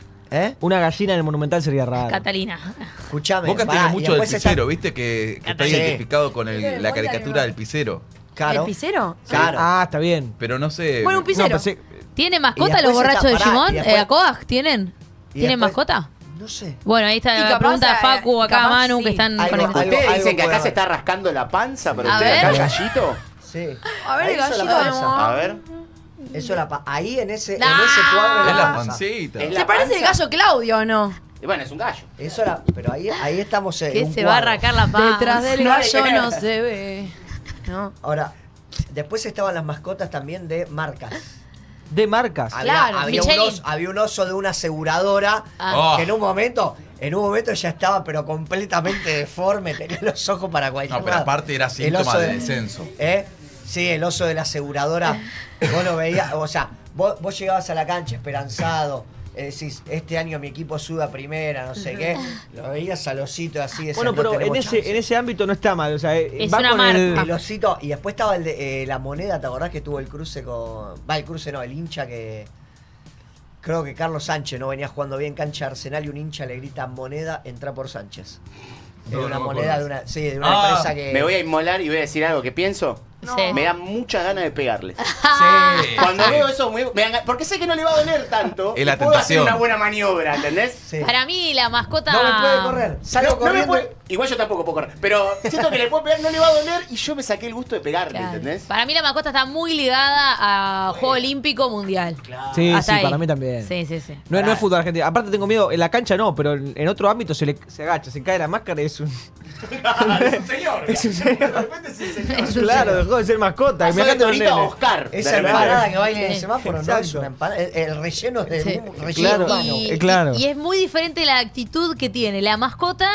Una gallina en el Monumental sería raro. Catalina. Escuchame. Boca pará, tiene y mucho del después está- pisero, ¿viste? Que está Sí. identificado con la caricatura del pisero. Claro. ¿El pisero? Claro. Ah, está bien. Pero no sé. Bueno, un pisero. ¿Tiene Y mascota después los borrachos está- de pará, Gimón? y después- ¿Acoag tienen? y ¿Tienen después- mascota? No sé. Bueno, ahí está Y la capaz, pregunta de Facu, acá capaz Manu, sí. que están Algo- conectados. Ustedes algo dicen que puede acá se haber. está rascando la panza, pero A ustedes ver. acá el gallito. Sí. A ver, el Eso es la gallito. panza. A ver. Eso es ahí en ese Nah. cuadro de Es la la panza. pancita. Es ¿Se la parece el panza. gallo Claudio o no? Y bueno, es un gallo. Eso era, pero ahí estamos en Que un se va a cuadro. arrancar la panza. Detrás del No hay gallo que- no se ve. ¿No? Ahora, después estaban las mascotas también de marcas. De marcas. Claro, Michelin. Había un oso de una aseguradora Ah. que en un momento ya estaba pero completamente deforme, tenía los ojos para cualquier No, pero lado. aparte era El síntoma oso de descenso. Sí, el oso de la aseguradora. Vos lo veías, o sea, vos llegabas a la cancha esperanzado. Decís, este año mi equipo sube a primera, no sé qué. Lo veías al osito así. decías, Bueno, no pero en tenemos ese, chance. en ese ámbito no está mal. O sea, Es va una con marca. El osito, y después estaba el de la moneda, ¿te acordás que tuvo el cruce con. Va, el cruce no, el hincha que. Creo que Carlos Sánchez no venía jugando bien cancha de Arsenal y un hincha le grita moneda, entra por Sánchez. No, Era una no me moneda acuerdo. de una empresa que. Me voy a inmolar y voy a decir algo que pienso. Sí. Me da muchas ganas de pegarles. Sí. Cuando veo eso, porque sé que no le va a doler tanto. Es la y puedo hacer tentación. una buena maniobra, ¿entendés? Sí. Para mí la mascota... No me puede correr. Salgo No me corriendo. puede- igual yo tampoco puedo correr. Pero siento que le puedo pegar, no le va a doler y yo me saqué el gusto de pegarle, Claro. ¿entendés? Para mí la mascota está muy ligada a Juego Olímpico Mundial. Sí, Hasta sí, ahí. para mí también. Sí, sí, sí. No es fútbol argentino. Aparte tengo miedo, en la cancha no, pero en otro ámbito se agacha, se cae la máscara y es un... Es un señor. Es un señor. De repente es un señor. Claro, dejó de ser mascota. Pasó de Imagínate un Torito a nene. Oscar. Esa de repente. empanada que baila en el Sí. semáforo no Exacto. es una empanada. El relleno es de Sí. un relleno Claro. humano. Claro. Y es muy diferente la actitud que tiene la mascota,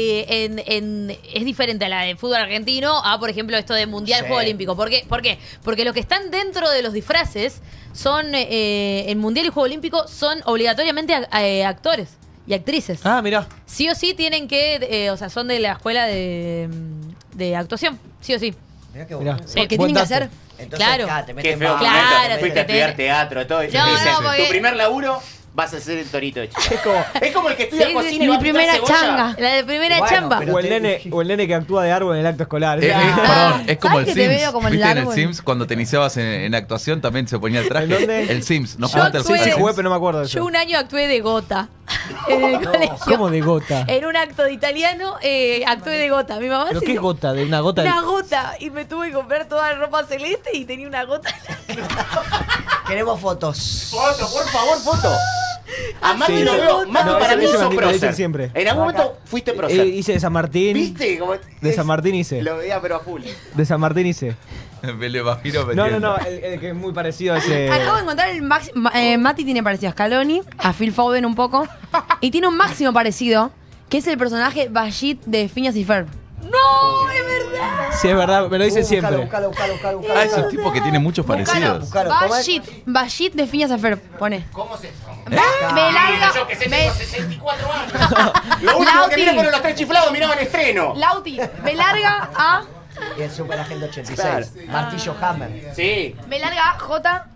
es diferente a la de fútbol argentino, a por ejemplo esto de Mundial Sí. Juego Olímpico. ¿Por qué? Porque los que están dentro de los disfraces son, en Mundial y Juego Olímpico, son obligatoriamente actores y actrices. Ah, mirá. Sí o sí tienen que, o sea, son de la escuela de actuación, sí o sí. Mirá qué Mirá. bueno. Sí. Porque Buen tienen que dato. hacer. Entonces, Claro. acá te Qué meten feo bajo. Claro, momento. Fuiste a te- estudiar teatro, todo. Y te No, dicen, no, porque- tu primer laburo vas a ser el torito de Chicago. Es como el que estudia Sí, sí, cocina y mi va a picar primera cebolla. changa. La de primera Bueno, chamba. pero- O el nene que actúa de árbol en el acto escolar. Perdón, es como el ¿Sabes que te Sims. veo como el ¿Viste en el árbol? Sims cuando te iniciabas en actuación también se ponía el traje? ¿En dónde? El Sims. ¿No Yo jugaste al actué- Sí, Sims? jugué, pero no me acuerdo de eso. Yo un año actué de gota en el colegio. ¿Cómo de gota? En un acto de italiano actué de gota. Mi mamá ¿Pero se qué es gota? ¿De una gota? Una gota. Y me tuve que comprar toda la ropa celeste y tenía una gota. Queremos fotos. Foto, por favor, foto. A Mati Sí, lo sí. veo. Mati No, para ese mí me sos lo dicen prócer. siempre. En algún momento fuiste prócer. Hice de San Martín. ¿Viste? Como De San Martín hice. Lo veía pero a full. De San Martín hice. Me lo imagino No, metiendo. el que es muy parecido a ese... Acabo de encontrar el máximo. Mati tiene parecido a Scaloni, a Phil Foden un poco. Y tiene un máximo parecido, que es el personaje Bajit de Phineas y Ferb. ¡No! ¡Es verdad! Sí, es verdad, me lo dicen siempre. Buscalo. Ah, es un tipo que tiene muchos parecidos. Bajit de Phineas y Ferb, pone. ¿Cómo se Me larga. Yo que sé, me- tengo 64 años. Lo único que miré fueron los tres chiflados, miraban estreno. Lauti, me larga a. Y el Super Agente 86. Claro. Martillo Hammer. Sí. Me larga a J.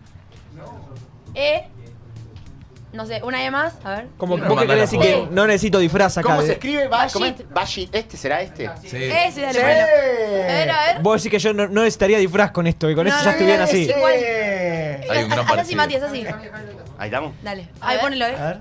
E. No sé, una E más, a ver. Como No, vos que manda querés la decir foto. que no necesito disfraz acá. ¿Cómo de- se escribe? Bashit. Bashit. ¿Este será este? Sí. Ese, dale, Sí. bueno. A ver. Vos decís que yo no necesitaría disfraz con esto y con eso ya estoy bien así. Igual. Hay un gran Haz así, parecido. Mati, haz así. Ahí estamos. Dale. Ahí ponelo, A ver.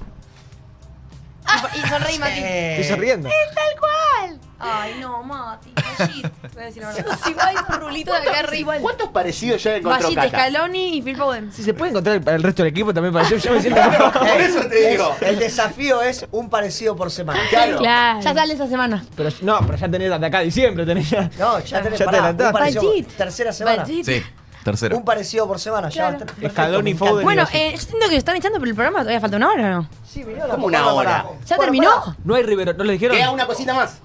Y sonreí, Mati. Estoy sonriendo. Es tal cual. Ay, no, Mati. Majid. Voy a decir la verdad. Igual un rulito de acá arriba. ¿Cuántos parecidos ya encontró Majid, Cata? Scaloni y Phil Foden. Si se puede encontrar el resto del equipo también para yo me siento. Por eso te digo. El desafío es un parecido por semana. Claro. Ya sale esa semana. Pero ya tenés de acá a diciembre, tenés ya. No, ya tenés Ya te pará, adelantaste. un parecido, Majid. tercera semana. Majid. Sí, tercero. Un parecido por semana. Claro. Ya, perfecto, Scaloni, me encanta. Foden. Bueno, yo siento que lo están echando por el programa. ¿Todavía falta una hora o no? Sí, mirá la Como una portada, hora. pará. ¿Ya Bueno, terminó? pará. No hay Rivero, ¿no le dijeron? Queda una cosita más.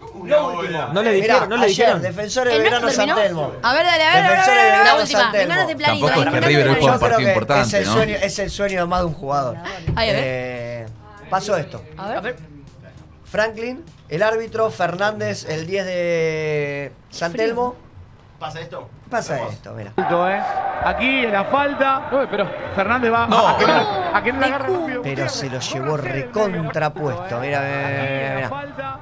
No le Mirá, dijeron, no le ayer, dijeron. Defensores de ¿El Verano nuestro San terminó? Telmo. A ver, dale, a ver. Defensores de La Verano última. San Telmo. Venganos de planito. Tampoco es que venganos de River hoy planito. juega un Yo creo partido que importante, ¿no? es el sueño de más de un jugador. Ahí, a ver. Pasó esto. A ver. Franklin, el árbitro, Fernández, el 10 de San Telmo. ¿Pasa esto? Pasa esto, mira. Aquí en la falta. Pero Fernández va No. a que no la agarra rápido. Pero se lo llevó recontrapuesto. Mira.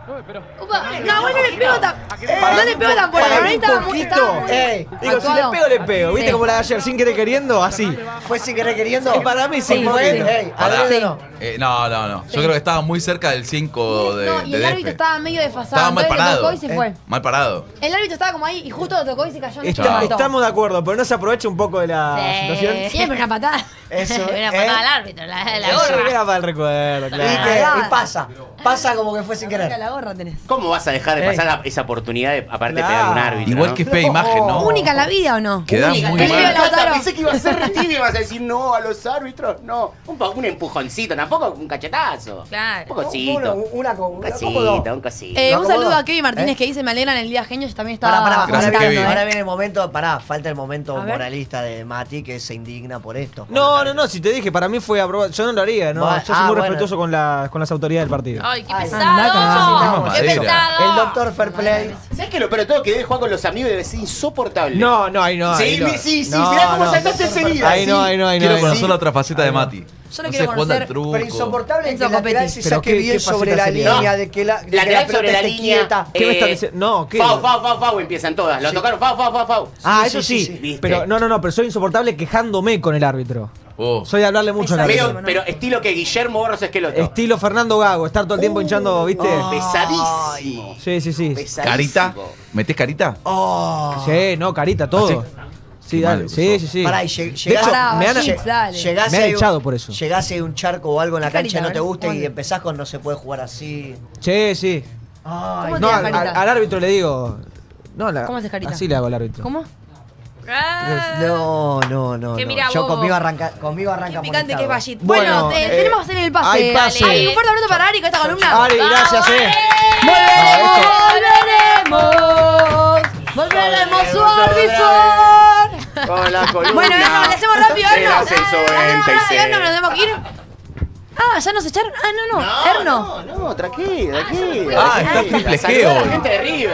Upa, no, bueno, no le pego tan. No le pego tan fuerte. Ahora estaba muy. Digo, si le pego, le pego. ¿Viste como la de ayer? Sin querer queriendo, así. ¿Fue sin querer queriendo? Y para mí sí. ¿Fue? Sí. Adrede no. No. Yo creo que estaba muy cerca del 5 de No, y el árbitro DF. estaba medio desfasado. Estaba mal Entonces lo parado. tocó y se fue. Mal parado. El árbitro estaba como ahí y justo lo tocó y se cayó. en el Chao. piso. Estamos de acuerdo, pero no se aprovecha un poco de la situación. Siempre una patada. Eso, Una patada al árbitro, la Eso gorra. era para el recuerdo, Y claro. pasa. Pasa como que fue sin querer. La gorra tenés. ¿Cómo vas a dejar de pasar esa oportunidad de, aparte de pegar a un árbitro? Igual ¿no? que fea imagen, ¿no? ¿Única en la vida o no? Queda Única, muy que mal. le iba a Lautaro. Cata, pensé que iba a ser retiro y vas a decir no a los árbitros. No, un empujoncito, tampoco un cachetazo. Claro. Un cosito. Un cosito. Un cosito. ¿Lo Un saludo acomodó? a Kevin Martínez que dice me alegran el día genio. Yo también estaba. Ahora Gracias, viene, Kevin. ahora viene el momento, falta el momento A ver. moralista de Mati que se indigna por esto. No, si te dije, para mí fue aprobado. Yo no lo haría, ¿no? Bueno, Yo soy muy bueno. respetuoso con las autoridades del partido. Ay, qué Ay, pesado. anda, Qué madera. pesado. El doctor Fair Play. ¿Sabes que lo peor de todo que debe jugar con los amigos debe ser insoportable? No, ahí no. Sí, ahí no. sí, No, mirá cómo no. saltaste enseguida. Ahí no. Quiero no. conocer la otra faceta de Mati. Yo lo No quiero sé, jugando al conocer. truco. Pero insoportable Enzo que la lateral se Pero saque qué bien sobre faceta la sería. línea, de que la Lateral pelota sobre la esté línea. quieta. ¿Qué me estás diciendo? No, ¿qué? Fau, empiezan todas. Lo tocaron, fau. Ah, Sí, eso sí, sí. sí, ¿viste? Pero no, pero soy insoportable quejándome con el árbitro. Oh. Soy de hablarle mucho al árbitro. Pero estilo que Guillermo Borros Esqueloto. Estilo Fernando Gago, estar todo el tiempo hinchando, ¿viste? Pesadísimo. Sí. Pesadísimo. ¿Carita? ¿Metés carita? Sí, no, carita, todo. Sí, Qué dale. mal, Sí. Pará, y De hecho, Pará, me han Bajit, dale. llegás me han y hay un- echado por eso. Llegás y hay un charco o algo en la ¿Qué cancha y carita, no te a ver? gusta y ¿Dónde? empezás con no se puede jugar así. Sí. Ay, ¿Cómo No, te al, das carita? al árbitro le digo. No, ¿Cómo haces carita? Así le hago al árbitro. ¿Cómo? no. Que mira Yo vos. conmigo arranca Qué molestado. picante que es Bajit. Bueno, Bueno, tenemos que hacer el pase. hay pase. Dale. Ay, un fuerte abrazo para Ari con esta columna. Ari, gracias, Volveremos, Suavizor. Con la columna. Bueno, le hacemos rápido, del Erno. ascenso 26. Erno, nos tenemos que ir. Ah, ¿ya nos echaron? Ah, no. Erno. No, tranquilo. Ah, está triple G Saluda a la hoy. gente de River.